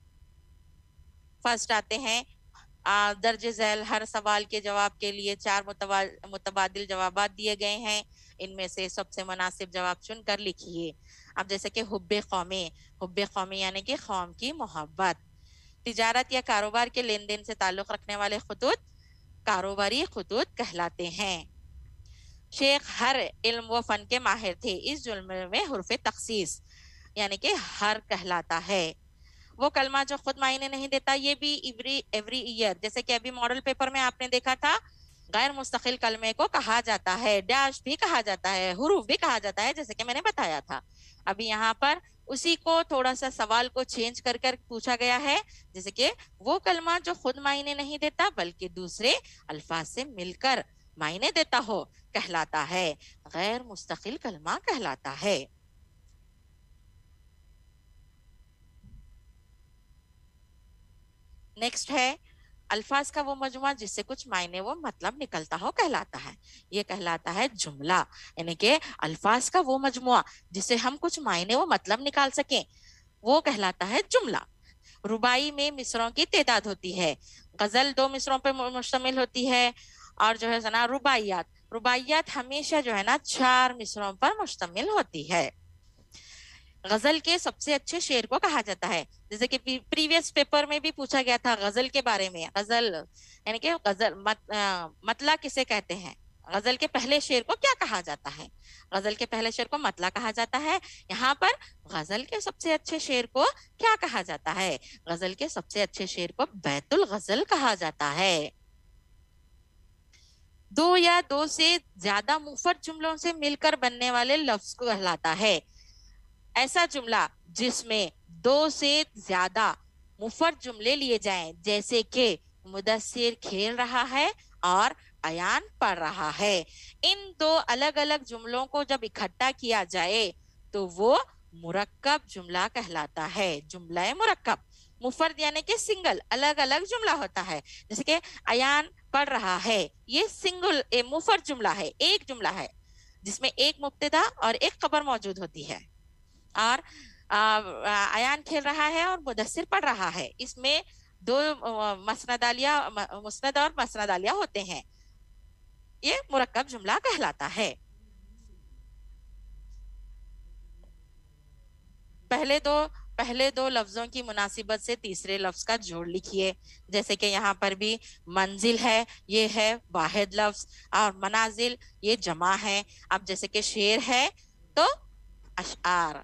فرسٹ آتے ہیں. درج ذیل ہر سوال کے جواب کے لیے 4 متبادل جوابات دیے گئے ہیں. ان میں سے سب سے مناسب جواب چن کر لکھیے. اب جیسے کہ حب قومی یعنی کہ قوم کی محبت. تجارت یا کاروبار کے لین دین سے تعلق رکھنے والے خطوط کاروباری خطوط کہلاتے ہیں. شیخ ہر علم و فن کے ماہر تھے. اس جملے میں حرف تخصیص یعنی کہ ہر کہلاتا ہے. وہ کلمہ جو خود معنی نہیں دیتا، یہ بھی ایوری ایئر، جیسے کہ ابھی ماڈل پیپر میں آپ نے دیکھا تھا غیر مستقل کلمے کو کہا جاتا ہے، ڈیش بھی کہا جاتا ہے، حروف بھی کہا جاتا ہے، جیسے کہ میں نے بتایا تھا. ابھی یہاں پر اسی کو تھوڑا سا سوال کو چینج کر پوچھا گیا ہے. جیسے کہ وہ کلمہ جو خود معنی نہیں دیتا بلکہ دوسرے الفاظ سے مل کر मायने देता हो कहलाता है, गैर मुस्तकिल कलमा कहलाता है। नेक्स्ट है अल्फाज का वो मजमुआ जिससे कुछ मायने वो मतलब निकलता हो कहलाता है, ये कहलाता है जुमला। यानी कि अल्फाज का वो मजमुआ जिससे हम कुछ मायने वो मतलब निकाल सकें वो कहलाता है जुमला। रुबाई में मिसरों की तादाद होती है, गजल 2 मिसरों पर मुश्तमिल होती है, और जो है ना रुबाइयात हमेशा जो है ना 4 मिसरों पर मुश्तमिल होती है। गजल के सबसे अच्छे शेर को कहा जाता है, जैसे कि प्रीवियस पेपर में भी पूछा गया था गजल के बारे में। गजल यानी कि मतला किसे कहते हैं, गजल के पहले शेर को क्या कहा जाता है? गजल के पहले शेर को मतला कहा जाता है। यहाँ पर गजल के सबसे अच्छे शेर को क्या कहा जाता है? गजल के सबसे अच्छे शेर को बैतुल गजल कहा जाता है। 2 या 2 से ज्यादा मुफरद जुमलों से मिलकर बनने वाले लफ्ज को कहलाता है। ऐसा जुमला जिसमें 2 से ज्यादा मुफरद जुमले लिए जाएं, जैसे कि मुदस्सिर खेल रहा है और अयान पढ़ रहा है। इन 2 अलग अलग जुमलों को जब इकट्ठा किया जाए तो वो मुरक्कब जुमला कहलाता है। जुमला मुरक्कब, मुफरद यानी कि सिंगल, अलग अलग जुमला होता है। जैसे कि अयान पढ़ रहा है, ये सिंगल मुफरद जुमला है, एक जुमला है जिसमें एक मुब्तदा और एक खबर मौजूद होती है। और अयान खेल रहा है और मुदस्सिर पढ़ रहा है, इसमें 2 मुस्नद और मसनदालिया होते हैं। ये मुरक्कब जुमला कहलाता है। पहले दो लफ्जों की मुनासिबत से तीसरे लफ्ज का जोड़ लिखिए। जैसे कि यहाँ पर भी मंजिल है, ये है वाहिद लफ्ज, और मनाजिल ये जमा है। अब जैसे कि शेर है तो अशआर,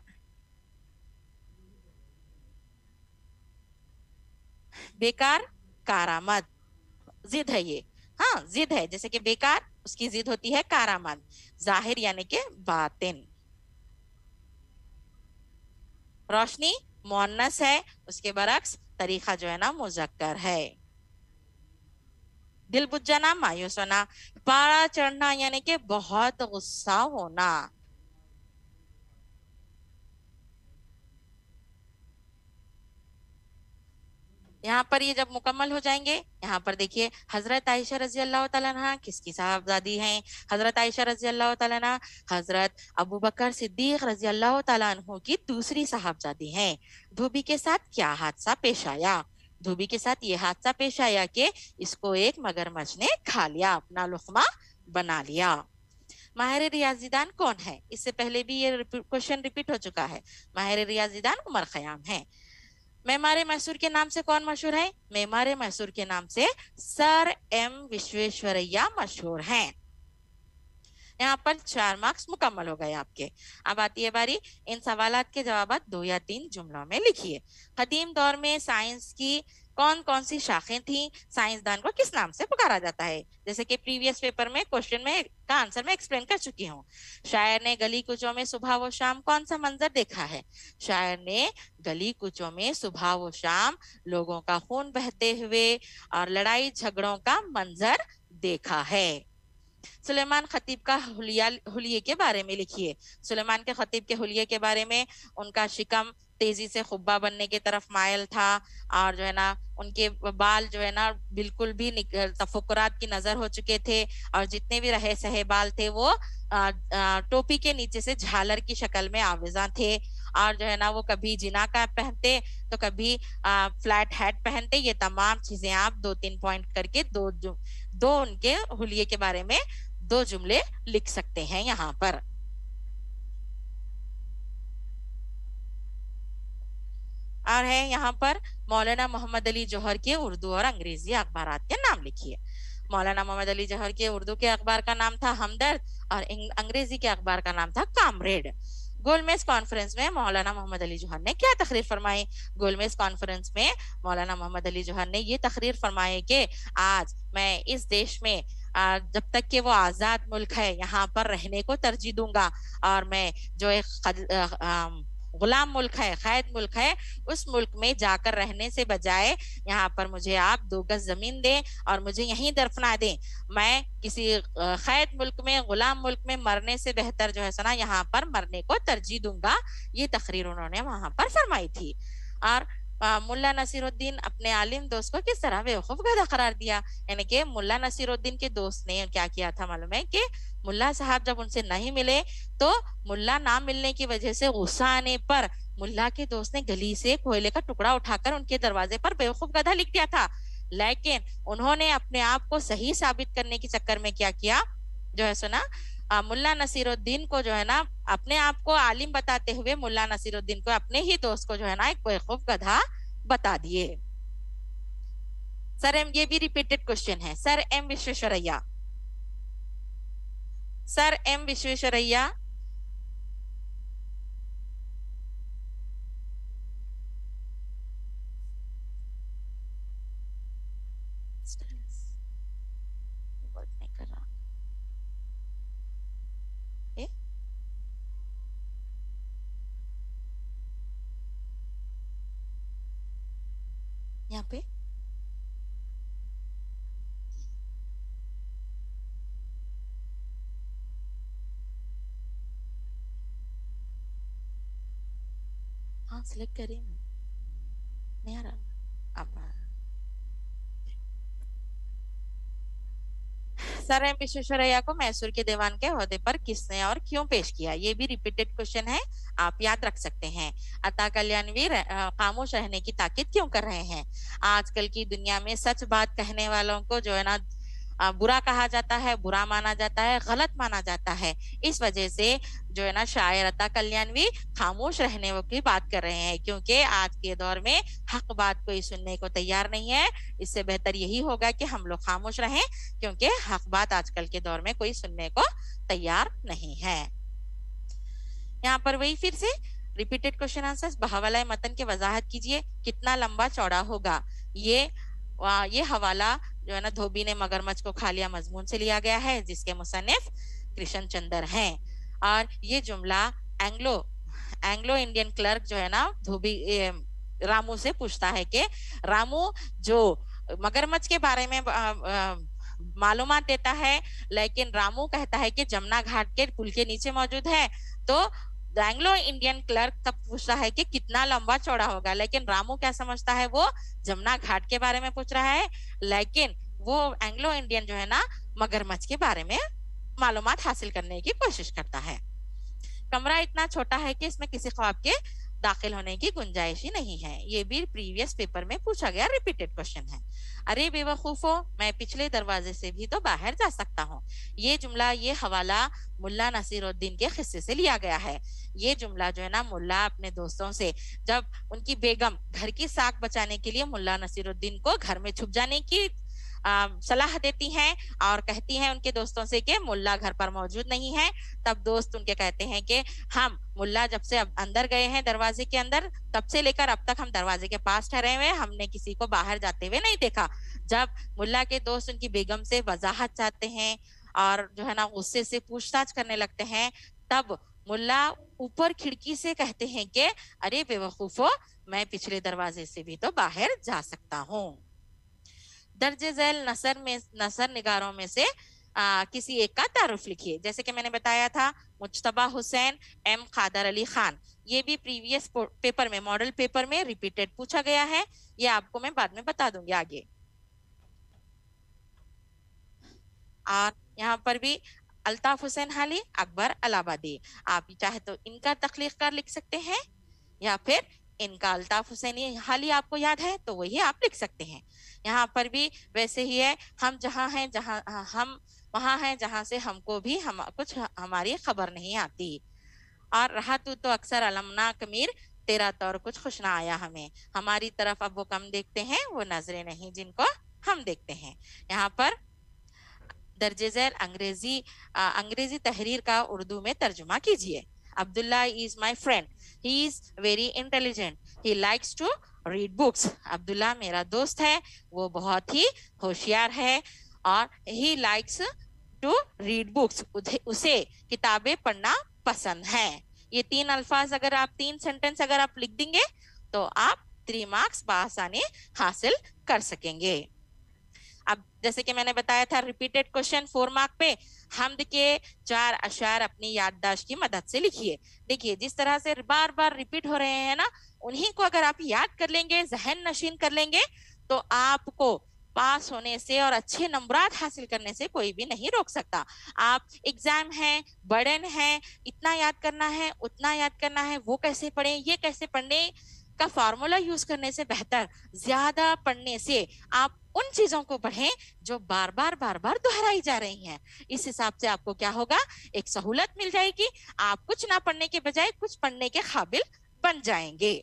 बेकार कारामद, जिद है ये, हाँ जिद है। जैसे कि बेकार उसकी जिद होती है कारामद, जाहिर यानी कि बातिन। रोशनी मुअन्नस है, उसके बरक्स तरीका जो है ना मुजक्कर है। दिल बुझ जाना मायूस होना, पारा चढ़ना यानी कि बहुत गुस्सा होना। यहाँ पर ये जब मुकम्मल हो जाएंगे, यहाँ पर देखिए हजरत आयशा रजी अल्लाह तआला अन्हा किसकी साहबजादी हैं? हजरत आयशा रजी अल्लाह तआला अन्हा हजरत अबू बकर सिद्दीक रजी अल्लाह तआला अन्हु की दूसरी साहबजादी हैं। धोबी के साथ क्या हादसा पेश आया? धोबी के साथ ये हादसा पेश आया कि इसको एक मगरमच्छ ने खा लिया, अपना लुकमा बना लिया। माहिर रियाजीदान कौन है? इससे पहले भी ये क्वेश्चन रिपीट हो चुका है। माहिर रियाजीदान उमर खयाम है। मेमारे मैसूर के नाम से कौन मशहूर है? मेमारे मैसूर के नाम से सर एम विश्वेश्वरैया मशहूर हैं। यहाँ पर 4 मार्क्स मुकम्मल हो गए आपके। अब आती है बारी इन सवालात के जवाब 2 या 3 जुमलों में लिखिए। कदीम दौर में साइंस की कौन कौन सी शाखें थी? साइंसदान को किस नाम से पुकारा जाता है? जैसे कि प्रीवियस पेपर में क्वेश्चन में का आंसर मैं एक्सप्लेन कर चुकी हूँ। शायर ने गली कुचों में सुबह व शाम कौन सा मंजर देखा है? शायर ने गली कुचों में सुबह व शाम लोगों का खून बहते हुए और लड़ाई झगड़ों का मंजर देखा है। सुलेमान खतीब का हुलिये के बारे में लिखिए। सुलेमान के खतीब के हुलिये के बारे में, उनका शिकम तेजी से खुब्बा बनने की तरफ मायल था, और जो है ना उनके बाल जो है ना बिल्कुल भी तफक्कुरात की नजर हो चुके थे, और जितने भी रहे सहे बाल थे वो टोपी के नीचे से झालर की शक्ल में आवेजा थे, और जो है ना वो कभी जिना का पहनते तो कभी फ्लैट हैट पहनते। ये तमाम चीजें आप 2-3 पॉइंट करके दो उनके हुलिये के बारे में 2 जुमले लिख सकते हैं यहाँ पर। और है यहाँ पर मौलाना मोहम्मद अली जौहर के उर्दू और अंग्रेजी अखबारात के नाम लिखिए। मौलाना मोहम्मद अली जौहर के उर्दू के अखबार का नाम था हमदर्द, और अंग्रेजी के अखबार का नाम था कामरेड। गोलमेज कॉन्फ्रेंस में मौलाना मोहम्मद अली जौहर ने क्या तकरीर फरमाई? गोलमेज कॉन्फ्रेंस में मौलाना मोहम्मद अली जौहर ने ये तकरीर फरमाई कि आज मैं इस देश में जब तक कि वो आजाद मुल्क है यहाँ पर रहने को तरजीह दूंगा, और मैं जो एक غلام ملک ہے, قید ملک ہے, اس ملک میں جا کر رہنے سے بجائے یہاں پر مجھے آپ 2 گز زمین دیں اور مجھے یہیں دفنا دیں. میں کسی قید ملک میں, غلام ملک میں مرنے سے بہتر جو ہے سنا یہاں پر مرنے کو ترجیح دوں گا. یہ تقریر انہوں نے وہاں پر فرمائی تھی. اور ملا نصیر الدین اپنے عالم دوست کو کس طرح بیوقوف گدھا قرار دیا. یعنی کہ ملا نصیر الدین کے دوست نے کیا کیا تھا معلوم ہے کہ ملا صاحب جب ان سے نہیں ملے تو ملا نہ ملنے کی وجہ سے غصہ آنے پر ملا کے دوست نے گلی سے کوئلے کا ٹکڑا اٹھا کر ان کے دروازے پر بیوقوف گدھا لکھ دیا تھا. لیکن انہوں نے اپنے آپ کو صحیح ثابت کرنے کے چکر میں کیا کیا جو ہے سنا, ملا نصیر الدین کو جو ہے نا اپنے آپ کو عالم بتاتے ہوئے ملا نصیر الدین کو اپنے ہی دوست کو جو ہے نا ایک بیوقوف گدھا بتا دیے. سر ایم, یہ بھی ریپیٹڈ کوشچن ہے. سر ایم وشویشوریا, سر ایم وشویشوریا, یہاں پہ ہاں سلیکٹ کریں, نہیں آ رہا اب. سر ایم وشویشوریا کو میسور کے دیوان کے عہدے پر کس نے اور کیوں پیش کیا. یہ بھی ریپیٹڈ کوشچن ہے, آپ یاد رکھ سکتے ہیں. عطا کلیانوی خاموش رہنے کی تاکید کیوں کر رہے ہیں. آج کل کی دنیا میں سچ بات کہنے والوں کو جو ہے نا برا کہا جاتا ہے, برا مانا جاتا ہے, غلط مانا جاتا ہے. اس وجہ سے جو ہے نا شاعر عطا کلیانوی خاموش رہنے کی بات کر رہے ہیں, کیونکہ آج کے دور میں حق بات کوئی سننے کو تیار نہیں ہے. اس سے بہتر یہی ہوگا کہ ہم لوگ خاموش رہیں, کیونکہ حق بات آج کل کے دور میں کوئی سننے کو تیار نہیں ہے. یہاں پر وہی پھر سے ریپیٹڈ کوشچن آنسر. بحوالہ متن کی وضاحت کیجئے, کتنا لمبا چوڑا ہوگا. یہ حوالہ جو ہے نا دھوبی نے مگرمچھ کو کھا لیا مضمون سے لیا گیا ہے, جس کے مصنف کرشن چندر ہیں. اور یہ جملہ اینگلو انڈین کلرک جو ہے نا دھوبی رامو سے پوچھتا ہے کہ رامو جو مگرمچھ کے بارے میں معلومات دیتا ہے, لیکن رامو کہتا ہے کہ جمنا گھاٹ کے پل کے نیچے موجود ہے. تو اینگلو انڈین کلرک تب پوچھتا ہے کہ کتنا لمبا چوڑا ہوگا, لیکن رامو کیا سمجھتا ہے, وہ جمنا گھاٹ کے بارے میں پوچھ رہا ہے, لیکن وہ اینگلو انڈین جو ہے نا مگرمچھ کے بارے میں معلومات حاصل کرنے کی کوشش کرتا ہے. کمرہ اتنا چھوٹا ہے کہ اس میں کسی خواب کے داخل ہونے کی گنجائش ہی نہیں ہے. یہ بھی پریویس پیپر میں پوچھا گیا ریپیٹڈ کوشچن ہے. ارے بے وقوفو, میں پچھلے دروازے سے بھی تو باہر جا سکتا ہوں. یہ جملہ, یہ حوالہ ملا نصیر الدین کے قصے سے لیا گیا ہے. یہ جملہ جو ہے نا ملا اپنے دوستوں سے جب ان کی بیگم گھر کی ساکھ بچانے کے لیے ملا نصیر الدین کو گھر میں چھپ جانے کی صلاح دیتی ہیں اور کہتی ہیں ان کے دوستوں سے کہ ملا گھر پر موجود نہیں ہے, تب دوست ان کے کہتے ہیں کہ ہم ملا جب سے اندر گئے ہیں دروازے کے اندر, تب سے لے کر اب تک ہم دروازے کے پاس ٹھہرے ہوئے, ہم نے کسی کو باہر جاتے ہوئے نہیں دیکھا. جب ملا کے دوست ان کی بیگم سے وضاحت چاہتے ہیں اور جو ہے نا غصے سے پوچھ تاچھ کرنے لگتے ہیں, تب ملا اوپر کھڑکی سے کہتے ہیں کہ ارے بے وقوفو, میں پچھلے دروازے سے بھی تو باہر جا سکتا ہوں. درج ذیل نثر نگاروں میں سے کسی ایک کا تعارف لکھیے. جیسے کہ میں نے بتایا تھا مجتبیٰ حسین, ایم قادر علی خان. یہ بھی پریویس پیپر میں, ماڈل پیپر میں ریپیٹڈ پوچھا گیا ہے. یہ آپ کو میں بعد میں بتا دوں گی آگے. اور یہاں پر بھی الطاف حسین حالی, اکبر الہ آبادی. آپ چاہے تو ان کا تخلیق کار لکھ سکتے ہیں, یا پھر ان کا الطاف حسین حالی آپ کو یاد ہے تو وہی آپ لکھ سکتے ہیں. یہاں پر بھی ویسے ہی ہے, ہم جہاں ہیں جہاں ہم وہاں ہیں جہاں سے ہم کو بھی کچھ ہماری خبر نہیں آتی. اور رہا تو اکثر المناک میر, تیرا طور کچھ خوش نہ آیا ہمیں. ہماری طرف اب وہ کم دیکھتے ہیں, وہ نظریں نہیں جن کو ہم دیکھتے ہیں. یہاں پر درج ذیل انگریزی تحریر کا اردو میں ترجمہ کیجیے. عبداللہ is my friend. He is very intelligent. He likes to read books. عبداللہ میرا دوست ہے, وہ بہت ہی ہوشیار ہے, اور he likes to read books. اسے کتابیں پڑھنا پسند ہے. ये 3 अल्फाज अगर आप 3 सेंटेंस अगर आप लिख देंगे तो आप 3 मार्क्स बआसानी हासिल कर सकेंगे। अब जैसे कि मैंने बताया था रिपीटेड क्वेश्चन 4 मार्क पे हमद के 4 अशार अपनी याददाश्त की मदद से लिखिए। देखिए जिस तरह से बार बार रिपीट हो रहे हैं ना, उन्हीं को अगर आप याद कर लेंगे, जहन नशीन कर लेंगे, तो आपको पास होने से और अच्छे नंबरात हासिल करने से कोई भी नहीं रोक सकता। आप एग्जाम है, बर्डन है, इतना याद करना है, उतना याद करना है, वो कैसे पढ़ें, ये कैसे पढ़ने का फार्मूला यूज करने से बेहतर ज्यादा पढ़ने से आप उन चीजों को पढ़ें जो बार बार दोहराई जा रही हैं। इस हिसाब से आपको क्या होगा, एक सहूलत मिल जाएगी, आप कुछ ना पढ़ने के बजाय कुछ पढ़ने के काबिल बन जाएंगे।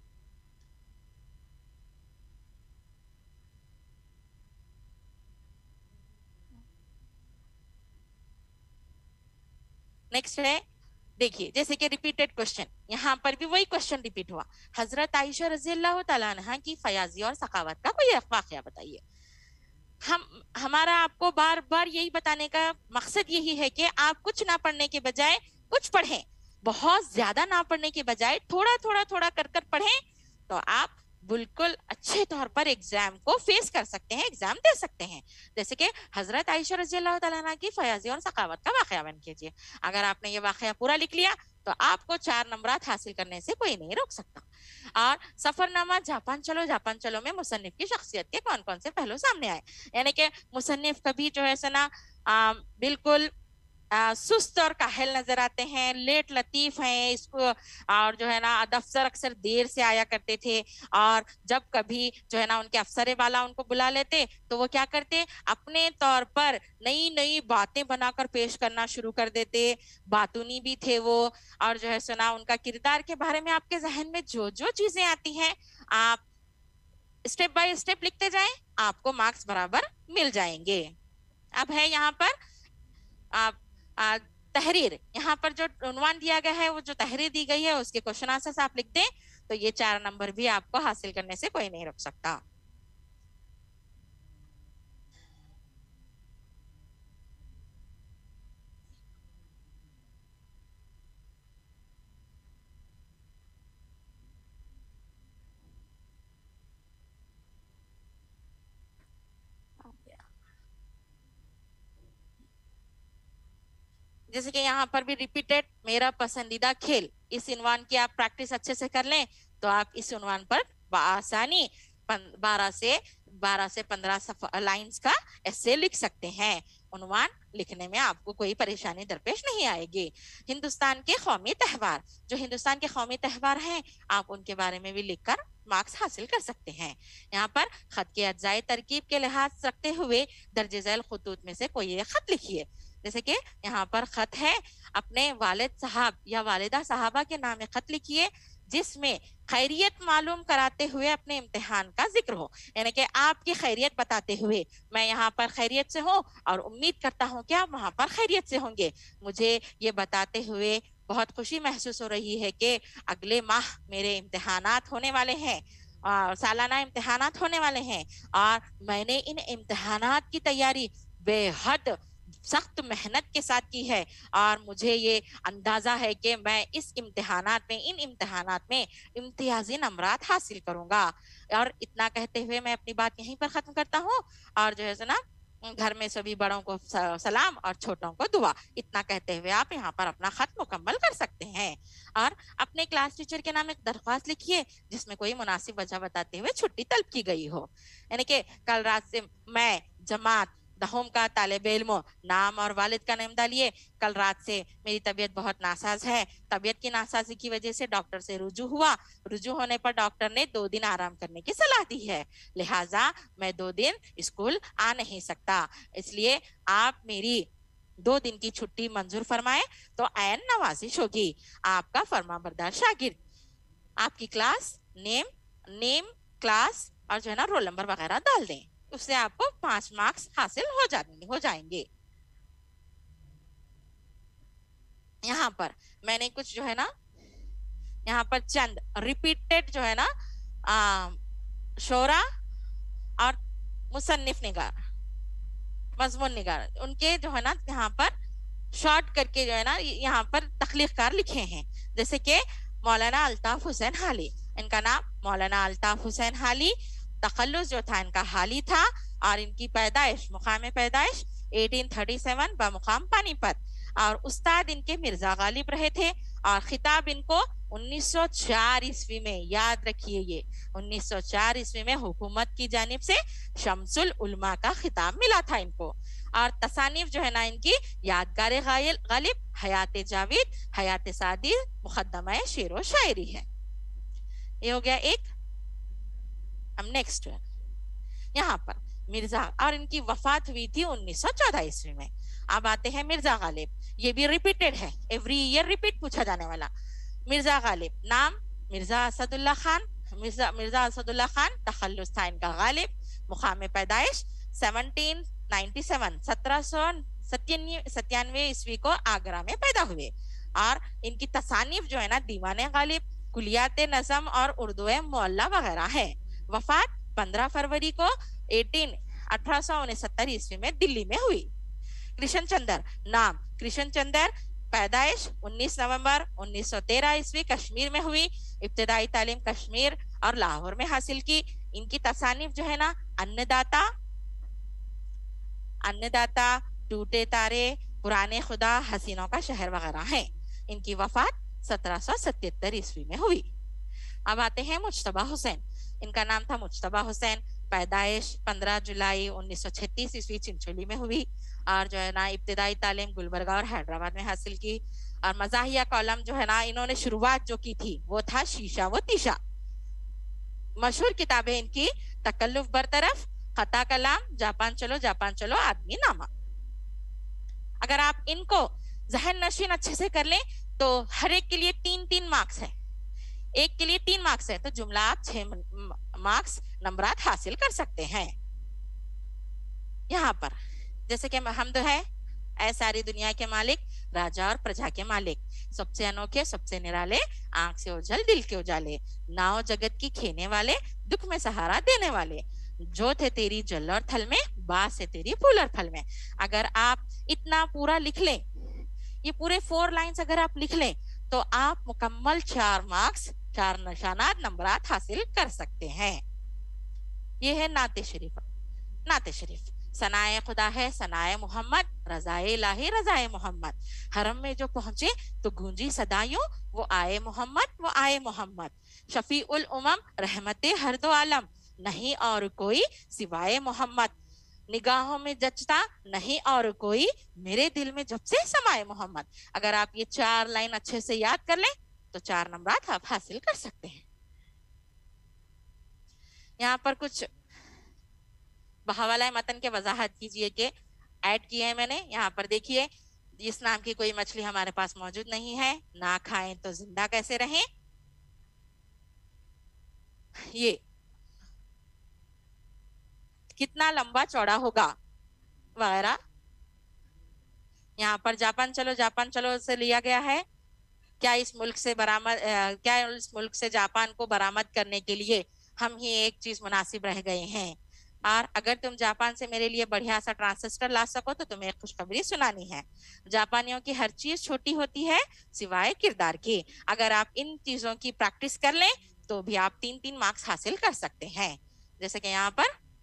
नेक्स्ट है, देखिए जैसे कि रिपीटेड क्वेश्चन, यहाँ पर भी वही क्वेश्चन रिपीट हुआ। हजरत आयशा रजी अल्लाह तआला अन्हा की फयाजी और सखावत का कोई वाकया बताइए। हमारा आपको बार बार यही बताने का मकसद यही है कि आप कुछ ना पढ़ने के बजाय कुछ पढ़ें, बहुत ज्यादा ना पढ़ने के बजाय थोड़ा थोड़ा थोड़ा कर कर पढ़ें, तो आप बिल्कुल अच्छे तौर पर एग्जाम को फेस कर सकते हैं, एग्जाम दे सकते हैं। जैसे कि हजरत आयशा रजी अल्लाह तआला अन्हा की फयाजी और सखावत का वाकया बयान कीजिए। अगर आपने ये वाकया पूरा लिख लिया तो आपको 4 नंबरात हासिल करने से कोई नहीं रोक सकता। और सफरनामा जापान चलो में मुसन्निफ की शख्सियत के कौन कौन से पहलू सामने आए, यानी कि मुसन्निफ कभी जो है सना बिल्कुल सुस्त और काहिल नजर आते हैं, लेट लतीफ हैं इसको, और जो है ना दफ्तर अक्सर देर से आया करते थे, और जब कभी जो है ना उनके अफसर वाला उनको बुला लेते तो वो क्या करते, अपने तौर पर नई नई बातें बनाकर पेश करना शुरू कर देते, बातूनी भी थे वो। और जो है सुना उनका किरदार के बारे में आपके जहन में जो जो चीजें आती हैं आप स्टेप बाय स्टेप लिखते जाएं, आपको मार्क्स बराबर मिल जाएंगे। अब है यहाँ पर आप तहरीर, यहाँ पर जो उन्वान दिया गया है, वो जो तहरीर दी गई है उसके क्वेश्चन आंसर्स आप लिख दें तो ये 4 नंबर भी आपको हासिल करने से कोई नहीं रोक सकता। जैसे कि यहाँ पर भी रिपीटेड मेरा पसंदीदा खेल, इस उन्वान की आप प्रैक्टिस अच्छे से कर लें तो आप इस उन्वान पर आसानी 12 से 15 लाइंस का ऐसे लिख सकते हैं। उन्वान लिखने में आपको कोई परेशानी दरपेश नहीं आएगी। हिंदुस्तान के कौमी त्यौहार, जो हिंदुस्तान के कौमी त्यौहार हैं आप उनके बारे में भी लिखकर मार्क्स हासिल कर सकते हैं। यहाँ पर खत के अज्जाए तरकीब के लिहाज रखते हुए दर्जे झैल खतूत में से कोई एक खत लिखिए। जैसे कि यहाँ पर खत है, अपने वालिद साहब या वालिदा साहबा के नाम खत लिखिए जिसमें खैरियत मालूम कराते हुए अपने इम्तिहान का जिक्र हो, यानी कि आपकी खैरियत बताते हुए, मैं यहाँ पर खैरियत से हूँ और उम्मीद करता हूँ कि आप वहाँ पर खैरियत से होंगे। मुझे ये बताते हुए बहुत खुशी महसूस हो रही है कि अगले माह मेरे इम्तिहानात होने वाले हैं, सालाना इम्तिहानात होने वाले हैं, और मैंने इन इम्तिहानात की तैयारी बेहद सख्त मेहनत के साथ की है, और मुझे ये अंदाजा है कि मैं इस इम्तिहानात में, इन इम्तिहानात में इम्तियाजी नंबरात हासिल करूंगा। और इतना कहते हुए मैं अपनी बात यहीं पर खत्म करता हूँ, और जो है ना घर में सभी बड़ों को सलाम और छोटों को दुआ, इतना कहते हुए आप यहाँ पर अपना खत मुकम्मल कर सकते हैं। और अपने क्लास टीचर के नाम एक दरख्वास्त लिखिए जिसमें कोई मुनासिब वजह बताते हुए छुट्टी तलब की गई हो, यानी कि कल रात से मैं जमात दहोम का तालिब इल्म, नाम और वालिद का नाम डालिए, कल रात से मेरी तबीयत बहुत नासाज है, तबीयत की नासाजी की वजह से डॉक्टर से रुजू हुआ, रुजू होने पर डॉक्टर ने 2 दिन आराम करने की सलाह दी है, लिहाजा मैं 2 दिन स्कूल आ नहीं सकता, इसलिए आप मेरी 2 दिन की छुट्टी मंजूर फरमाए तो ऐन नवाजिश होगी। आपका फरमाबरदार शागिर्द। आपकी क्लास नेम क्लास और जो है ना रोल नंबर वगैरह डाल दें, उससे आपको 5 मार्क्स हासिल हो जाएंगे। यहाँ पर मैंने कुछ जो है ना यहाँ पर चंद रिपीटेड जो है ना शोरा और मुसन्निफ निगार, मजमून निगार, उनके जो है ना यहाँ पर شارٹ کر کے جو ہے نا یہاں پر تخلیق کار لکھے ہیں، جیسے کہ مولانا الطاف حسین حالی، ان کا نام مولانا الطاف حسین حالی، تخلص جو تھا ان کا حالی تھا، اور ان کی پیدائش مقام پیدائش 1837 بمقام پانی پت، اور استاد ان کے مرزا غالب رہے تھے، اور خطاب ان کو 1904 عیسوی میں، یاد رکھیے یہ 1904 عیسوی میں حکومت کی جانب سے شمس العلماء کا خطاب ملا تھا ان کو، اور تصانیف جو ہے نا ان کی یادگار غالب، حیات جاوید، حیات سعدی، مقدمہ شعر و شاعری ہے۔ یہ ہو گیا ایک۔ ہم نیکسٹ یہاں پر مرزا، اور ان کی وفات ہوئی تھی 1914 عیسوی میں۔ اب آتے ہیں مرزا غالب، یہ بھی ریپیٹڈ ہے، ایوری ایئر ریپیٹ پوچھا جانے والا۔ مرزا غالب، نام مرزا اسد اللہ خان، مرزا اسد اللہ خان، تخلص تھا ان کا غالب، مقام پیدائش 1797 عیسوی کو آگرہ میں پیدا ہوئے، اور ان کی تصانیف جو ہے نا دیوان غالب، کلیات نظم اور اردو معلی وغیرہ ہے۔ وفات 15 فروری کو 1869 عیسوی میں دلی میں ہوئی۔ کرشن چندر، نام کرشن چندر، پیدائش 19 نومبر 1913 عیسوی کشمیر میں ہوئی، ابتدائی تعلیم کشمیر اور لاہور میں حاصل کی۔ ان کی تصانیف جو ہے نا ان داتا، ٹوٹے تارے، پرانے خدا، حسینوں کا شہر وغیرہ ہیں۔ ان کی وفات 1777 عیسوی میں ہوئی۔ اب آتے ہیں مجتبیٰ حسین، ان کا نام تھا مجتبیٰ حسین، پیدائش 15 جولائی 1936 عیسوی چنچولی میں ہوئی، اور جو ہے نا ابتدائی تعلیم گلبرگہ اور حیدرآباد میں حاصل کی، اور مزاحیہ کالم جو ہے نا انہوں نے شروعات جو کی تھی وہ تھا شیشہ و تیشہ۔ مشہور کتابیں ان کی تکلف برطرف، خطا کلام، جاپان چلو آدمی نامہ۔ اگر آپ ان کو ذہن نشین اچھے سے کر لیں تو ہر ایک کے لیے 3 مارکس ہے، ایک کے لیے 3 مارکس ہے، تو جملہ آپ 6 مارکس نمبرات حاصل کر سکتے ہیں۔ یہاں پر جیسے کہ حمد ہے، اے ساری دنیا کے مالک، راجا اور پرجا کے مالک، سب سے انوکھے، سب سے نرالے، آنکھ سے اجل دل کے اجالے، ناؤ جگت کی کھینے والے، دکھ میں سہارا دینے والے، جو تھے تیری جل اور تھل میں، باس ہے تیری پھول اور پھل میں۔ اگر آپ اتنا پورا لکھ لیں، یہ پورے 4 لائنز اگر آپ لکھ لیں تو آپ مکمل 4 مارکس، 4 نشانات، نمبرات حاصل کر سکتے ہیں۔ یہ ہے نعت شریف۔ نعت شریف ثنائے خدا ہے ثنائے محمد، رضائے الہی رضائے محمد، حرم میں جو پہنچے تو گونجی صدایوں، وہ آئے محمد وہ آئے محمد، شفیع الامم رحمت ہر دو عالم، نہیں اور کوئی سوائے محمد، نگاہوں میں جچتا نہیں اور کوئی، میرے دل میں جب سے سمائے محمد۔ اگر آپ یہ 4 لائن اچھے سے یاد کر لیں تو 4 نمبرات آپ حاصل کر سکتے ہیں۔ یہاں پر کچھ بہاولہ متن کے وضاحت کیجئے کہ ایڈ کیے ہیں میں نے۔ یہاں پر دیکھیے، اس نام کی کوئی مچھلی ہمارے پاس موجود نہیں ہے، نہ کھائیں تو زندہ کیسے رہیں، یہ کتنا لمبا چوڑا ہوگا وغیرہ۔ یہاں پر جاپان چلو سے لیا گیا ہے، کیا اس ملک سے جاپان کو برآمد کرنے کے لیے ہم ہی ایک چیز مناسب رہ گئے ہیں، اور اگر تم جاپان سے میرے لیے بڑھیا سا ٹرانسسٹر لا سکو تو تمہیں ایک خوشخبری سنانی ہے۔ جاپانیوں کی ہر چیز چھوٹی ہوتی ہے سوائے کردار کی۔ اگر آپ ان چیزوں کی پریکٹس کر لیں تو بھی آپ 3 مارکس حاصل کر سکتے ہیں۔ جیسے کہ یہاں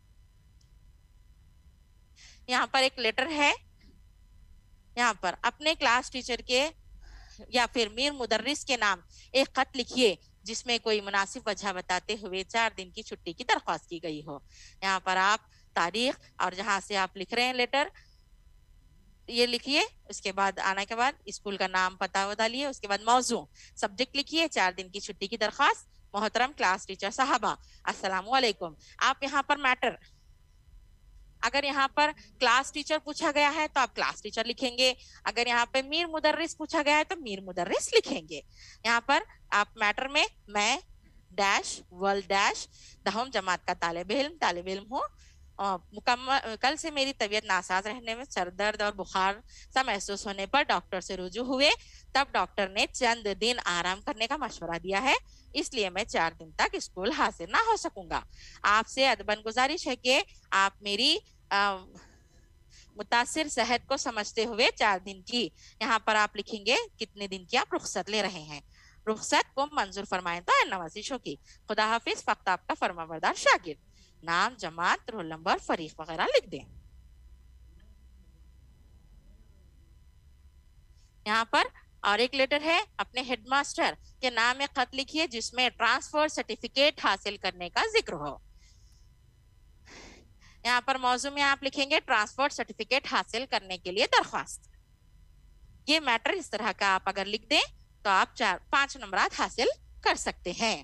پر ایک لیٹر ہے، یہاں پر اپنے کلاس ٹیچر کے یا پھر میر مدرس کے نام ایک خط لکھیے جس میں کوئی مناسب وجہ بتاتے ہوئے 4 دن کی چھٹی کی درخواست کی گئی ہو۔ یہاں پر آپ تاریخ اور جہاں سے آپ لکھ رہے ہیں لیٹر یہ لکھیے، اس کے بعد آنے کے بعد اسکول کا نام پتہ ڈالیے، اس کے بعد موضوع سبجیکٹ لکھیے، 4 دن کی چھٹی کی درخواست، محترم کلاس ٹیچر صاحبہ السلام علیکم۔ آپ یہاں پر میٹر، اگر یہاں پر کلاس ٹیچر پوچھا گیا ہے تو آپ کلاس ٹیچر لکھیں گے، اگر یہاں پہ میر مدرس پوچھا گیا ہے تو میر مدرس لکھیں گے۔ یہاں پر آپ میٹر میں میں ڈیش ورلڈ ڈیش 10ویں جماعت کا طالب علم ہوں، کل سے میری طبیعت ناساز رہنے میں سر درد اور بخار سا محسوس ہونے پر ڈاکٹر سے رجوع ہوئے، تب ڈاکٹر نے چند دن آرام کرنے کا مشورہ دیا ہے، اس لیے میں 4 دن تک اسکول حاضر نہ ہو سکوں گا۔ آپ سے ادباً گزارش ہے کہ آپ میری मुतासिर सेहत को समझते हुए 4 दिन की। यहाँ पर आप लिखेंगे कितने दिन की आप रुखसत ले रहे हैं। रुखसत को मंजूर फरमाएं तो नवाजिशों की। खुदा हाफिज, फक्त आपका फरमाबरदार शागिर्द। नाम, जमात, रोल नंबर, फरीक वगैरह लिख दें। यहाँ पर और एक लेटर है, अपने हेडमास्टर के नाम में खत लिखिए जिसमें ट्रांसफर सर्टिफिकेट हासिल करने का जिक्र हो। यहाँ पर मौजू में आप लिखेंगे ट्रांसफर सर्टिफिकेट हासिल करने के लिए दरख्वास्त। ये मैटर इस तरह का आप अगर लिख दें तो आप 4-5 नंबरात हासिल कर सकते हैं।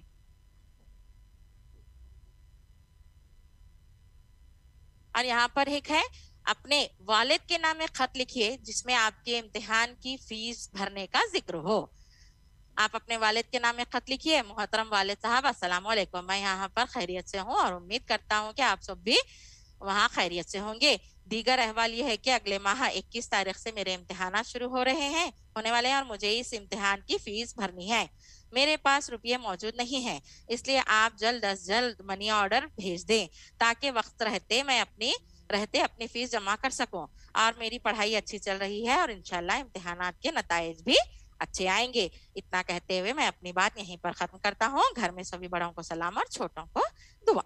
और यहाँ पर एक है, अपने वालिद के नाम में खत लिखिए जिसमें आपके इम्तिहान की फीस भरने का जिक्र हो। आप अपने वालिद के नाम में खत लिखिए, मोहतरम वालिद साहब अस्सलाम वालेकुम, मैं यहाँ पर खैरियत से हूँ और उम्मीद करता हूँ कि आप सब भी वहाँ खैरियत से होंगे। दीगर अहवाल ये है कि अगले माह 21 तारीख से मेरे इम्तिहान शुरू होने वाले हैं और मुझे इस इम्तिहान की फीस भरनी है। मेरे पास रुपये मौजूद नहीं है, इसलिए आप जल्द अज जल्द मनी ऑर्डर भेज दें ताकि वक्त रहते अपनी फीस जमा कर सकूं। और मेरी पढ़ाई अच्छी चल रही है और इंशाल्लाह इम्तिहानात के नताइज भी अच्छे आएंगे। इतना कहते हुए मैं अपनी बात यहीं पर खत्म करता हूँ। घर में सभी बड़ों को सलाम और छोटों को दुआ।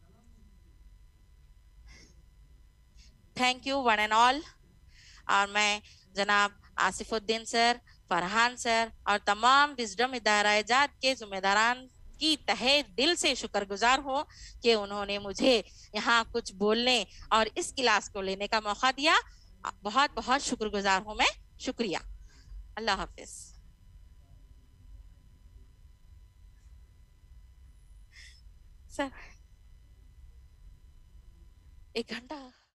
Thank you one and all. और मैं जनाब आसिफुद्दीन सर, फरहान सर और तमाम विजडम इदारा-ए-जात के जिम्मेदारान की तहे दिल से शुक्रगुजार हूँ कि उन्होंने मुझे यहाँ कुछ बोलने और इस क्लास को लेने का मौका दिया। बहुत बहुत शुक्रगुजार हूँ मैं। शुक्रिया। अल्लाह हाफिज। सर 1 घंटा